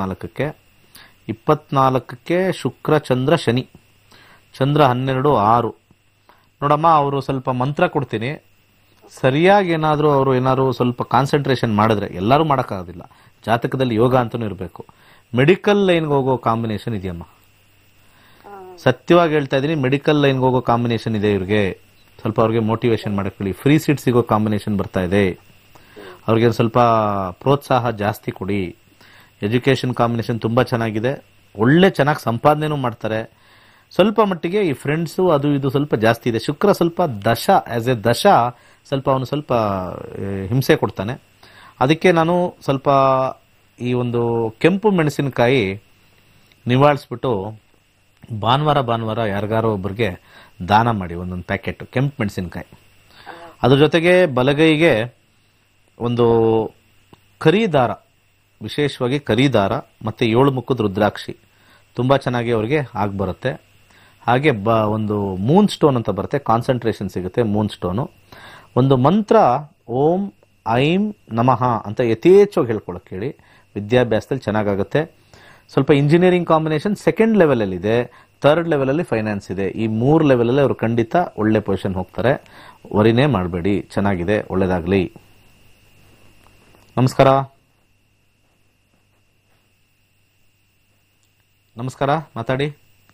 24ಕ್ಕೆ ಶುಕ್ರ ಚಂದ್ರ ಶನಿ. ಚಂದ್ರ 12, 6. ನೋಡಮ್ಮ, ಅವರು ಸ್ವಲ್ಪ ಮಂತ್ರ ಕೊಡ್ತೀನಿ, ಸರಿಯಾಗಿ ಏನಾದ್ರು ಸ್ವಲ್ಪ ಕಾನ್ಸಂಟ್ರೇಷನ್ ಮಾಡಿದ್ರೆ, ಎಲ್ಲರೂ ಮಾಡೋಕ್ಕಾಗೋದಿಲ್ಲ, ಜಾತಕದಲ್ಲಿ ಯೋಗ ಅಂತಲೂ ಇರಬೇಕು. ಮೆಡಿಕಲ್ ಲೈನ್ಗೆ ಹೋಗೋ ಕಾಂಬಿನೇಷನ್ ಇದೆಯಮ್ಮ, ಸತ್ಯವಾಗಿ ಹೇಳ್ತಾ ಇದ್ದೀನಿ. ಮೆಡಿಕಲ್ ಲೈನ್ಗೆ ಹೋಗೋ ಕಾಂಬಿನೇಷನ್ ಇದೆ ಇವ್ರಿಗೆ. ಸ್ವಲ್ಪ ಅವ್ರಿಗೆ ಮೋಟಿವೇಶನ್ ಮಾಡಕ್ಕೆ, ಫ್ರೀ ಸೀಟ್ ಸಿಗೋ ಕಾಂಬಿನೇಷನ್ ಬರ್ತಾ ಇದೆ. ಅವ್ರಿಗೆ ಸ್ವಲ್ಪ ಪ್ರೋತ್ಸಾಹ ಜಾಸ್ತಿ ಕೊಡಿ. ಎಜುಕೇಷನ್ ಕಾಂಬಿನೇಷನ್ ತುಂಬ ಚೆನ್ನಾಗಿದೆ, ಚೆನ್ನಾಗಿ ಸಂಪಾದನೆನೂ ಮಾಡ್ತಾರೆ. ಸ್ವಲ್ಪ ಮಟ್ಟಿಗೆ ಈ ಫ್ರೆಂಡ್ಸು ಅದು ಇದು ಸ್ವಲ್ಪ ಜಾಸ್ತಿ ಇದೆ. ಶುಕ್ರ ಸ್ವಲ್ಪ ಆಸ್ ಎ ದಶಾ ಸ್ವಲ್ಪ ಅವನು ಸ್ವಲ್ಪ ಹಿಂಸೆ ಕೊಡ್ತಾನೆ. ಅದಕ್ಕೆ ನಾನು ಸ್ವಲ್ಪ ಈ ಒಂದು ಕೆಂಪು ಮೆಣಸಿನಕಾಯಿ ನಿವಾಳಿಸ್ಬಿಟ್ಟು ಭಾನುವಾರ ಯಾರಿಗಾರೋ ಒಬ್ಬರಿಗೆ ದಾನ ಮಾಡಿ, ಒಂದೊಂದು ಪ್ಯಾಕೆಟ್ ಕೆಂಪು ಮೆಣಸಿನಕಾಯಿ. ಅದ್ರ ಜೊತೆಗೆ ಬಲಗೈಗೆ ಒಂದು ಕರಿದಾರ, ವಿಶೇಷವಾಗಿ ಕರಿದಾರ ಮತ್ತು 7 ಮುಖದ ರುದ್ರಾಕ್ಷಿ ತುಂಬ ಚೆನ್ನಾಗಿ ಅವ್ರಿಗೆ ಬರುತ್ತೆ. ಹಾಗೆ ಒಂದು ಮೂನ್ ಸ್ಟೋನ್ ಅಂತ ಬರುತ್ತೆ, ಕಾನ್ಸಂಟ್ರೇಷನ್ ಸಿಗುತ್ತೆ ಮೂನ್ ಸ್ಟೋನು. ಒಂದು ಮಂತ್ರ ಓಂ ಐಂ ನಮಃ ಅಂತ ಯಥೇಚ್ಛವಾಗಿ ಹೇಳ್ಕೊಳಕ್ಕೆ ಹೇಳಿ. ವಿದ್ಯಾಭ್ಯಾಸದಲ್ಲಿ ಚೆನ್ನಾಗಾಗುತ್ತೆ. ಸ್ವಲ್ಪ ಇಂಜಿನಿಯರಿಂಗ್ ಕಾಂಬಿನೇಷನ್ ಸೆಕೆಂಡ್ ಲೆವೆಲಲ್ಲಿದೆ, ಥರ್ಡ್ ಲೆವೆಲಲ್ಲಿ ಫೈನಾನ್ಸ್ ಇದೆ. ಈ 3 ಲೆವೆಲಲ್ಲಿ ಅವರು ಖಂಡಿತ ಒಳ್ಳೆ ಪೊಸಿಷನ್ ಹೋಗ್ತಾರೆ. ವರಿನೇ ಮಾಡಬೇಡಿ, ಚೆನ್ನಾಗಿದೆ, ಒಳ್ಳೇದಾಗಲಿ. ನಮಸ್ಕಾರ. ಮಾತಾಡಿ.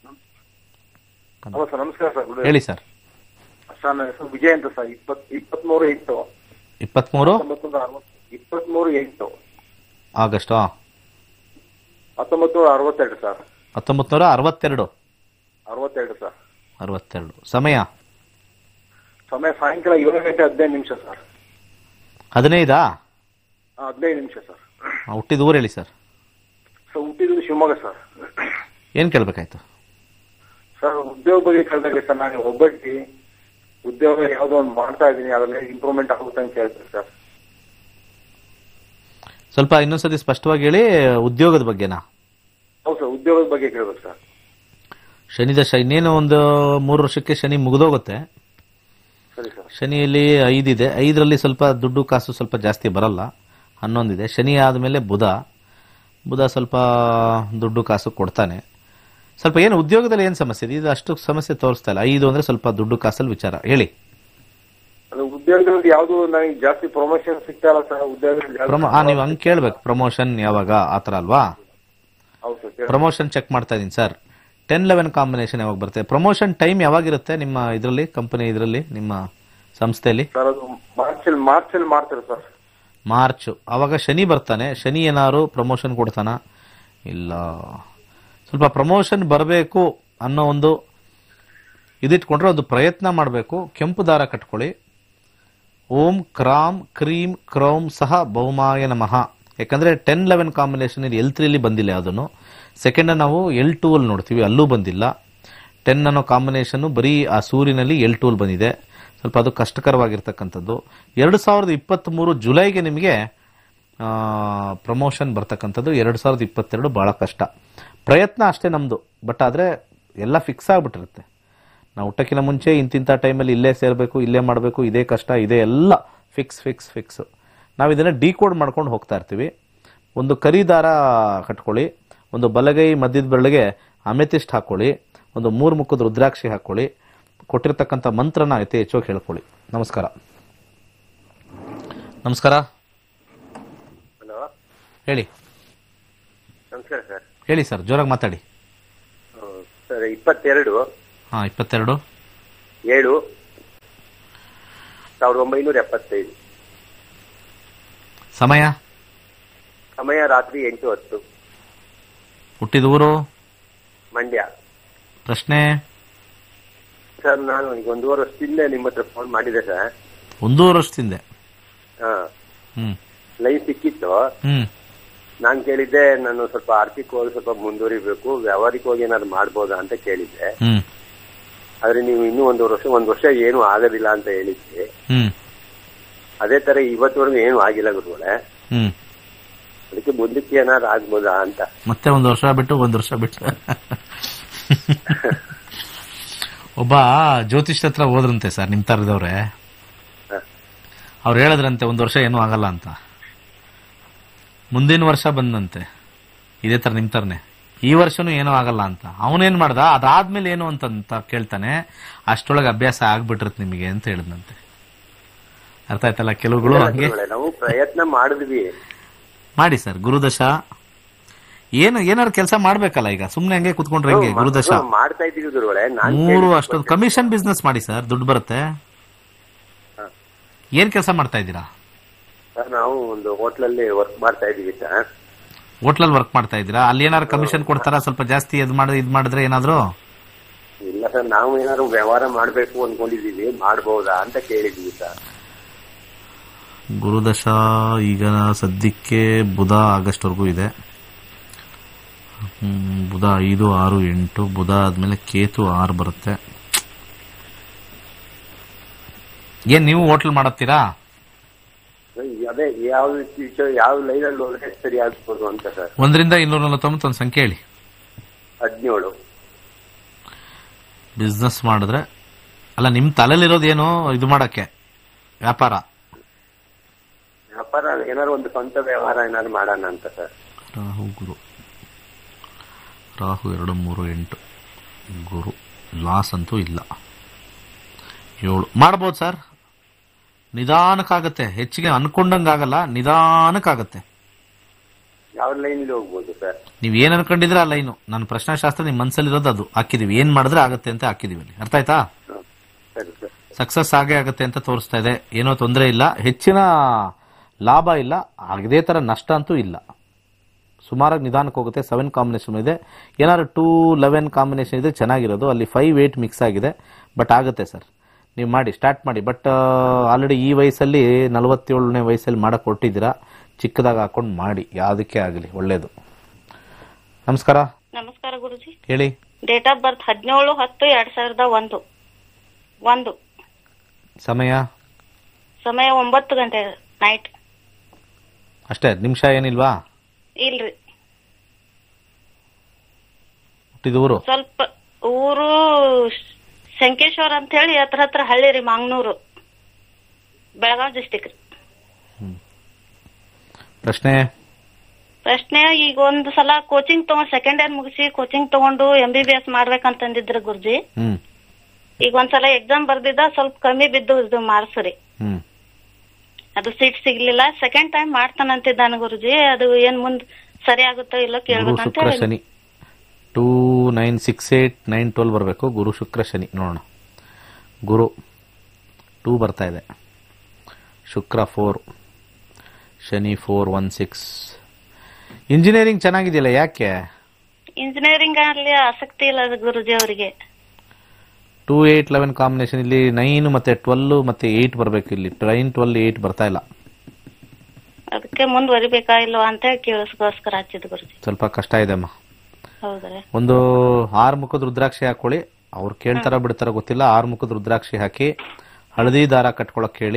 ನಮಸ್ಕಾರ ಸರ್.
ಹೇಳಿ ಸರ್.
ನನ್ನ ಹೆಸರು ವಿಜಯ್ ಅಂತ ಸರ್. 23/8
August
1962 sir.
1962
ಸರ್.
62. ಸಮಯ
ಸಾಯಂಕಾಲ 7:15 ಸರ್.
15
ಸರ್.
ಹುಟ್ಟಿದ ಊರು ಹೇಳಿ ಸರ್.
ಹುಟ್ಟಿದ್ದು ಶಿವಮೊಗ್ಗ ಸರ್.
ಏನ್ ಕೇಳ್ಬೇಕಾಯ್ತು
ಸರ್? ಉದ್ಯೋಗ ಬಗ್ಗೆ ಕೇಳಿದಾಗ ಸರ್, ನಾನು ಒಬ್ಬಟ್ಟಿ ಉದ್ಯೋಗ ಯಾವ್ದೋ ಒಂದು ಮಾಡ್ತಾ ಇದ್ದೀನಿ, ಅದರಲ್ಲಿ ಇಂಪ್ರೂವ್ಮೆಂಟ್ ಆಗುತ್ತೆ ಅಂತ ಹೇಳ್ತಾರೆ ಸರ್.
ಸ್ವಲ್ಪ ಇನ್ನೊಂದ್ಸತಿ ಸ್ಪಷ್ಟವಾಗಿ ಹೇಳಿ. ಉದ್ಯೋಗದ ಬಗ್ಗೆನಾ?
ಹೌದು ಸರ್, ಉದ್ಯೋಗದ ಬಗ್ಗೆ ಕೇಳ್ಬೇಕು ಸರ್.
ಶನಿ ದಶ ಇನ್ನೇನು ಒಂದು 3 ವರ್ಷಕ್ಕೆ ಶನಿ ಮುಗಿದೋಗುತ್ತೆ.
ಸರಿ ಸರ್.
ಶನಿಯಲ್ಲಿ 5 ಇದೆ. 5ರಲ್ಲಿ ಸ್ವಲ್ಪ ದುಡ್ಡು ಕಾಸು ಸ್ವಲ್ಪ ಜಾಸ್ತಿ ಬರಲ್ಲ. 11 ಇದೆ. ಶನಿ ಆದಮೇಲೆ ಬುಧ ಸ್ವಲ್ಪ ದುಡ್ಡು ಕಾಸು ಕೊಡ್ತಾನೆ. ಸ್ವಲ್ಪ ಏನು ಉದ್ಯೋಗದಲ್ಲಿ ಏನು ಸಮಸ್ಯೆ ಇದೆ? ಇದು ಅಷ್ಟು ಸಮಸ್ಯೆ ತೋರಿಸ್ತಾ ಇಲ್ಲ. 5 ಅಂದ್ರೆ ಸ್ವಲ್ಪ ದುಡ್ಡು ಕಾಸಲ್ಲಿ ವಿಚಾರ ಹೇಳಿ.
ಉದ್ಯೋಗದಲ್ಲಿ ಯಾವ್ದು ನನಗೆ ಜಾಸ್ತಿ ಪ್ರಮೋಷನ್ ಸಿಗ್ತಾ ಇಲ್ಲ ಸರ್. ಉದ್ಯೋಗ
ನೀವು ಹಂಗೆ ಕೇಳ್ಬೇಕು, ಪ್ರಮೋಷನ್ ಯಾವಾಗ ಆತರ ಅಲ್ವಾ? ಪ್ರಮೋಷನ್ ಚೆಕ್ ಮಾಡ್ತಾ ಇದೀನಿ ಸರ್. 10-11 ಕಾಂಬಿನೇಷನ್ ಯಾವಾಗ ಬರುತ್ತೆ? ಪ್ರಮೋಷನ್ ಟೈಮ್ ಯಾವಾಗಿರುತ್ತೆ ನಿಮ್ಮ ಇದರಲ್ಲಿ, ಕಂಪನಿ ಇದರಲ್ಲಿ, ನಿಮ್ಮ ಸಂಸ್ಥೆಯಲ್ಲಿ?
ಮಾರ್ಚ್ ಅಲ್ಲಿ ಮಾಡ್ತಾರೆ ಸರ್.
ಮಾರ್ಚ್ ಆವಾಗ ಶನಿ ಬರ್ತಾನೆ. ಶನಿ ಏನಾದ್ರು ಪ್ರಮೋಷನ್ ಕೊಡ್ತಾನ? ಇಲ್ಲ. ಸ್ವಲ್ಪ ಪ್ರಮೋಷನ್ ಬರಬೇಕು ಅನ್ನೋ ಒಂದು ಇದಿಟ್ಕೊಂಡ್ರೆ ಒಂದು ಪ್ರಯತ್ನ ಮಾಡಬೇಕು. ಕೆಂಪು ದಾರ ಕಟ್ಕೊಳ್ಳಿ. ಓಂ ಕ್ರಾಂ ಕ್ರೀಂ ಕ್ರೌಂ ಸಹ ಭೌಮಾಯ ನಮಃ. ಯಾಕಂದ್ರೆ 10-11 ಕಾಂಬಿನೇಷನ್ ಇಲ್ಲಿ L3 ಬಂದಿಲ್ಲ ಅದನ್ನು. ಸೆಕೆಂಡ್ ನಾವು L2 ಅಲ್ಲಿ ನೋಡ್ತೀವಿ, ಅಲ್ಲೂ ಬಂದಿಲ್ಲ. 10 ಅನ್ನೋ ಕಾಂಬಿನೇಷನ್ ಬರೀ ಆ ಸೂರ್ಯನಲ್ಲಿ L2 ಬಂದಿದೆ. ಸ್ವಲ್ಪ ಅದು ಕಷ್ಟಕರವಾಗಿರ್ತಕ್ಕಂಥದ್ದು. 2023 ಜುಲೈಗೆ ನಿಮಗೆ ಪ್ರಮೋಷನ್ ಬರ್ತಕ್ಕಂಥದ್ದು. 2022 ಬಹಳ ಕಷ್ಟ. ಪ್ರಯತ್ನ ಅಷ್ಟೇ ನಮ್ದು. ಬಟ್ ಆದ್ರೆ ಎಲ್ಲ ಫಿಕ್ಸ್ ಆಗ್ಬಿಟ್ಟಿರುತ್ತೆ. ನಾವು ಊಟಕ್ಕಿಂತ ಮುಂಚೆ ಇಂತಿಂಥ ಟೈಮಲ್ಲಿ ಇಲ್ಲೇ ಸೇರಬೇಕು, ಇಲ್ಲೇ ಮಾಡಬೇಕು, ಇದೇ ಕಷ್ಟ, ಇದೇ ಎಲ್ಲ ಫಿಕ್ಸ್ ಫಿಕ್ಸ್ ಫಿಕ್ಸ್. ನಾವು ಇದನ್ನು ಡಿಕೋಡ್ ಮಾಡ್ಕೊಂಡು ಹೋಗ್ತಾ ಇರ್ತೀವಿ. ಒಂದು ಕರಿ ದಾರ ಕಟ್ಕೊಳ್ಳಿ. ಒಂದು ಬಲಗೈ ಮಧ್ಯದ ಬೆರಳಿಗೆ ಅಮೆಥಿಸ್ಟ್ ಹಾಕೊಳ್ಳಿ. ಒಂದು 3 ಮುಖದ ರುದ್ರಾಕ್ಷಿ ಹಾಕೊಳ್ಳಿ. ಕೊಟ್ಟಿರ್ತಕ್ಕಂಥ ಮಂತ್ರನ ಯಥೇಚ್ಛವಾಗಿ ಹೇಳ್ಕೊಳ್ಳಿ. ನಮಸ್ಕಾರ. ನಮಸ್ಕಾರ.
ಹಲೋ,
ಹೇಳಿ.
ನಮಸ್ಕಾರ ಸರ್.
ಹೇಳಿ ಸರ್, ಜೋರಾಗಿ ಮಾತಾಡಿ.
ಸರ್ 22 7 1975.
ಸಮಯ
ರಾತ್ರಿ 8:10.
ಹುಟ್ಟಿದ ಊರು?
ಮಂಡ್ಯ.
ಪ್ರಶ್ನೆ?
ಸರ್ ನಾನು ಈಗ 1.5 ವರ್ಷದಿಂದ ನಿಮ್ಮ ಹತ್ರ ಫೋನ್ ಮಾಡಿದೆ ಸರ್.
1.5 ವರ್ಷದಿಂದ?
ಲೈನ್ ಸಿಕ್ಕಿತ್ತು. ನಾನ್ ಕೇಳಿದ್ದೆ, ನಾನು ಸ್ವಲ್ಪ ಆರ್ಥಿಕವಾಗಿ ಸ್ವಲ್ಪ ಮುಂದುವರಿಬೇಕು, ವ್ಯಾವಹಾರಿಕವಾಗಿ ಏನಾದ್ರು ಮಾಡ್ಬೋದಾ ಅಂತ ಕೇಳಿದ್ದೆ. ಆದ್ರೆ ನೀವು ಇನ್ನೂ 1 ವರ್ಷ ಏನು ಆಗೋದಿಲ್ಲ ಅಂತ ಹೇಳಿದ್ರಿ. ಅದೇ ತರ ಇವತ್ತವರೆಗೂ ಏನು ಆಗಿಲ್ಲ ಗುರುಗಳೇ. ಅದಕ್ಕೆ ಮುಂದಕ್ಕೆ ಏನಾದ್ರು ಆಗ್ಬೋದಾ ಅಂತ.
ಮತ್ತೆ 1 ವರ್ಷ ಬಿಟ್ಟು 1 ವರ್ಷ ಬಿಟ್ಟು ಒಬ್ಬ ಜ್ಯೋತಿಷ್ ಹತ್ರ ಹೋದ್ರಂತೆ ಸರ್, ನಿಮ್ ತರದವ್ರೆ. ಅವ್ರು ಹೇಳಿದ್ರಂತೆ 1 ವರ್ಷ ಏನೂ ಆಗಲ್ಲ ಅಂತ. ಮುಂದಿನ ವರ್ಷ ಬಂದಂತೆ ಇದೇ ತರ ನಿಮ್ ತರನೇ, ಈ ವರ್ಷನೂ ಏನೂ ಆಗಲ್ಲ ಅಂತ. ಅವನೇನ್ ಮಾಡ್ದ, ಅದಾದ್ಮೇಲೆ ಏನು ಅಂತ ಕೇಳ್ತಾನೆ. ಅಷ್ಟೊಳಗೆ ಅಭ್ಯಾಸ ಆಗ್ಬಿಟ್ಟಿರುತ್ತೆ ನಿಮಗೆ ಅಂತ ಹೇಳಿದ್ನಂತೆ. ಅರ್ಥ ಆಯ್ತಲ್ಲ? ಕೆಲವುಗಳು ಹಂಗೆ.
ನಾವು ಪ್ರಯತ್ನ ಮಾಡಿದ್ವಿ.
ಮಾಡಿ ಸರ್. ಗುರುದಶ ಏನಾದ್ರು ಕೆಲಸ ಮಾಡ್ಬೇಕಲ್ಲ. ಈಗ ಸುಮ್ನೆ ಹಂಗೆ ಕುತ್ಕೊಂಡ್ರೆ ಹೆಂಗೆ? ಗುರುದಶ
ಮಾಡ್ತಾ ಇದ್ದೀವಿ ಗುರುಗಳೇ.
3 ಅಷ್ಟೊಂದು ಕಮಿಷನ್ ಬಿಸ್ನೆಸ್ ಮಾಡಿ ಸರ್, ದುಡ್ಡು ಬರುತ್ತೆ. ಏನ್ ಕೆಲಸ ಮಾಡ್ತಾ ಇದ್ದೀರಾ?
ನಾವು ಒಂದು ಹೋಟ್ಲಲ್ಲಿ ವರ್ಕ್ ಮಾಡ್ತಾ ಇದೀವಿ ಸರ್.
ಹೋಟ್ಲಲ್ಲಿ ವರ್ಕ್ ಮಾಡ್ತಾ ಇದ್ದೀರಾ? ಅಲ್ಲಿ ಏನಾದ್ರು ಕಮಿಷನ್ ಕೊಡ್ತಾರ? ಸ್ವಲ್ಪ ಜಾಸ್ತಿ ಇದ್ ಮಾಡಿದ್ರೆ ಏನಾದ್ರು?
ಇಲ್ಲ ಸರ್, ನಾವು ಏನಾದ್ರು ವ್ಯವಹಾರ ಮಾಡ್ಬೇಕು ಅನ್ಕೊಂಡಿದೀವಿ, ಮಾಡ್ಬಹುದಾ ಅಂತ ಕೇಳಿದ್ವಿ ಸರ್.
ಗುರುದಶ ಈಗ ಸದ್ಯಕ್ಕೆ ಬುಧ ಆಗಸ್ಟ್ ವರೆಗೂ ಇದೆ. ಬುಧ 5, 6, 8. ಬುಧ ಆದ್ಮೇಲೆ ಕೇತು 6 ಬರುತ್ತೆ. ಏನ್ ನೀವು ಹೋಟ್ಲ್ ಮಾಡತ್ತೀರಾ?
ಅದೇ ಯಾವ ಲೈನಲ್ಲಿ ಹೋದ್ರೆ ಸರಿ ಆಗ್ಬೋದು ಅಂತ ಸರ್.
1 ರಿಂದ 249 ಒಂದು ಸಂಖ್ಯೆ ಹೇಳಿ.
17.
ಬಿಸ್ನೆಸ್ ಮಾಡಿದ್ರೆ ಅಲ್ಲ, ನಿಮ್ ತಲೆಲಿರೋದೇನು ಇದು ಮಾಡಕ್ಕೆ? ವ್ಯಾಪಾರ
ಏನಾದ್ರು ಒಂದು ಸ್ವಂತ ವ್ಯವಹಾರ ಏನಾದ್ರು ಮಾಡೋಣ ಅಂತ ಸರ್.
ರಾಹು 2, 3, 8. ಗುರು ಲಾಸ್ ಅಂತೂ ಇಲ್ಲ. 7 ಮಾಡ್ಬೋದು ಸರ್. ನಿಧಾನಕ್ಕಾಗತ್ತೆ, ಹೆಚ್ಚಿಗೆ ಅನ್ಕೊಂಡಂಗಾಗಲ್ಲ, ನಿಧಾನಕ್ಕಾಗತ್ತೆ.
ಯಾವ ಲೈನ್ ಹೋಗ್ಬೋದು ಸರ್?
ನೀವ್ ಏನ್ ಅನ್ಕೊಂಡಿದ್ರೆ ಆ ಲೈನು. ನನ್ನ ಪ್ರಶ್ನಾಶಾಸ್ತ್ರ ನಿಮ್ ಮನ್ಸಲ್ಲಿರೋದು ಅದು ಹಾಕಿದೀವಿ. ಏನ್ ಮಾಡಿದ್ರೆ ಆಗತ್ತೆ ಅಂತ ಹಾಕಿದೀವಿ ಅಲ್ಲಿ. ಅರ್ಥ ಆಯ್ತಾ? ಸಕ್ಸಸ್ ಆಗೇ ಆಗತ್ತೆ ಅಂತ ತೋರಿಸ್ತಾ ಇದೆ. ಏನೋ ತೊಂದರೆ ಇಲ್ಲ, ಹೆಚ್ಚಿನ ಲಾಭ ಇಲ್ಲ, ಇದೇ ತರ ನಷ್ಟ ಅಂತೂ ಇಲ್ಲ. ಸುಮಾರಾಗಿ ನಿಧಾನಕ್ಕೆ ಹೋಗುತ್ತೆ. 7 ಕಾಂಬಿನೇಷನ್ ಇದೆ. ಏನಾದ್ರು 2, 11 ಕಾಂಬಿನೇಷನ್ ಇದೆ ಚೆನ್ನಾಗಿರೋದು. ಅಲ್ಲಿ 5, 8 ಮಿಕ್ಸ್ ಆಗಿದೆ. ಬಟ್ ಆಗುತ್ತೆ ಸರ್, ನೀವು ಮಾಡಿ, ಸ್ಟಾರ್ಟ್ ಮಾಡಿ. ಬಟ್ ಆಲ್ರೆಡಿ ಈ ವಯಸ್ಸಲ್ಲಿ 47ನೇ ವಯಸ್ಸಲ್ಲಿ ಮಾಡಕ್ ಹೊರಟಿದ್ದೀರಾ. ಚಿಕ್ಕದಾಗ ಹಾಕೊಂಡು ಮಾಡಿ, ಯಾವುದಕ್ಕೆ ಆಗಲಿ ಒಳ್ಳೇದು. ನಮಸ್ಕಾರ.
ನಮಸ್ಕಾರ ಗುರುಜಿ.
ಹೇಳಿ.
Date of birth 17/10/2001.
ಸಮಯ
9 ಗಂಟೆ ನೈಟ್.
ಅಷ್ಟೇ? ನಿಮಿಷ ಏನಿಲ್ವಾ?
ಇಲ್ರಿ.
ಹುಟ್ಟಿದ ಊರು?
ಸ್ವಲ್ಪ ಊರು ಶಂಕೇಶ್ವರ ಅಂತ ಹೇಳಿ ಹತ್ರ ಹಳ್ಳಿ ರೀ, ಮಾಂಗ್ನೂರು, ಬೆಳಗಾವಿ ಡಿಸ್ಟಿಕ್ ರೀ. ಪ್ರಶ್ನೆ ಈಗ ಒಂದು ಸಲ ಕೋಚಿಂಗ್ ತಗೊಂಡ್ ಸೆಕೆಂಡ್ ಇಯರ್ ಮುಗಿಸಿ ಕೋಚಿಂಗ್ ತಗೊಂಡು MBBS ಮಾಡ್ಬೇಕಂತಂದಿದ್ರು ಗುರುಜಿ. ಈಗ ಒಂದ್ಸಲ ಎಕ್ಸಾಮ್ ಬರ್ದಿದ್ದ, ಸ್ವಲ್ಪ ಕಮ್ಮಿ ಬಿದ್ದು ಮಾರ್ಕ್ಸ್ ರೀ. ಅದು ಸೀಟ್ ಸಿಗ್ಲಿಲ್ಲ. ಸೆಕೆಂಡ್ ಟೈಮ್ ಮಾಡ್ತಾನಂತಿದ್ದಾನೆ ಗುರುಜಿ. ಅದು ಏನ್ ಮುಂದ್ ಸರಿ ಆಗುತ್ತೋ ಇಲ್ಲ ಕೇಳ್ಬೇಕಂತ ಹೇಳಿ.
ಶನಿ 2, 9, 6, 8, 9, 12 ಬರಬೇಕು. ಗುರು ಶುಕ್ರ ಶನಿ ನೋಡೋಣ. ಗುರು 2 ಬರ್ತಾ ಇದೆ, ಶುಕ್ರ 4, ಶನಿ 416. ಇಂಜಿನಿಯರಿಂಗ್ ಚೆನ್ನಾಗಿದೆಯಲ್ಲ, ಯಾಕೆ?
ಇಂಜಿನಿಯರಿಂಗ್ ಅಲ್ಲಿ ಆಸಕ್ತಿ ಇಲ್ಲ ಗುರುಜಿ ಅವರಿಗೆ.
2, 8, 11 ಕಾಂಬಿನೇಷನ್. ಇಲ್ಲಿ 9 ಮತ್ತೆ 12 ಮತ್ತೆ 8 ಬರಬೇಕು. ಇಲ್ಲಿ 9, 12, 8 ಬರ್ತಾ ಇಲ್ಲ.
ಅದಕ್ಕೆ ಮುಂದುವರಿಬೇಕಾ ಇಲ್ವಾ ಅಂತ ಕೇಳಿಸ್ಕೋಸ್ಕರ ಹಚ್ಚಿದ್ ಗುರುಜಿ.
ಸ್ವಲ್ಪ ಕಷ್ಟ ಇದೆ ಅಮ್ಮ.
ಹೌದ್ರಿ.
ಒಂದು 6 ಮುಖದ ರುದ್ರಾಕ್ಷಿ ಹಾಕೊಳ್ಳಿ. ಅವ್ರು ಕೇಳ್ತಾರ ಬಿಡ್ತಾರ ಗೊತ್ತಿಲ್ಲ. 6 ಮುಖದ ರುದ್ರಾಕ್ಷಿ ಹಾಕಿ ಹಳದಿ ದಾರ ಕಟ್ಕೊಳಕ್ ಹೇಳಿ.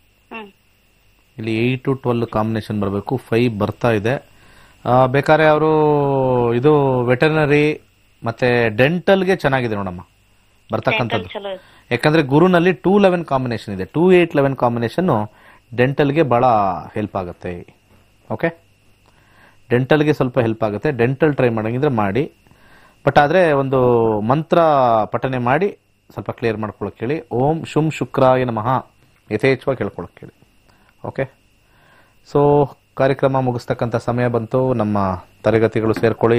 ಇಲ್ಲಿ 8 to 12 ಕಾಂಬಿನೇಷನ್ ಬರಬೇಕು. 5 ಬರ್ತಾ ಇದೆ. ಬೇಕಾದ್ರೆ ಅವರು ಇದು ವೆಟರ್ನರಿ ಮತ್ತೆ ಡೆಂಟಲ್ಗೆ ಚೆನ್ನಾಗಿದೆ ನೋಡಮ್ಮ ಬರ್ತಕ್ಕಂಥದ್ದು. ಯಾಕಂದ್ರೆ ಗುರುನಲ್ಲಿ 2, 11 ಕಾಂಬಿನೇಷನ್ ಇದೆ. 2, 8, 11 ಕಾಂಬಿನೇಷನ್ ಡೆಂಟಲ್ಗೆ ಬಹಳ ಹೆಲ್ಪ್ ಆಗುತ್ತೆ. ಓಕೆ, ಡೆಂಟಲ್ಗೆ ಸ್ವಲ್ಪ ಹೆಲ್ಪ್ ಆಗುತ್ತೆ. ಡೆಂಟಲ್ ಟ್ರೈ ಮಾಡಂಗಿದ್ರೆ ಮಾಡಿ. ಬಟ್ ಆದರೆ ಒಂದು ಮಂತ್ರ ಪಠನೆ ಮಾಡಿ ಸ್ವಲ್ಪ ಕ್ಲಿಯರ್ ಮಾಡ್ಕೊಳಕ್ಕೆ ಹೇಳಿ. ಓಂ ಶುಂ ಶುಕ್ರಾಯ ನಮಃ ಯಥೇಚ್ಛವಾಗಿ ಕೇಳ್ಕೊಳಕ್ಕೆ ಹೇಳಿ. ಓಕೆ, ಸೊ ಕಾರ್ಯಕ್ರಮ ಮುಗಿಸ್ತಕ್ಕಂಥ ಸಮಯ ಬಂತು. ನಮ್ಮ ತರಗತಿಗಳು ಸೇರ್ಕೊಳ್ಳಿ.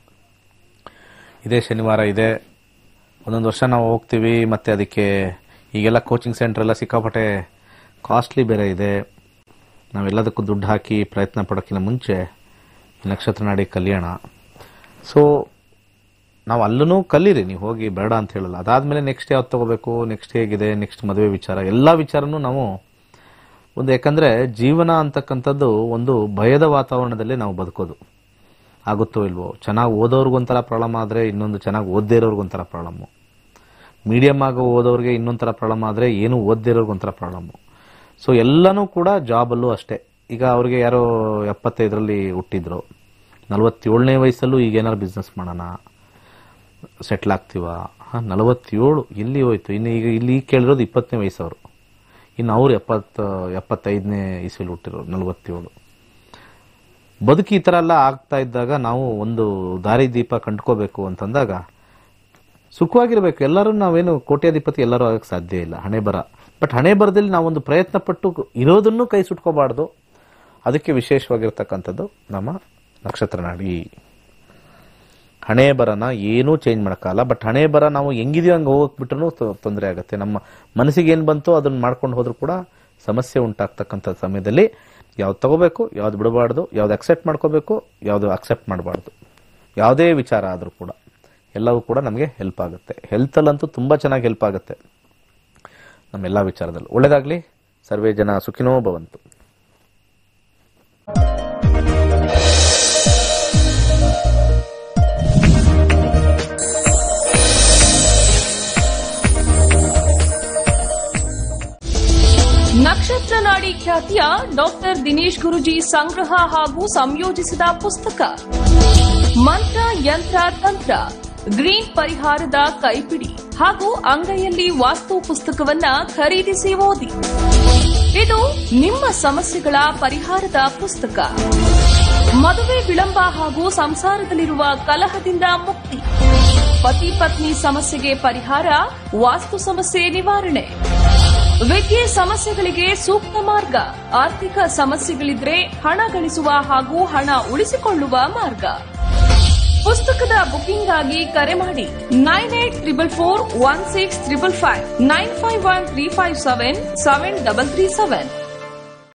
ಇದೇ ಶನಿವಾರ ಇದೆ. ಒಂದೊಂದು ವರ್ಷ ನಾವು ಹೋಗ್ತೀವಿ. ಮತ್ತು ಅದಕ್ಕೆ ಈಗೆಲ್ಲ ಕೋಚಿಂಗ್ ಸೆಂಟರ್ ಎಲ್ಲ ಸಿಕ್ಕಾಪಟ್ಟೆ ಕಾಸ್ಟ್ಲಿ ಬೇರೆ ಇದೆ. ನಾವೆಲ್ಲದಕ್ಕೂ ದುಡ್ಡು ಹಾಕಿ ಪ್ರಯತ್ನ ಪಡೋಕ್ಕಿಂತ ಮುಂಚೆ ನಕ್ಷತ್ರ ನಾಡಿ ಕಲ್ಯಾಣ. ಸೊ ನಾವು ಅಲ್ಲೂ ಕಲೀರಿ, ನೀವು ಹೋಗಿ ಬೇಡ ಅಂತ ಹೇಳಲ್ಲ. ಅದಾದಮೇಲೆ ನೆಕ್ಸ್ಟ್ ಯಾವ್ದು ತೊಗೋಬೇಕು, ನೆಕ್ಸ್ಟ್ ಹೇಗಿದೆ, ನೆಕ್ಸ್ಟ್ ಮದುವೆ ವಿಚಾರ, ಎಲ್ಲ ವಿಚಾರನೂ ನಾವು ಒಂದು, ಯಾಕಂದರೆ ಜೀವನ ಅಂತಕ್ಕಂಥದ್ದು ಒಂದು ಭಯದ ವಾತಾವರಣದಲ್ಲಿ ನಾವು ಬದುಕೋದು. ಆಗುತ್ತೋ ಇಲ್ವೋ, ಚೆನ್ನಾಗಿ ಓದೋರ್ಗೊಂಥರ ಪ್ರಾಬ್ಲಮ್ ಆದರೆ ಇನ್ನೊಂದು ಚೆನ್ನಾಗಿ ಓದದೇ ಇರೋರ್ಗೊಂಥರ ಪ್ರಾಬ್ಲಮ್ಮು. ಮೀಡಿಯಮ್ ಆಗಿ ಓದೋರಿಗೆ ಇನ್ನೊಂಥರ ಪ್ರಾಬ್ಲಮ್ ಆದರೆ ಏನು ಓದದೇ ಇರೋರ್ಗೊಂಥರ ಪ್ರಾಬ್ಲಮ್ಮು. ಸೊ ಎಲ್ಲನೂ ಕೂಡ ಜಾಬಲ್ಲೂ ಅಷ್ಟೇ. ಈಗ ಅವ್ರಿಗೆ ಯಾರೋ 75ರಲ್ಲಿ ಹುಟ್ಟಿದ್ರು, 47ನೇ ವಯಸ್ಸಲ್ಲೂ ಈಗ ಏನಾರು ಬಿಸ್ನೆಸ್ ಮಾಡೋಣ, ಸೆಟ್ಲ್ ಆಗ್ತೀವ. 47 ಎಲ್ಲಿ ಹೋಯ್ತು? ಇನ್ನು ಈಗ ಇಲ್ಲಿ ಕೇಳಿರೋದು 20ನೇ ವಯಸ್ಸವರು. ಇನ್ನು ಅವ್ರು 75ನೇ ಇಸ್ವಿಲಿ ಹುಟ್ಟಿರೋರು, 47. ಬದುಕಿ ಈ ಥರ ಎಲ್ಲ ಆಗ್ತಾ ಇದ್ದಾಗ ನಾವು ಒಂದು ದಾರಿ ದೀಪ ಕಂಡ್ಕೋಬೇಕು ಅಂತಂದಾಗ ಸುಖವಾಗಿರ್ಬೇಕು. ಎಲ್ಲರೂ ನಾವೇನು ಕೋಟ್ಯಾಧಿಪತಿ ಎಲ್ಲರೂ ಆಗಕ್ಕೆ ಸಾಧ್ಯ ಇಲ್ಲ, ಹಣೆ ಬರ. ಬಟ್ ಹಣೆ ಬರದಲ್ಲಿ ನಾವೊಂದು ಪ್ರಯತ್ನ ಪಟ್ಟು ಇರೋದನ್ನು ಕೈ ಸುಟ್ಕೋಬಾರ್ದು. ಅದಕ್ಕೆ ವಿಶೇಷವಾಗಿರ್ತಕ್ಕಂಥದ್ದು ನಮ್ಮ ನಕ್ಷತ್ರ ನಾಡಿ. ಹಣೆ ಬರನ ಏನೂ ಚೇಂಜ್ ಮಾಡೋಕ್ಕಲ್ಲ. ಬಟ್ ಹಣೆ ಬರ ನಾವು ಹೆಂಗಿದೆಯೋ ಹಂಗೆ ಹೋಗ್ಬಿಟ್ರೂ ತೊಂದರೆ ಆಗುತ್ತೆ. ನಮ್ಮ ಮನಸ್ಸಿಗೆ ಏನು ಬಂತೋ ಅದನ್ನು ಮಾಡ್ಕೊಂಡು ಹೋದ್ರೂ ಕೂಡ ಸಮಸ್ಯೆ ಉಂಟಾಗ್ತಕ್ಕಂಥ ಸಮಯದಲ್ಲಿ ಯಾವ್ದು ತಗೋಬೇಕು, ಯಾವ್ದು ಬಿಡಬಾರ್ದು, ಯಾವ್ದು ಅಕ್ಸೆಪ್ಟ್ ಮಾಡ್ಕೋಬೇಕು, ಯಾವುದು ಅಕ್ಸೆಪ್ಟ್ ಮಾಡಬಾರ್ದು, ಯಾವುದೇ ವಿಚಾರ ಆದರೂ ಕೂಡ ಎಲ್ಲವೂ ಕೂಡ ನಮಗೆ ಹೆಲ್ಪ್ ಆಗುತ್ತೆ. ಹೆಲ್ತಲ್ಲಂತೂ ತುಂಬ ಚೆನ್ನಾಗಿ ಹೆಲ್ಪ್ ಆಗುತ್ತೆ ನಮ್ಮೆಲ್ಲ ವಿಚಾರದಲ್ಲೂ. ಒಳ್ಳೆಯದಾಗಲಿ. ಸರ್ವೇ ಜನ ಸುಖಿನೋ ಭವಂತು.
ನಕ್ಷತ್ರ ನಾಡಿ ಖ್ಯಾತಿಯ ಡಾಕ್ಟರ್ ದಿನೇಶ್ ಗುರುಜಿ ಸಂಗ್ರಹ ಹಾಗೂ ಸಂಯೋಜಿಸಿದ ಪುಸ್ತಕ ಮಂತ್ರ ಯಂತ್ರ ತಂತ್ರ ಗ್ರೀನ್ ಪರಿಹಾರದ ಕೈಪಿಡಿ ಹಾಗೂ ಅಂಗೈಯಲ್ಲಿ ವಾಸ್ತು ಪುಸ್ತಕವನ್ನ ಖರೀದಿಸಿ ಓದಿ. ಇದು ನಿಮ್ಮ ಸಮಸ್ಯೆಗಳ ಪರಿಹಾರದ ಪುಸ್ತಕ. ಮದುವೆ ವಿಳಂಬ ಹಾಗೂ ಸಂಸಾರದಲ್ಲಿರುವ ಕಲಹದಿಂದ ಮುಕ್ತಿ, ಪತಿ ಪತ್ನಿ ಸಮಸ್ಯೆಗೆ ಪರಿಹಾರ, ವಾಸ್ತು ಸಮಸ್ಯೆ ನಿವಾರಣೆ, ವಿದ್ಯೆ ಸಮಸ್ಯೆಗಳಿಗೆ ಸೂಕ್ತ ಮಾರ್ಗ, ಆರ್ಥಿಕ ಸಮಸ್ಯೆಗಳಿದ್ರೆ ಹಣ ಗಳಿಸುವ ಹಾಗೂ ಹಣ ಉಳಿಸಿಕೊಳ್ಳುವ ಮಾರ್ಗ. ಪುಸ್ತಕದ ಬುಕಿಂಗ್ ಆಗಿ ಕರೆ ಮಾಡಿ 98441655 951357 7337.